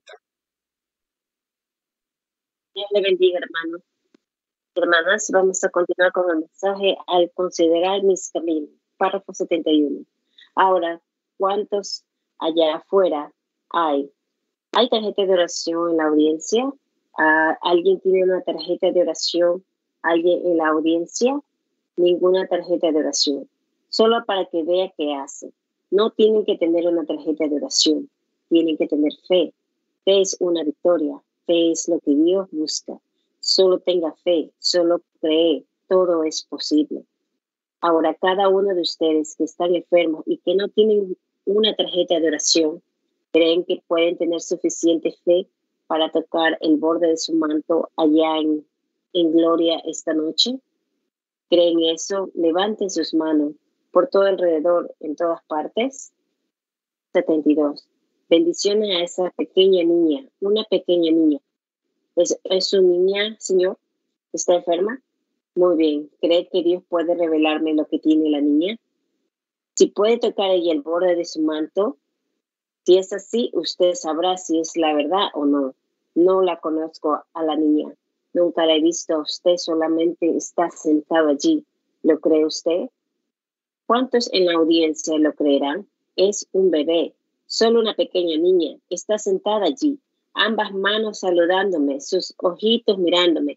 Dios le bendiga, hermanos. Hermanas, vamos a continuar con el mensaje al considerar mis caminos. Párrafo 71. Ahora, ¿cuántos allá afuera hay? ¿Hay tarjeta de oración en la audiencia? ¿Alguien tiene una tarjeta de oración? ¿Alguien en la audiencia? Ninguna tarjeta de oración. Solo para que vea qué hace. No tienen que tener una tarjeta de oración. Tienen que tener fe. Fe es una victoria. Fe es lo que Dios busca. Solo tenga fe. Solo cree. Todo es posible. Ahora, cada uno de ustedes que están enfermos y que no tienen una tarjeta de oración, ¿creen que pueden tener suficiente fe para tocar el borde de su manto allá en gloria esta noche? ¿Creen eso? Levanten sus manos por todo alrededor, en todas partes. 72. Bendiciones a esa pequeña niña, una pequeña niña. ¿Es su niña, Señor? ¿Está enferma? Muy bien. ¿Cree que Dios puede revelarme lo que tiene la niña? Si puede tocar ella el borde de su manto, si es así, usted sabrá si es la verdad o no. No la conozco a la niña. Nunca la he visto a usted, solamente está sentado allí. ¿Lo cree usted? ¿Cuántos en la audiencia lo creerán? Es un bebé, solo una pequeña niña. Está sentada allí, ambas manos saludándome, sus ojitos mirándome.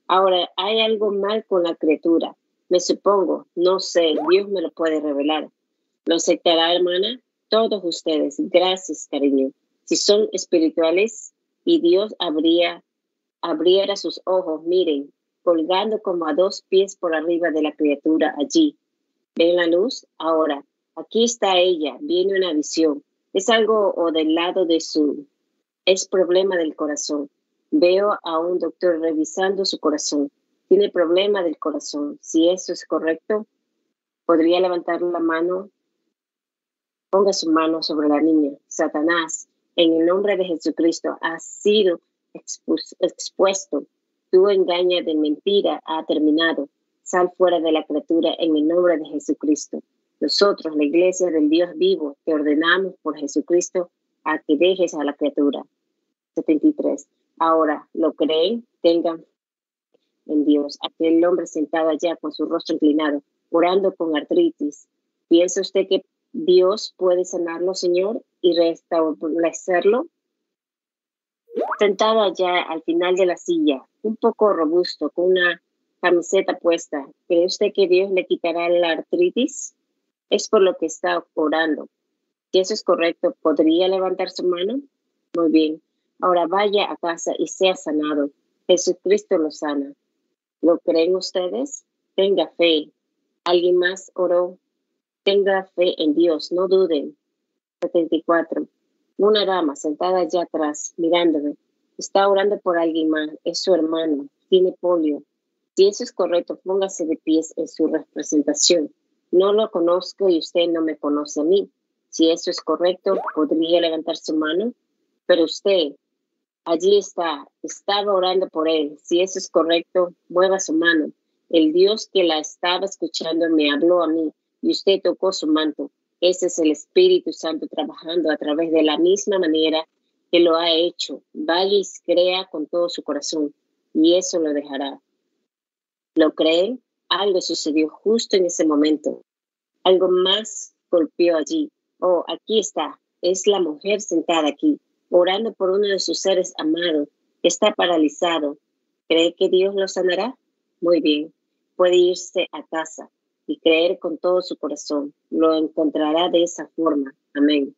Ahora, hay algo mal con la criatura. Me supongo, no sé, Dios me lo puede revelar. ¿Lo aceptará, hermana? Todos ustedes, gracias, cariño. Si son espirituales y Dios abriera sus ojos, miren, colgando como a 2 pies por arriba de la criatura allí. ¿Ven la luz? Ahora, aquí está ella, viene una visión. Es algo o del lado de es problema del corazón. Veo a un doctor revisando su corazón. Tiene problema del corazón. Si eso es correcto, podría levantar la mano. Ponga su mano sobre la niña. Satanás, en el nombre de Jesucristo, ha sido expuesto. Tu engaño de mentira ha terminado. Sal fuera de la criatura en el nombre de Jesucristo. Nosotros, la iglesia del Dios vivo, te ordenamos por Jesucristo a que dejes a la criatura. 73. Ahora, ¿lo creen? Tengan en Dios. Aquel hombre sentado allá con su rostro inclinado, orando con artritis. ¿Piensa usted que Dios puede sanarlo, Señor, y restablecerlo? Sentado allá al final de la silla, un poco robusto, con una camiseta puesta, ¿cree usted que Dios le quitará la artritis? Es por lo que está orando. Si eso es correcto, ¿podría levantar su mano? Muy bien. Ahora vaya a casa y sea sanado. Jesucristo lo sana. ¿Lo creen ustedes? Tenga fe. ¿Alguien más oró? Tenga fe en Dios, no duden. 74. Una dama sentada allá atrás, mirándome. Está orando por alguien más. Es su hermano. Tiene polio. Si eso es correcto, póngase de pies en su representación. No lo conozco y usted no me conoce a mí. Si eso es correcto, podría levantar su mano. Pero usted, allí estaba orando por él. Si eso es correcto, mueva su mano. El Dios que la estaba escuchando me habló a mí y usted tocó su manto. Ese es el Espíritu Santo trabajando a través de la misma manera que lo ha hecho. Vaya y crea con todo su corazón y eso lo dejará. ¿Lo creen? Algo sucedió justo en ese momento. Algo más golpeó allí. Oh, aquí está. Es la mujer sentada aquí, orando por uno de sus seres amados que está paralizado. ¿Cree que Dios lo sanará? Muy bien. Puede irse a casa y creer con todo su corazón. Lo encontrará de esa forma. Amén.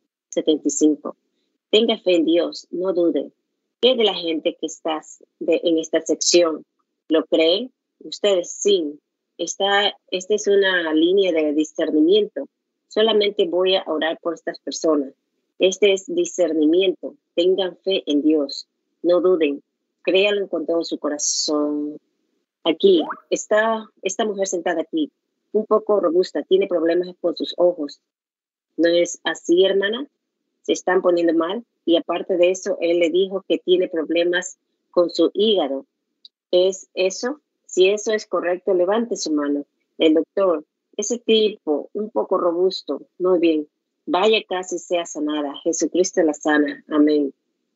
75. Tenga fe en Dios, no dude. ¿Qué de la gente que estás en esta sección? ¿Lo creen? Ustedes sí. Esta es una línea de discernimiento. Solamente voy a orar por estas personas. Este es discernimiento. Tengan fe en Dios. No duden. Créanlo con todo su corazón. Aquí está esta mujer sentada aquí, un poco robusta, tiene problemas con sus ojos. ¿No es así, hermana? Se están poniendo mal. Y aparte de eso, él le dijo que tiene problemas con su hígado. ¿Es eso? Si eso es correcto, levante su mano. El doctor, ese tipo, un poco robusto, muy bien. Vaya a casa y sea sanada. Jesucristo la sana. Amén.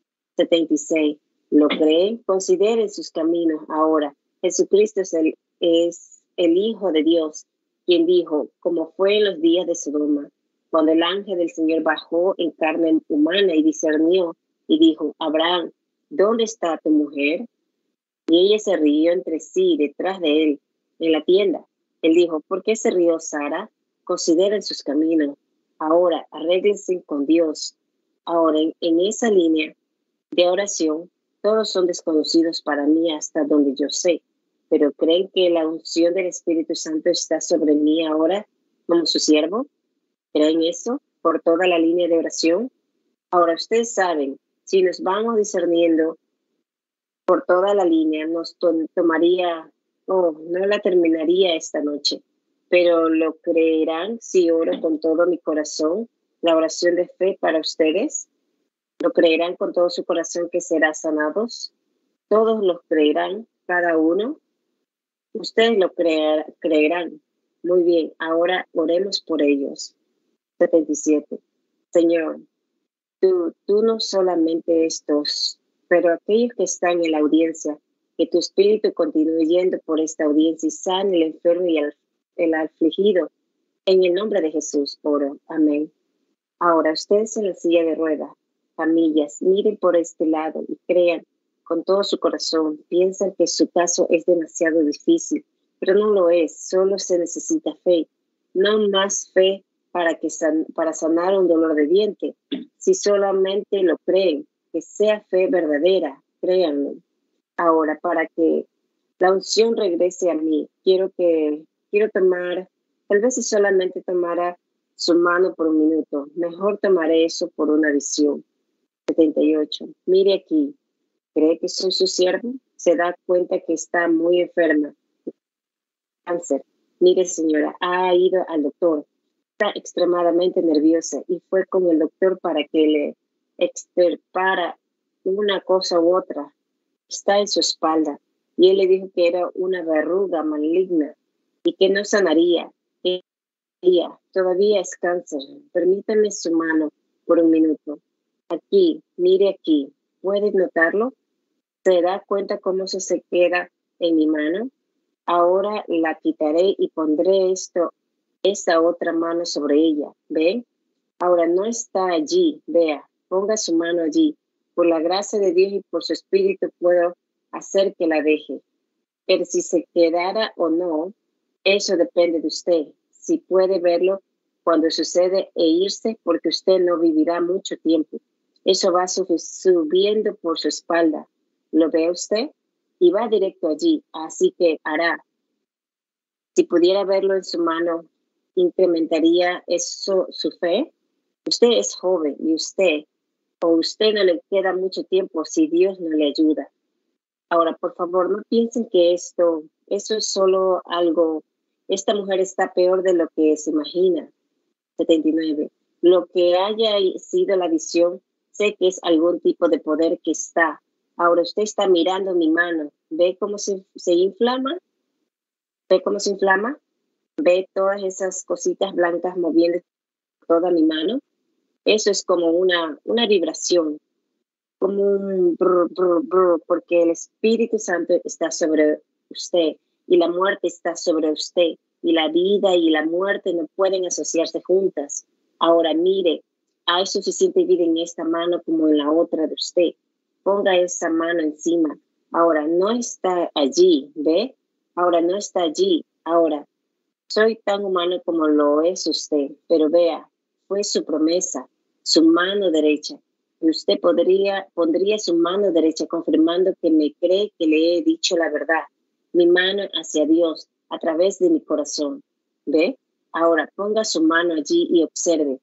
76. ¿Lo creen? Consideren sus caminos ahora. Jesucristo es el Hijo de Dios, quien dijo, como fue en los días de Sodoma, cuando el ángel del Señor bajó en carne humana y discernió y dijo, Abraham, ¿dónde está tu mujer? Y ella se rió entre sí detrás de él, en la tienda. Él dijo, ¿por qué se rió Sara? Consideren sus caminos. Ahora, arréglense con Dios. Ahora, en esa línea de oración, todos son desconocidos para mí hasta donde yo sé, pero ¿creen que la unción del Espíritu Santo está sobre mí ahora como su siervo? ¿Creen eso por toda la línea de oración? Ahora ustedes saben, si nos vamos discerniendo por toda la línea, nos tomaría, no la terminaría esta noche, pero ¿lo creerán si oro con todo mi corazón la oración de fe para ustedes? ¿Lo creerán con todo su corazón que serán sanados? Todos lo creerán, cada uno. Ustedes lo creerán. Muy bien, ahora oremos por ellos. 77. Señor, tú no solamente estos, pero aquellos que están en la audiencia, que tu espíritu continúe yendo por esta audiencia y sane el enfermo y el afligido. En el nombre de Jesús oro. Amén. Ahora ustedes en la silla de ruedas, familias, miren por este lado y crean con todo su corazón. Piensan que su caso es demasiado difícil, pero no lo es. Solo se necesita fe. No más fe para sanar un dolor de diente. Si solamente lo creen, que sea fe verdadera, créanlo. Ahora, para que la unción regrese a mí, quiero tomar, tal vez si solamente tomara su mano por un minuto, mejor tomaré eso por una visión. 78. Mire aquí, ¿cree que soy su siervo? Se da cuenta que está muy enferma. Cáncer. Mire, señora, ha ido al doctor. Está extremadamente nerviosa y fue con el doctor para que le extirpara una cosa u otra. Está en su espalda y él le dijo que era una verruga maligna y que no sanaría. Todavía es cáncer. Permítame su mano por un minuto. Aquí, mire aquí. ¿Puede notarlo? ¿Se da cuenta cómo se queda en mi mano? Ahora la quitaré y pondré esta otra mano sobre ella. ¿Ve? Ahora no está allí. Vea, ponga su mano allí. Por la gracia de Dios y por su espíritu puedo hacer que la deje. Pero si se quedara o no, eso depende de usted. Si puede verlo cuando sucede e irse, porque usted no vivirá mucho tiempo. Eso va subiendo por su espalda. ¿Lo ve usted? Y va directo allí. Así que hará. Si pudiera verlo en su mano, ¿incrementaría eso su fe? Usted es joven y usted no le queda mucho tiempo si Dios no le ayuda. Ahora, por favor, no piensen que eso es solo algo. Esta mujer está peor de lo que se imagina. 79. Lo que haya sido la visión, sé que es algún tipo de poder que está. Ahora usted está mirando mi mano. ¿Ve cómo se inflama? ¿Ve cómo se inflama? ¿Ve todas esas cositas blancas moviendo toda mi mano? Eso es como una vibración, como un brr, brr, brr, porque el Espíritu Santo está sobre usted y la muerte está sobre usted y la vida y la muerte no pueden asociarse juntas. Ahora mire, hay suficiente vida en esta mano como en la otra de usted. Ponga esa mano encima. Ahora no está allí, ¿ve? Ahora no está allí. Ahora, soy tan humano como lo es usted, pero vea, fue su promesa, su mano derecha. Y usted pondría su mano derecha confirmando que me cree que le he dicho la verdad. Mi mano hacia Dios a través de mi corazón. ¿Ve? Ahora ponga su mano allí y observe.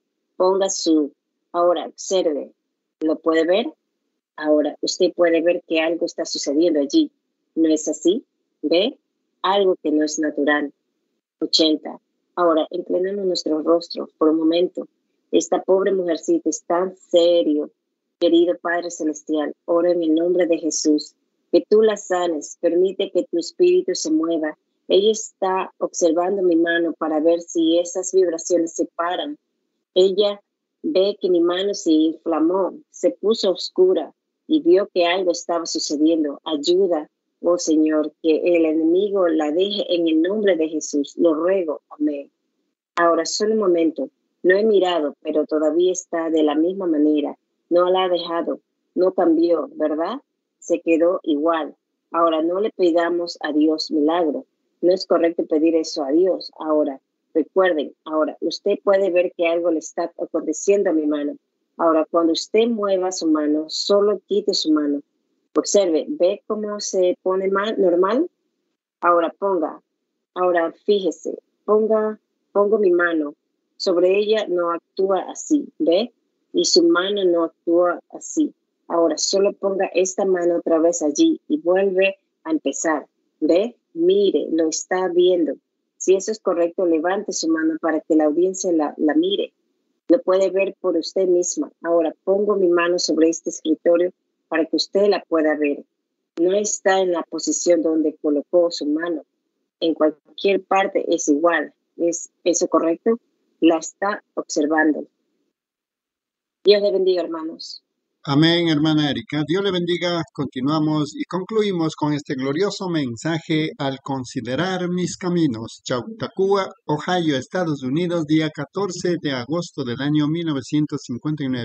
Ahora observe. ¿Lo puede ver? Ahora usted puede ver que algo está sucediendo allí. ¿No es así? ¿Ve? Algo que no es natural. 80. Ahora inclinamos nuestro rostro por un momento. Esta pobre mujercita es tan serio. Querido Padre Celestial, ora en el nombre de Jesús, que tú la sanes, permite que tu espíritu se mueva. Ella está observando mi mano para ver si esas vibraciones se paran. Ella ve que mi mano se inflamó, se puso oscura y vio que algo estaba sucediendo. Ayuda, oh Señor, que el enemigo la deje en el nombre de Jesús. Lo ruego, amén. Ahora, solo un momento. No he mirado, pero todavía está de la misma manera. No la ha dejado, no cambió, ¿verdad? Se quedó igual. Ahora no le pidamos a Dios milagro. No es correcto pedir eso a Dios. Ahora, recuerden, ahora usted puede ver que algo le está aconteciendo a mi mano. Ahora, cuando usted mueva su mano, solo quite su mano. Observe, ¿ve cómo se pone normal? Ahora fíjese, pongo mi mano. Sobre ella no actúa así, ¿ve? Y su mano no actúa así. Ahora solo ponga esta mano otra vez allí y vuelve a empezar. ¿Ve? Mire, lo está viendo. Si eso es correcto, levante su mano para que la audiencia la mire. Lo puede ver por usted misma. Ahora pongo mi mano sobre este escritorio para que usted la pueda ver. No está en la posición donde colocó su mano. En cualquier parte es igual. ¿Es eso correcto? La está observando. Dios le bendiga, hermanos. Amén, hermana Erika. Dios le bendiga. Continuamos y concluimos con este glorioso mensaje al considerar mis caminos. Chautauqua, Ohio, Estados Unidos, día 14 de agosto del año 1959.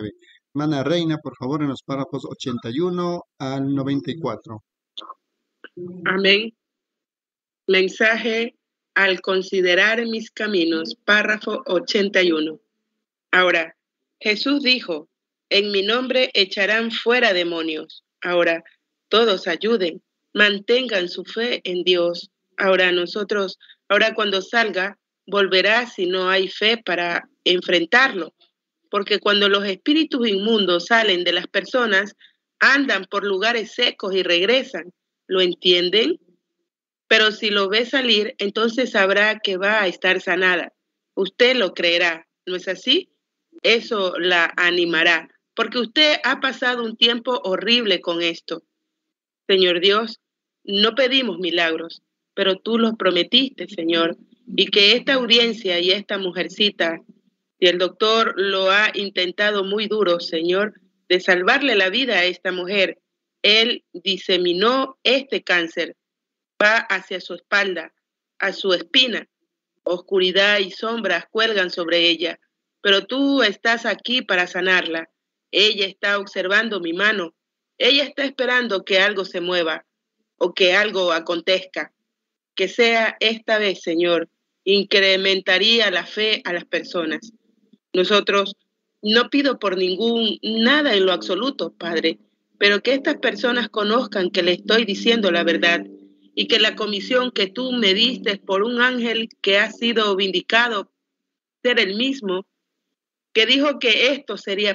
Hermana Reina, por favor, en los párrafos 81 al 94. Amén. Mensaje al considerar mis caminos, párrafo 81. Ahora, Jesús dijo, en mi nombre echarán fuera demonios. Ahora, todos ayuden, mantengan su fe en Dios. Ahora cuando salga, volverá si no hay fe para enfrentarlo. Porque cuando los espíritus inmundos salen de las personas, andan por lugares secos y regresan. ¿Lo entienden? Pero si lo ve salir, entonces sabrá que va a estar sanada. Usted lo creerá, ¿no es así? Eso la animará, porque usted ha pasado un tiempo horrible con esto. Señor Dios, no pedimos milagros, pero tú los prometiste, Señor, y que esta audiencia y esta mujercita, y el doctor lo ha intentado muy duro, Señor, de salvarle la vida a esta mujer. Él diseminó este cáncer, va hacia su espalda, a su espina. Oscuridad y sombras cuelgan sobre ella, pero tú estás aquí para sanarla. Ella está observando mi mano. Ella está esperando que algo se mueva o que algo acontezca. Que sea esta vez, Señor, incrementaría la fe a las personas. Nosotros no pido por nada en lo absoluto, Padre, pero que estas personas conozcan que le estoy diciendo la verdad y que la comisión que tú me diste por un ángel que ha sido vindicado ser el mismo, que dijo que esto sería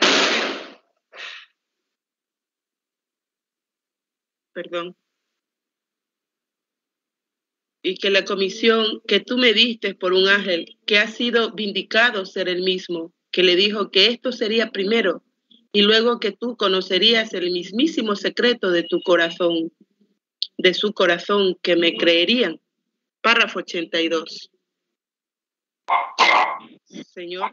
y que la comisión que tú me diste por un ángel que ha sido vindicado ser el mismo, que le dijo que esto sería primero y luego que tú conocerías el mismísimo secreto de tu corazón, de su corazón, que me creerían. Párrafo 82. Señor,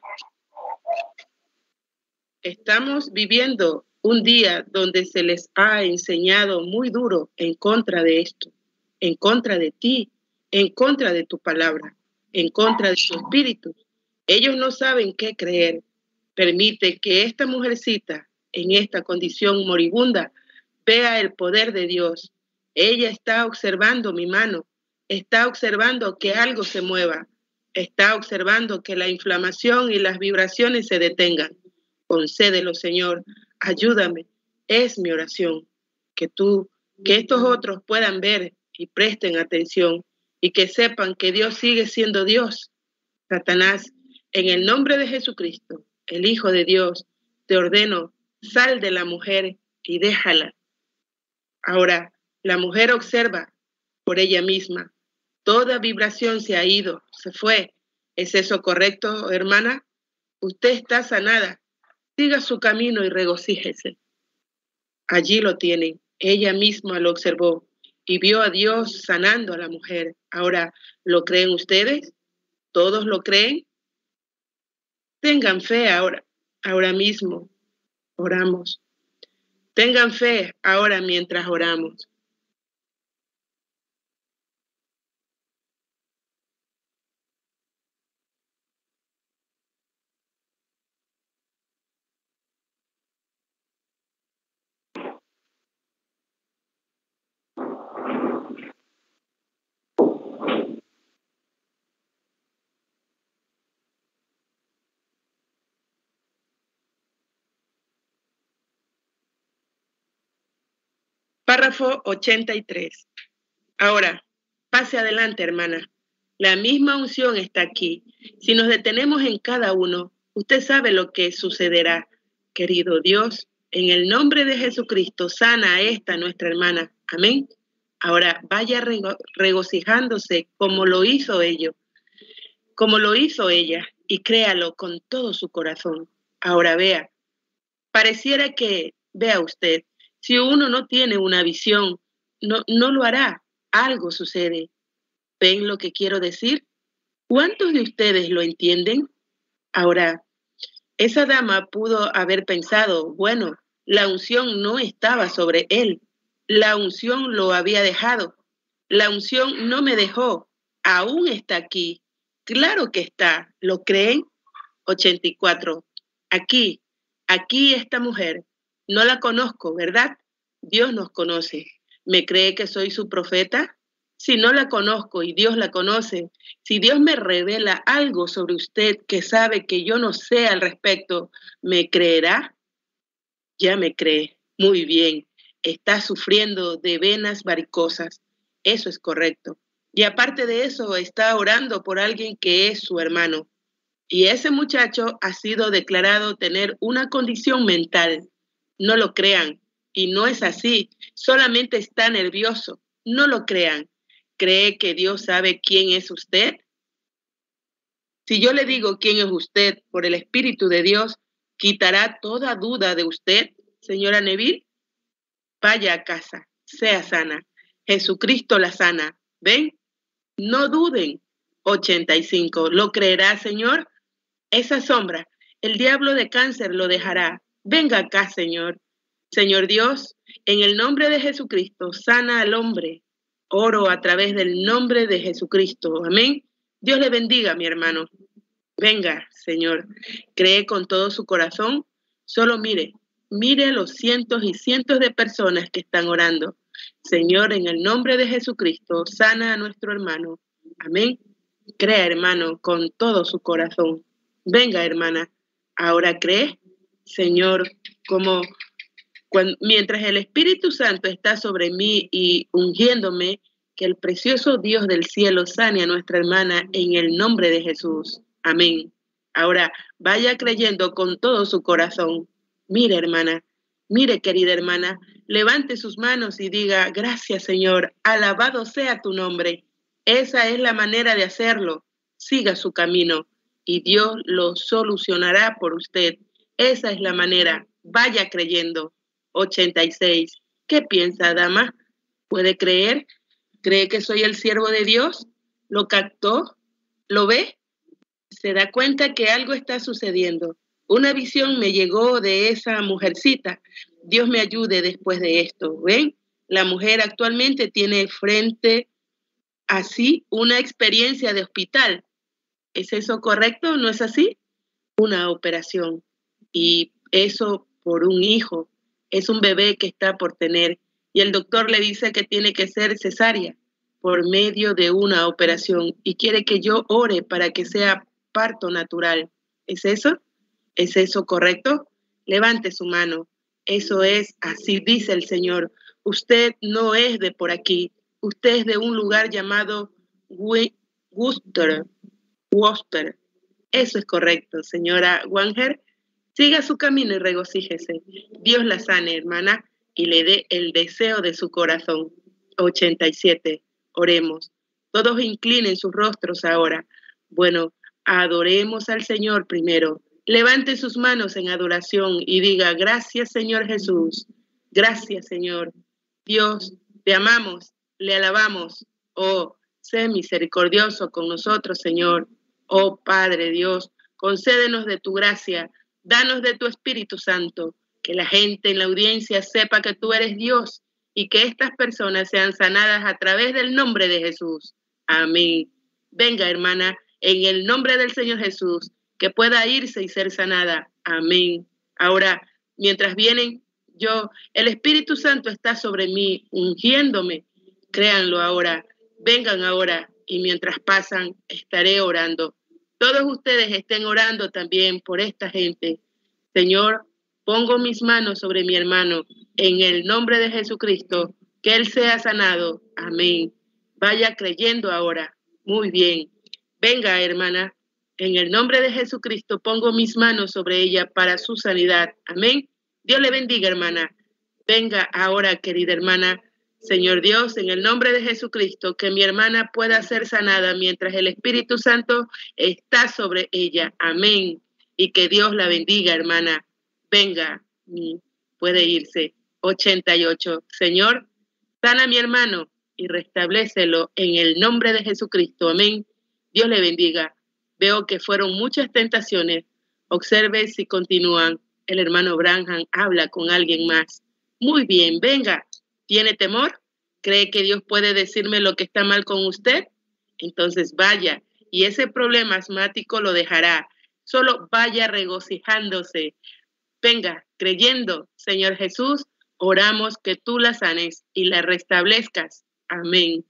estamos viviendo un día donde se les ha enseñado muy duro en contra de esto, en contra de ti, en contra de tu palabra, en contra de tu espíritu. Ellos no saben qué creer. Permite que esta mujercita, en esta condición moribunda, vea el poder de Dios. Ella está observando mi mano, está observando que algo se mueva, está observando que la inflamación y las vibraciones se detengan. Concédelo, Señor, ayúdame, es mi oración. Que estos otros puedan ver y presten atención y que sepan que Dios sigue siendo Dios. Satanás, en el nombre de Jesucristo, el Hijo de Dios, te ordeno, sal de la mujer y déjala. Ahora, la mujer observa por ella misma. Toda vibración se ha ido, se fue. ¿Es eso correcto, hermana? Usted está sanada. Siga su camino y regocíjese. Allí lo tienen. Ella misma lo observó y vio a Dios sanando a la mujer. Ahora, ¿lo creen ustedes? ¿Todos lo creen? Tengan fe ahora mismo. Oramos. Tengan fe ahora mientras oramos. Párrafo 83. Ahora, pase adelante, hermana. La misma unción está aquí. Si nos detenemos en cada uno, usted sabe lo que sucederá. Querido Dios, en el nombre de Jesucristo, sana a esta nuestra hermana. Amén. Ahora vaya regocijándose como lo hizo ella, y créalo con todo su corazón. Ahora vea, pareciera que, vea usted, si uno no tiene una visión, no lo hará. Algo sucede. ¿Ven lo que quiero decir? ¿Cuántos de ustedes lo entienden? Ahora, esa dama pudo haber pensado, bueno, la unción no estaba sobre él. La unción lo había dejado. La unción no me dejó. Aún está aquí. Claro que está. ¿Lo creen? 84. Aquí. Aquí esta mujer, no la conozco, ¿verdad? Dios nos conoce. ¿Me cree que soy su profeta? Si no la conozco y Dios la conoce, si Dios me revela algo sobre usted que sabe que yo no sé al respecto, ¿me creerá? Ya me cree. Muy bien. Está sufriendo de venas varicosas. Eso es correcto. Y aparte de eso, está orando por alguien que es su hermano. Y ese muchacho ha sido declarado tener una condición mental. No lo crean. Y no es así. Solamente está nervioso. No lo crean. ¿Cree que Dios sabe quién es usted? Si yo le digo quién es usted por el Espíritu de Dios, ¿quitará toda duda de usted, señora Neville? Vaya a casa, sea sana. Jesucristo la sana. ¿Ven? No duden. 85. ¿Lo creerá, Señor? Esa sombra, el diablo de cáncer lo dejará. Venga acá, Señor. Señor Dios, en el nombre de Jesucristo, sana al hombre. Oro a través del nombre de Jesucristo. Amén. Dios le bendiga, mi hermano. Venga, Señor. Cree con todo su corazón. Solo mire a los cientos y cientos de personas que están orando. Señor, en el nombre de Jesucristo, sana a nuestro hermano. Amén. Crea, hermano, con todo su corazón. Venga, hermana. Ahora cree, Señor, mientras el Espíritu Santo está sobre mí y ungiéndome, que el precioso Dios del cielo sane a nuestra hermana en el nombre de Jesús. Amén. Ahora vaya creyendo con todo su corazón. Mire, hermana, mire, querida hermana, levante sus manos y diga, gracias, Señor, alabado sea tu nombre. Esa es la manera de hacerlo. Siga su camino y Dios lo solucionará por usted. Esa es la manera. Vaya creyendo. 86. ¿Qué piensa, dama? ¿Puede creer? ¿Cree que soy el siervo de Dios? ¿Lo captó? ¿Lo ve? Se da cuenta que algo está sucediendo. Una visión me llegó de esa mujercita. Dios me ayude después de esto. ¿Ven? La mujer actualmente tiene frente a sí una experiencia de hospital. ¿Es eso correcto? ¿No es así? Una operación. Y eso por un hijo. Es un bebé que está por tener. Y el doctor le dice que tiene que ser cesárea por medio de una operación. Y quiere que yo ore para que sea parto natural. ¿Es eso? ¿Es eso correcto? Levante su mano. Eso es, así dice el Señor. Usted no es de por aquí. Usted es de un lugar llamado Worcester. Eso es correcto, señora Wanger. Siga su camino y regocíjese. Dios la sane, hermana, y le dé el deseo de su corazón. 87. Oremos. Todos inclinen sus rostros ahora. Bueno, adoremos al Señor primero. Levante sus manos en adoración y diga, gracias, Señor Jesús. Gracias, Señor. Dios, te amamos, le alabamos. Oh, sé misericordioso con nosotros, Señor. Oh, Padre Dios, concédenos de tu gracia. Danos de tu Espíritu Santo, que la gente en la audiencia sepa que tú eres Dios y que estas personas sean sanadas a través del nombre de Jesús. Amén. Venga, hermana, en el nombre del Señor Jesús, que pueda irse y ser sanada. Amén. Ahora, mientras vienen, el Espíritu Santo está sobre mí, ungiéndome. Créanlo ahora. Vengan ahora y mientras pasan, estaré orando. Todos ustedes estén orando también por esta gente. Señor, pongo mis manos sobre mi hermano en el nombre de Jesucristo, que él sea sanado. Amén. Vaya creyendo ahora. Muy bien. Venga, hermana, en el nombre de Jesucristo pongo mis manos sobre ella para su sanidad. Amén. Dios le bendiga, hermana. Venga ahora, querida hermana. Señor Dios, en el nombre de Jesucristo, que mi hermana pueda ser sanada mientras el Espíritu Santo está sobre ella. Amén. Y que Dios la bendiga, hermana. Venga, puede irse. 88. Señor, sana a mi hermano y restablécelo en el nombre de Jesucristo. Amén. Dios le bendiga. Veo que fueron muchas tentaciones. Observe si continúan. El hermano Branham habla con alguien más. Muy bien, venga. ¿Tiene temor? ¿Cree que Dios puede decirme lo que está mal con usted? Entonces vaya, y ese problema asmático lo dejará. Solo vaya regocijándose. Venga, creyendo, Señor Jesús, oramos que tú la sanes y la restablezcas. Amén.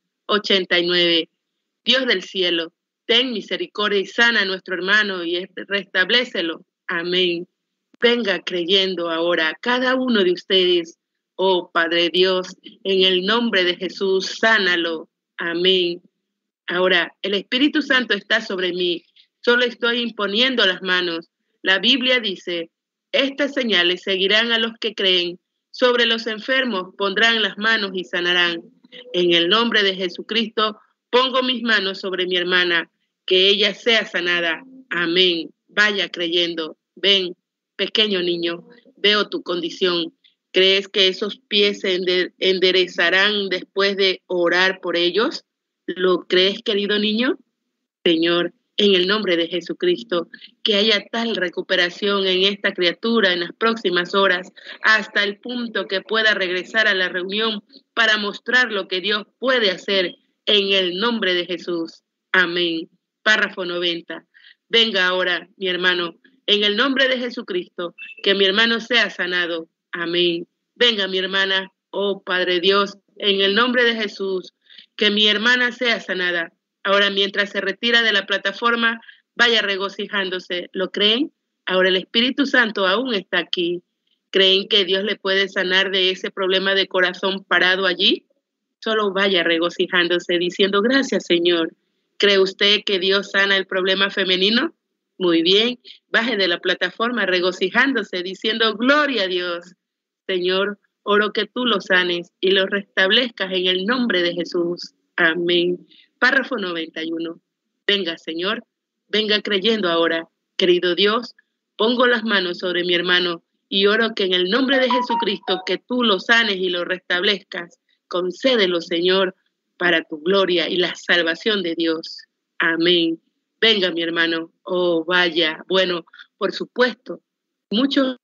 89. Dios del cielo, ten misericordia y sana a nuestro hermano y restablécelo. Amén. Venga creyendo ahora cada uno de ustedes. Oh Padre Dios, en el nombre de Jesús, sánalo. Amén. Ahora, el Espíritu Santo está sobre mí. Solo estoy imponiendo las manos. La Biblia dice, estas señales seguirán a los que creen. Sobre los enfermos pondrán las manos y sanarán. En el nombre de Jesucristo, pongo mis manos sobre mi hermana, que ella sea sanada. Amén. Vaya creyendo. Ven, pequeño niño, veo tu condición. ¿Crees que esos pies se enderezarán después de orar por ellos? ¿Lo crees, querido niño? Señor, en el nombre de Jesucristo, que haya tal recuperación en esta criatura en las próximas horas, hasta el punto que pueda regresar a la reunión para mostrar lo que Dios puede hacer en el nombre de Jesús. Amén. Párrafo 90. Venga ahora, mi hermano, en el nombre de Jesucristo, que mi hermano sea sanado. Amén. Venga, mi hermana, oh Padre Dios, en el nombre de Jesús, que mi hermana sea sanada. Ahora, mientras se retira de la plataforma, vaya regocijándose. ¿Lo creen? Ahora el Espíritu Santo aún está aquí. ¿Creen que Dios le puede sanar de ese problema de corazón parado allí? Solo vaya regocijándose, diciendo, gracias, Señor. ¿Cree usted que Dios sana el problema femenino? Muy bien, baje de la plataforma regocijándose, diciendo, gloria a Dios. Señor, oro que tú lo sanes y lo restablezcas en el nombre de Jesús. Amén. Párrafo 91. Venga, Señor, venga creyendo ahora. Querido Dios, pongo las manos sobre mi hermano y oro que en el nombre de Jesucristo que tú lo sanes y lo restablezcas. Concédelo, Señor, para tu gloria y la salvación de Dios. Amén. Venga, mi hermano. Oh, vaya. Bueno, por supuesto, muchos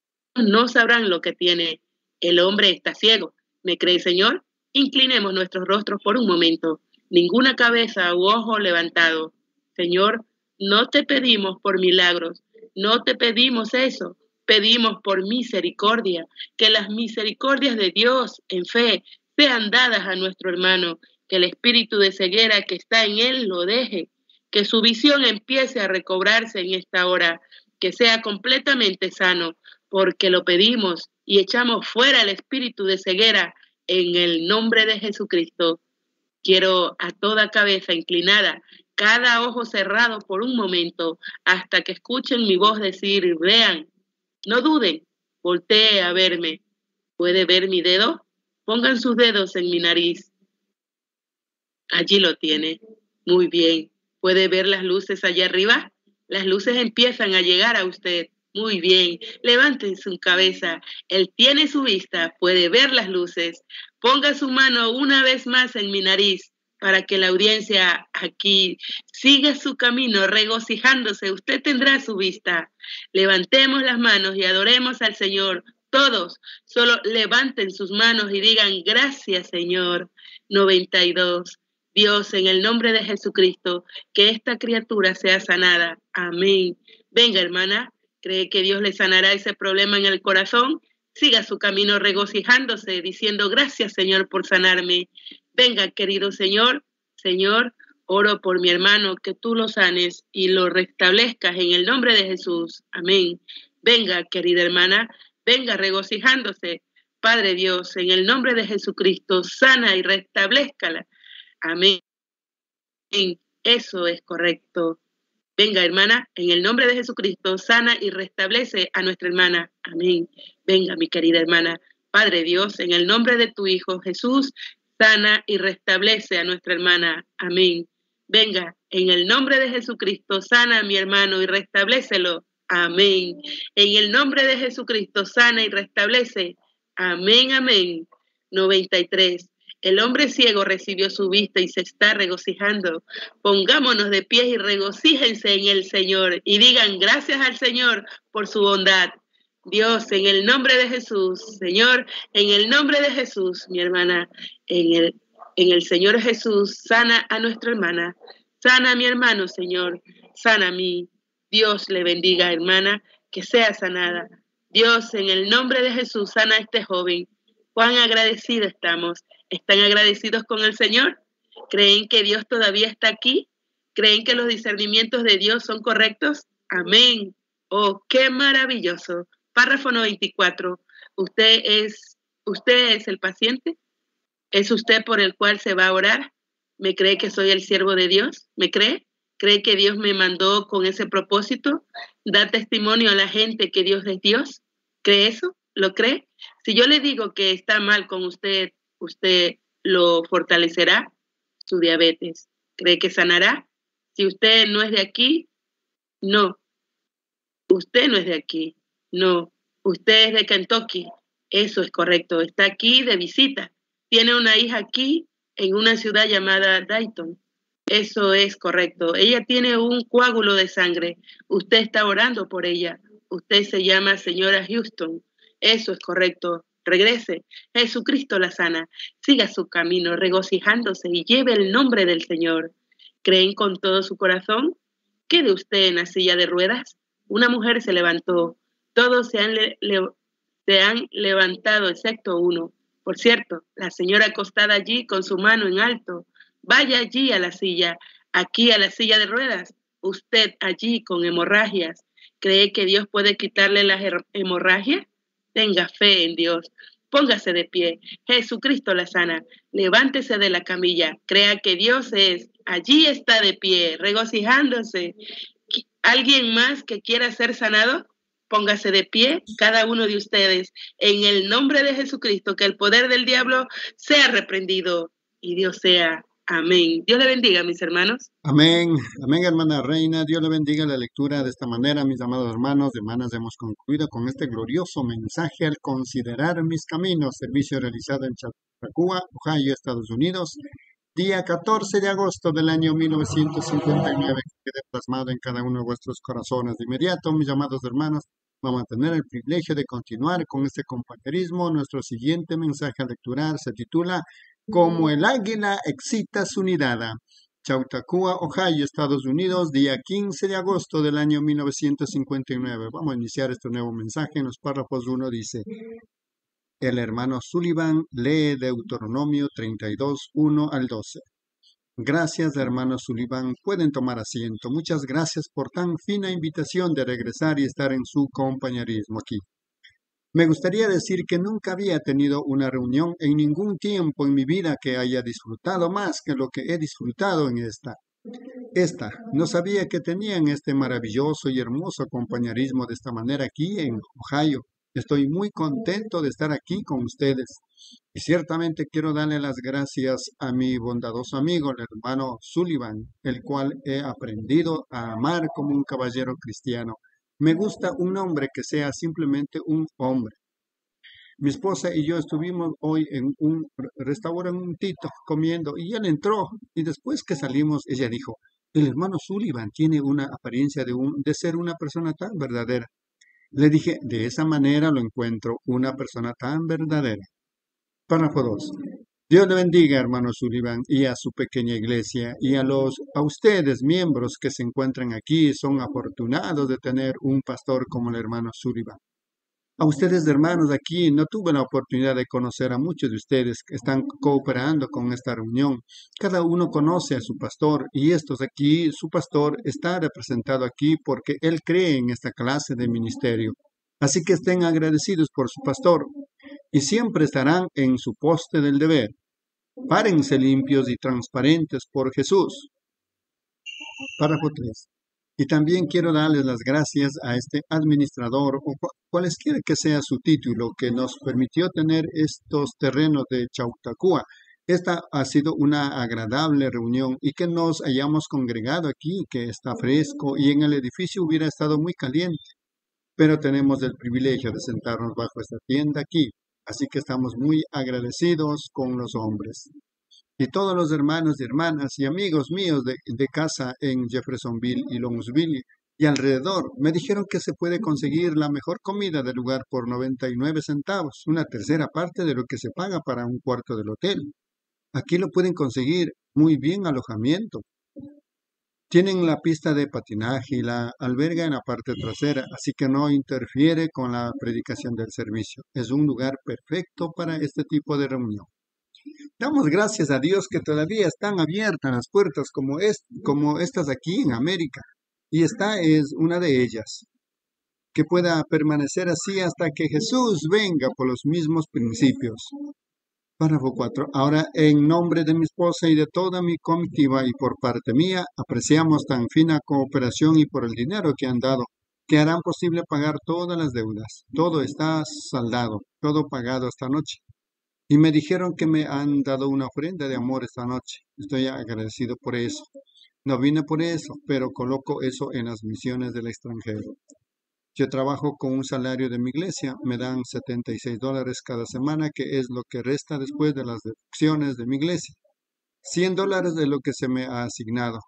no sabrán lo que tiene. El hombre está ciego. ¿Me cree, Señor? Inclinemos nuestros rostros por un momento. Ninguna cabeza u ojo levantado. Señor, no te pedimos por milagros. No te pedimos eso. Pedimos por misericordia. Que las misericordias de Dios en fe sean dadas a nuestro hermano. Que el espíritu de ceguera que está en él lo deje. Que su visión empiece a recobrarse en esta hora. Que sea completamente sano. Porque lo pedimos y echamos fuera el espíritu de ceguera en el nombre de Jesucristo. Quiero a toda cabeza inclinada, cada ojo cerrado por un momento, hasta que escuchen mi voz decir, vean, no duden, voltee a verme. ¿Puede ver mi dedo? Pongan sus dedos en mi nariz. Allí lo tiene. Muy bien. ¿Puede ver las luces allá arriba? Las luces empiezan a llegar a usted. Muy bien, levanten su cabeza. Él tiene su vista, puede ver las luces. Ponga su mano una vez más en mi nariz para que la audiencia aquí siga su camino regocijándose. Usted tendrá su vista. Levantemos las manos y adoremos al Señor. Todos, solo levanten sus manos y digan gracias, Señor. 92. Dios, en el nombre de Jesucristo, que esta criatura sea sanada. Amén. Venga, hermana. ¿Cree que Dios le sanará ese problema en el corazón? Siga su camino regocijándose, diciendo, gracias, Señor, por sanarme. Venga, querido Señor, Señor, oro por mi hermano, que tú lo sanes y lo restablezcas en el nombre de Jesús. Amén. Venga, querida hermana, venga regocijándose. Padre Dios, en el nombre de Jesucristo, sana y restablezcala. Amén. Eso es correcto. Venga, hermana, en el nombre de Jesucristo, sana y restablece a nuestra hermana. Amén. Venga, mi querida hermana. Padre Dios, en el nombre de tu Hijo Jesús, sana y restablece a nuestra hermana. Amén. Venga, en el nombre de Jesucristo, sana a mi hermano y restablécelo. Amén. En el nombre de Jesucristo, sana y restablece. Amén, amén. 93. El hombre ciego recibió su vista y se está regocijando. Pongámonos de pie y regocíjense en el Señor y digan gracias al Señor por su bondad. Dios, en el nombre de Jesús, Señor, en el nombre de Jesús, mi hermana, en el Señor Jesús, sana a nuestra hermana, sana a mi hermano, Señor, sana a mí. Dios le bendiga, hermana, que sea sanada. Dios, en el nombre de Jesús, sana a este joven. Cuán agradecidos estamos. ¿Están agradecidos con el Señor? ¿Creen que Dios todavía está aquí? ¿Creen que los discernimientos de Dios son correctos? Amén. Oh, qué maravilloso. Párrafo 94. ¿Usted es el paciente? ¿Es usted por el cual se va a orar? ¿Me cree que soy el siervo de Dios? ¿Me cree? ¿Cree que Dios me mandó con ese propósito? ¿Da testimonio a la gente que Dios es Dios? ¿Cree eso? ¿Lo cree? Si yo le digo que está mal con usted, ¿usted lo fortalecerá? Su diabetes. ¿Cree que sanará? Si usted no es de aquí, no. Usted no es de aquí, no. Usted es de Kentucky. Eso es correcto. Está aquí de visita. Tiene una hija aquí en una ciudad llamada Dayton. Eso es correcto. Ella tiene un coágulo de sangre. Usted está orando por ella. Usted se llama señora Houston. Eso es correcto. Regrese. Jesucristo la sana. Siga su camino regocijándose y lleve el nombre del Señor. ¿Creen con todo su corazón? ¿Quede usted en la silla de ruedas? Una mujer se levantó. Todos se han levantado excepto uno. Por cierto, la señora acostada allí con su mano en alto. Vaya allí a la silla, aquí a la silla de ruedas. Usted allí con hemorragias. ¿Cree que Dios puede quitarle las hemorragias? Tenga fe en Dios. Póngase de pie. Jesucristo la sana. Levántese de la camilla. Crea que Dios es. Allí está de pie, regocijándose. ¿Alguien más que quiera ser sanado? Póngase de pie, cada uno de ustedes, en el nombre de Jesucristo, que el poder del diablo sea reprendido y Dios sea. Amén. Dios le bendiga, mis hermanos. Amén, amén, hermana Reina. Dios le bendiga la lectura de esta manera, mis amados hermanos. Hermanas, hemos concluido con este glorioso mensaje al considerar mis caminos. Servicio realizado en Chautauqua, Ohio, Estados Unidos, día 14 de agosto del año 1959, que quede plasmado en cada uno de vuestros corazones. De inmediato, mis amados hermanos, vamos a tener el privilegio de continuar con este compañerismo. Nuestro siguiente mensaje a lecturar se titula Como el águila excita su nidada. Chautauqua, Ohio, Estados Unidos, día 15 de agosto del año 1959. Vamos a iniciar este nuevo mensaje. En los párrafos 1 dice: el hermano Sullivan lee Deuteronomio 32, 1 al 12. Gracias, hermano Sullivan. Pueden tomar asiento. Muchas gracias por tan fina invitación de regresar y estar en su compañerismo aquí. Me gustaría decir que nunca había tenido una reunión en ningún tiempo en mi vida que haya disfrutado más que lo que he disfrutado en esta. No sabía que tenían este maravilloso y hermoso compañerismo de esta manera aquí en Ohio. Estoy muy contento de estar aquí con ustedes. Y ciertamente quiero darle las gracias a mi bondadoso amigo, el hermano Sullivan, el cual he aprendido a amar como un caballero cristiano. Me gusta un hombre que sea simplemente un hombre. Mi esposa y yo estuvimos hoy en un restaurante comiendo y él entró y después que salimos ella dijo: el hermano Sullivan tiene una apariencia de ser una persona tan verdadera. Le dije: de esa manera lo encuentro, una persona tan verdadera. Párrafo 2. Dios le bendiga, hermano Sullivan, y a su pequeña iglesia, y a ustedes, miembros que se encuentran aquí. Son afortunados de tener un pastor como el hermano Sullivan. A ustedes, hermanos, aquí no tuve la oportunidad de conocer a muchos de ustedes que están cooperando con esta reunión. Cada uno conoce a su pastor, y estos aquí, su pastor está representado aquí porque él cree en esta clase de ministerio. Así que estén agradecidos por su pastor, y siempre estarán en su poste del deber. Párense limpios y transparentes por Jesús. Párrafo 3. Y también quiero darles las gracias a este administrador, o cualesquiera que sea su título, que nos permitió tener estos terrenos de Chautauqua. Esta ha sido una agradable reunión y que nos hayamos congregado aquí, que está fresco y en el edificio hubiera estado muy caliente. Pero tenemos el privilegio de sentarnos bajo esta tienda aquí, así que estamos muy agradecidos con los hombres. Y todos los hermanos y hermanas y amigos míos de casa en Jeffersonville y Longville y alrededor me dijeron que se puede conseguir la mejor comida del lugar por 99 centavos, una tercera parte de lo que se paga para un cuarto del hotel. Aquí lo pueden conseguir muy bien alojamiento. Tienen la pista de patinaje y la alberga en la parte trasera, así que no interfiere con la predicación del servicio. Es un lugar perfecto para este tipo de reunión. Damos gracias a Dios que todavía están abiertas las puertas como estas aquí en América. Y esta es una de ellas, que pueda permanecer así hasta que Jesús venga por los mismos principios. Párrafo 4. Ahora, en nombre de mi esposa y de toda mi comitiva y por parte mía, apreciamos tan fina cooperación y por el dinero que han dado, que harán posible pagar todas las deudas. Todo está saldado, todo pagado esta noche. Y me dijeron que me han dado una ofrenda de amor esta noche. Estoy agradecido por eso. No vine por eso, pero coloco eso en las misiones del extranjero. Yo trabajo con un salario de mi iglesia, me dan $76 cada semana, que es lo que resta después de las deducciones de mi iglesia. $100 de lo que se me ha asignado,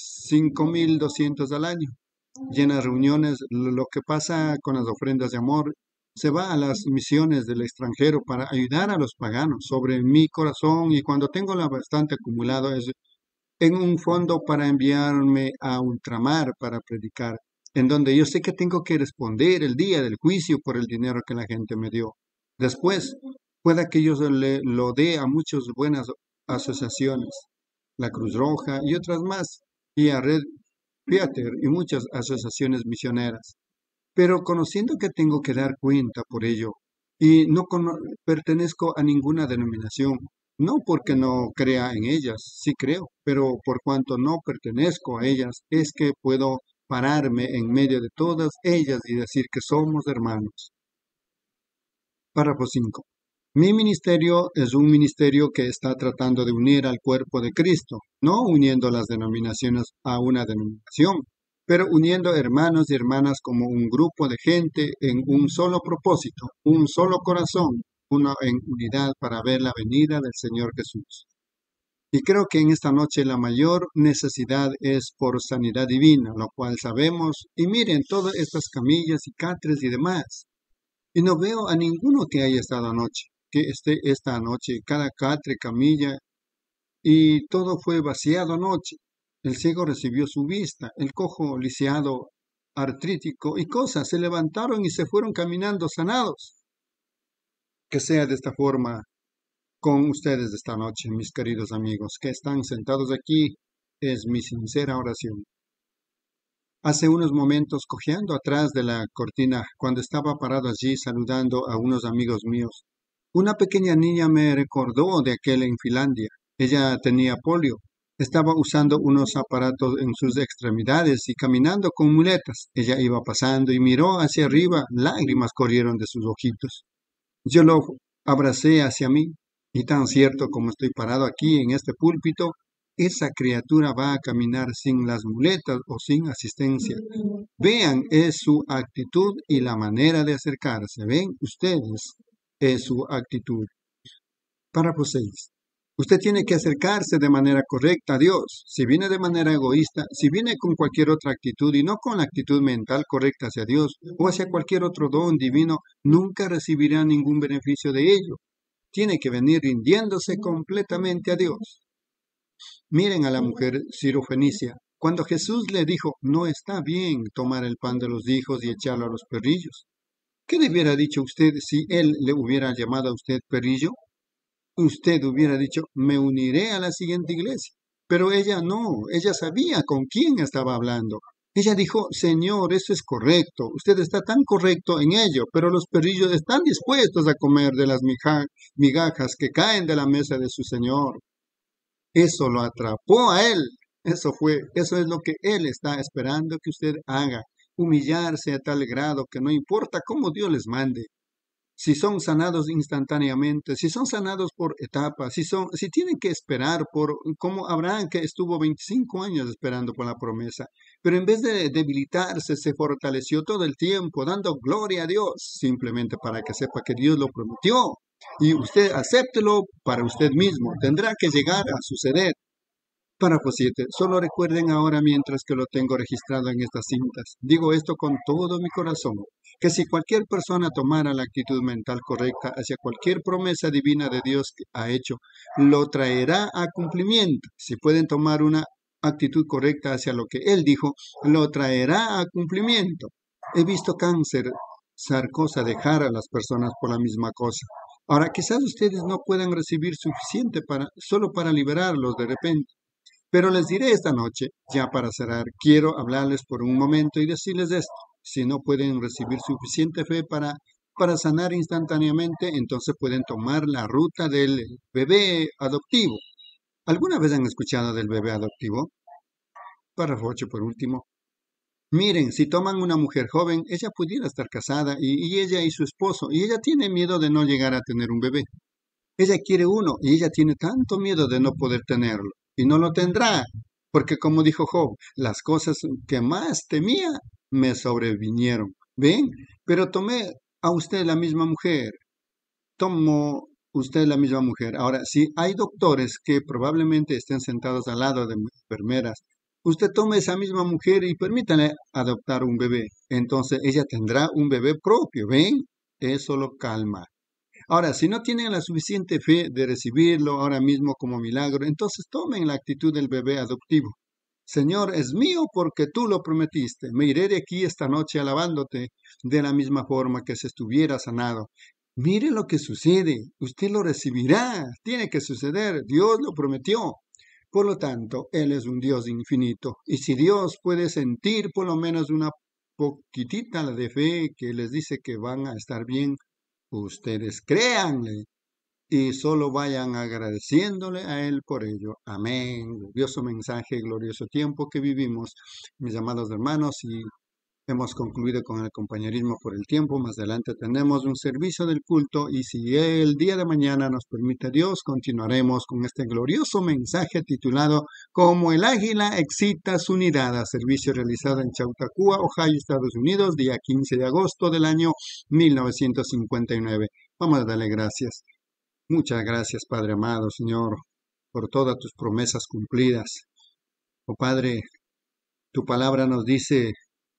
5,200 al año. Y en las reuniones, lo que pasa con las ofrendas de amor, se va a las misiones del extranjero para ayudar a los paganos sobre mi corazón, y cuando tengo la bastante acumulado es en un fondo para enviarme a ultramar para predicar, en donde yo sé que tengo que responder el día del juicio por el dinero que la gente me dio. Después, pueda que yo lo dé a muchas buenas asociaciones, la Cruz Roja y otras más, y a Red Theater y muchas asociaciones misioneras. Pero conociendo que tengo que dar cuenta por ello, y no pertenezco a ninguna denominación, no porque no crea en ellas, sí creo, pero por cuanto no pertenezco a ellas, es que puedo pararme en medio de todas ellas y decir que somos hermanos. Párrafo 5. Mi ministerio es un ministerio que está tratando de unir al cuerpo de Cristo, no uniendo las denominaciones a una denominación, pero uniendo hermanos y hermanas como un grupo de gente en un solo propósito, un solo corazón, uno en unidad para ver la venida del Señor Jesús. Y creo que en esta noche la mayor necesidad es por sanidad divina, lo cual sabemos. Y miren todas estas camillas y catres y demás. Y no veo a ninguno que haya estado anoche, que esté esta noche, cada catre, camilla, y todo fue vaciado anoche. El ciego recibió su vista, el cojo lisiado, artrítico y cosas, se levantaron y se fueron caminando sanados. Que sea de esta forma con ustedes esta noche, mis queridos amigos, que están sentados aquí, es mi sincera oración. Hace unos momentos, cojeando atrás de la cortina, cuando estaba parado allí saludando a unos amigos míos, una pequeña niña me recordó de aquel en Finlandia. Ella tenía polio, estaba usando unos aparatos en sus extremidades y caminando con muletas. Ella iba pasando y miró hacia arriba, lágrimas corrieron de sus ojitos. Yo lo abracé hacia mí. Y tan cierto como estoy parado aquí en este púlpito, esa criatura va a caminar sin las muletas o sin asistencia. Vean, es su actitud y la manera de acercarse. Ven ustedes, es su actitud. Párrafo 6. Usted tiene que acercarse de manera correcta a Dios. Si viene de manera egoísta, si viene con cualquier otra actitud y no con la actitud mental correcta hacia Dios o hacia cualquier otro don divino, nunca recibirá ningún beneficio de ello. Tiene que venir rindiéndose completamente a Dios. Miren a la mujer sirofenicia. Cuando Jesús le dijo, no está bien tomar el pan de los hijos y echarlo a los perrillos. ¿Qué le hubiera dicho usted si él le hubiera llamado a usted perrillo? Usted hubiera dicho, me uniré a la siguiente iglesia. Pero ella no, ella sabía con quién estaba hablando. Ella dijo, Señor, eso es correcto, usted está tan correcto en ello, pero los perrillos están dispuestos a comer de las migajas que caen de la mesa de su Señor. Eso lo atrapó a él, eso es lo que él está esperando que usted haga, humillarse a tal grado que no importa cómo Dios les mande. Si son sanados instantáneamente, si son sanados por etapas, si tienen que esperar como Abraham, que estuvo 25 años esperando por la promesa, pero en vez de debilitarse, se fortaleció todo el tiempo, dando gloria a Dios, simplemente para que sepa que Dios lo prometió. Y usted acéptelo para usted mismo, tendrá que llegar a suceder. Párrafo 7. Solo recuerden ahora, mientras que lo tengo registrado en estas cintas, digo esto con todo mi corazón, que si cualquier persona tomara la actitud mental correcta hacia cualquier promesa divina de Dios que ha hecho, lo traerá a cumplimiento. Si pueden tomar una actitud correcta hacia lo que Él dijo, lo traerá a cumplimiento. He visto cáncer, sarcosa, dejar a las personas por la misma cosa. Ahora, quizás ustedes no puedan recibir suficiente solo para liberarlos de repente. Pero les diré esta noche, ya para cerrar, quiero hablarles por un momento y decirles esto. Si no pueden recibir suficiente fe para sanar instantáneamente, entonces pueden tomar la ruta del bebé adoptivo. ¿Alguna vez han escuchado del bebé adoptivo? Párrafo 8 por último. Miren, si toman una mujer joven, ella pudiera estar casada y ella y su esposo, y ella tiene miedo de no llegar a tener un bebé. Ella quiere uno y ella tiene tanto miedo de no poder tenerlo. Y no lo tendrá, porque como dijo Job, las cosas que más temía me sobrevinieron. ¿Ven? Pero tomé a usted la misma mujer. Tomó usted la misma mujer. Ahora, si hay doctores que probablemente estén sentados al lado de enfermeras, usted tome esa misma mujer y permítale adoptar un bebé. Entonces ella tendrá un bebé propio. ¿Ven? Eso lo calma. Ahora, si no tienen la suficiente fe de recibirlo ahora mismo como milagro, entonces tomen la actitud del bebé adoptivo. Señor, es mío porque tú lo prometiste. Me iré de aquí esta noche alabándote de la misma forma que si estuviera sanado. Mire lo que sucede. Usted lo recibirá. Tiene que suceder. Dios lo prometió. Por lo tanto, Él es un Dios infinito. Y si Dios puede sentir por lo menos una poquitita de fe que les dice que van a estar bien, ustedes créanle y solo vayan agradeciéndole a Él por ello. Amén. Glorioso mensaje, glorioso tiempo que vivimos, mis amados hermanos, y hemos concluido con el compañerismo por el tiempo. Más adelante tenemos un servicio del culto y si el día de mañana nos permite Dios, continuaremos con este glorioso mensaje titulado Como el águila excita su nidada, servicio realizado en Chautauqua, Ohio, Estados Unidos, día 15 de agosto del año 1959. Vamos a darle gracias. Muchas gracias, Padre amado, Señor, por todas tus promesas cumplidas. Oh Padre, tu palabra nos dice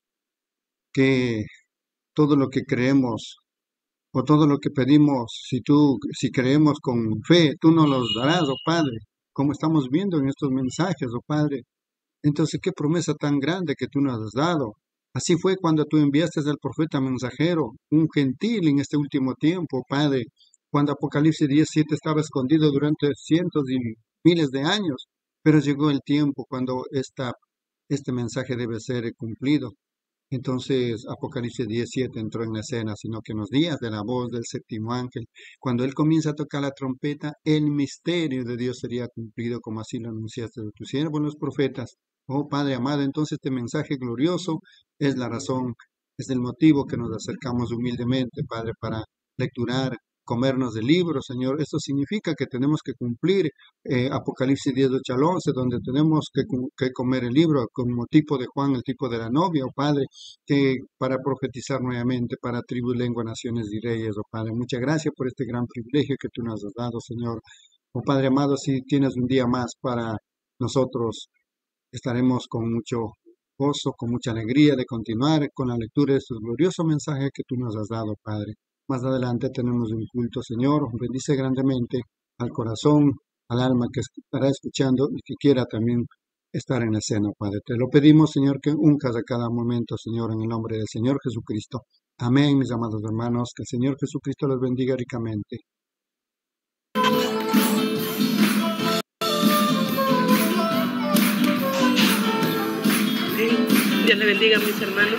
que todo lo que creemos o todo lo que pedimos, si creemos con fe, tú nos los darás, oh Padre, como estamos viendo en estos mensajes, oh Padre. Entonces, qué promesa tan grande que tú nos has dado. Así fue cuando tú enviaste al profeta mensajero, un gentil en este último tiempo, Padre, cuando Apocalipsis 17 estaba escondido durante cientos y miles de años, pero llegó el tiempo cuando este mensaje debe ser cumplido. Entonces Apocalipsis 17 entró en la escena, sino que en los días de la voz del séptimo ángel, cuando él comienza a tocar la trompeta, el misterio de Dios sería cumplido como así lo anunciaste de tus siervos los profetas. Oh Padre amado, entonces este mensaje glorioso es la razón, es el motivo que nos acercamos humildemente, Padre, para lecturar, comernos del libro, Señor. Esto significa que tenemos que cumplir Apocalipsis 10, 8 al 11, donde tenemos que comer el libro como tipo de Juan, el tipo de la novia, oh Padre, que para profetizar nuevamente para tribus, lenguas, naciones y reyes, oh Padre. Muchas gracias por este gran privilegio que tú nos has dado, Señor. Oh Padre amado, si tienes un día más para nosotros, estaremos con mucho gozo, con mucha alegría de continuar con la lectura de estos gloriosos mensajes que tú nos has dado, Padre. Más adelante tenemos un culto, Señor. Bendice grandemente al corazón, al alma que estará escuchando y que quiera también estar en la escena, Padre. Te lo pedimos, Señor, que unjas a cada momento, Señor, en el nombre del Señor Jesucristo. Amén, mis amados hermanos. Que el Señor Jesucristo los bendiga ricamente. Dios le bendiga, mis hermanos.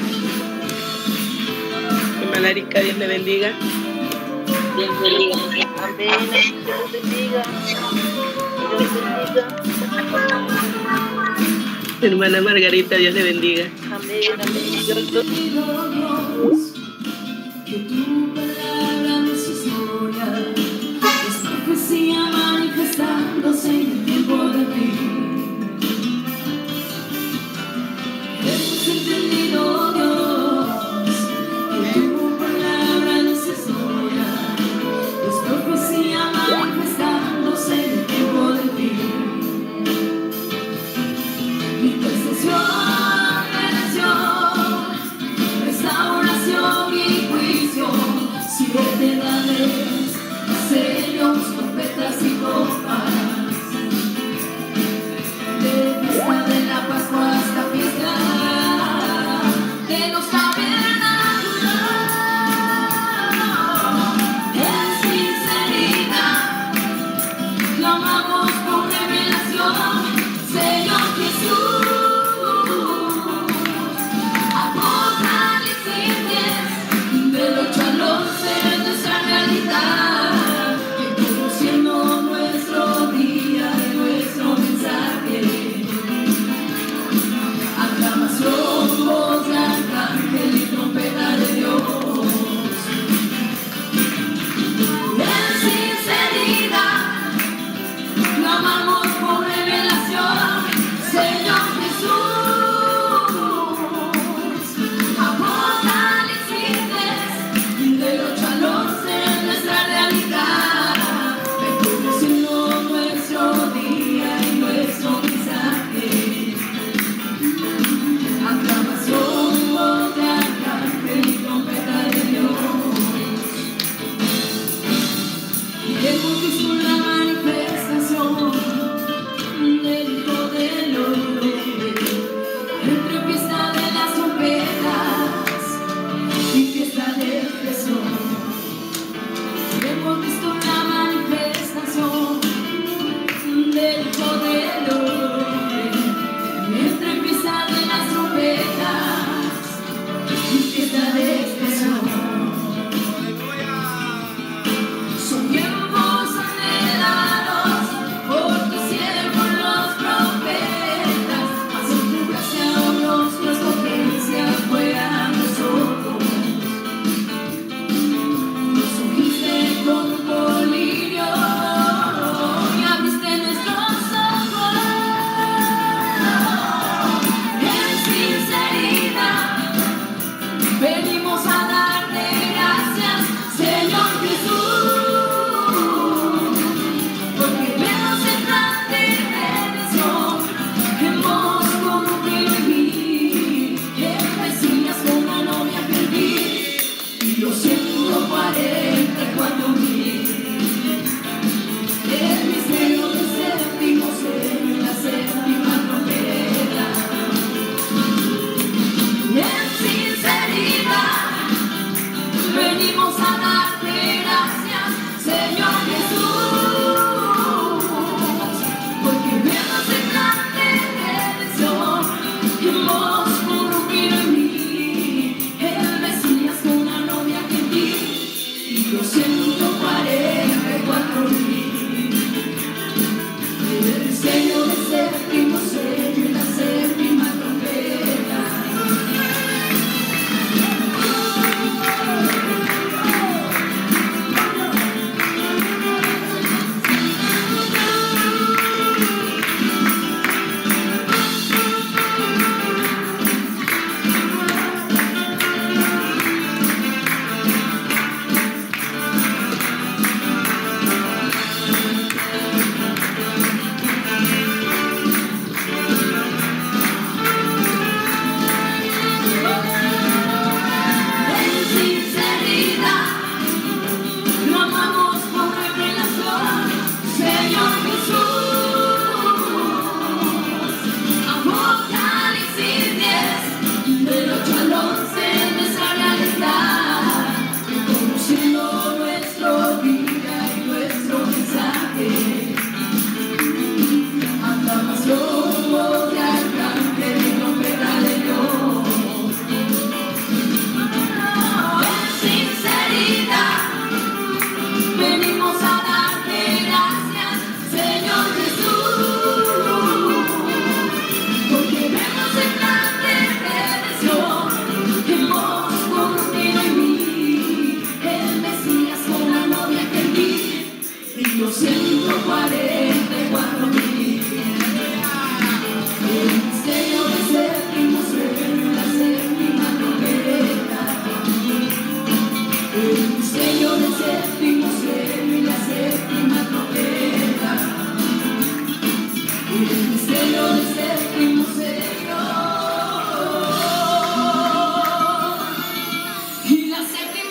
Hermana Erika, Dios le bendiga. Dios bendiga. Amén. Dios bendiga. Dios bendiga. Hermana Margarita, Dios le bendiga. Amén. Amén. Yo te pido, Dios, que tu palabra no es historia, es profecía manifestándose en el tiempo de fin. Hemos entendido, Dios, que tu palabra no es historia, es profecía manifestándose en el tiempo de fin. Intercesión, redención, restauración y juicio.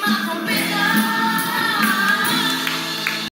más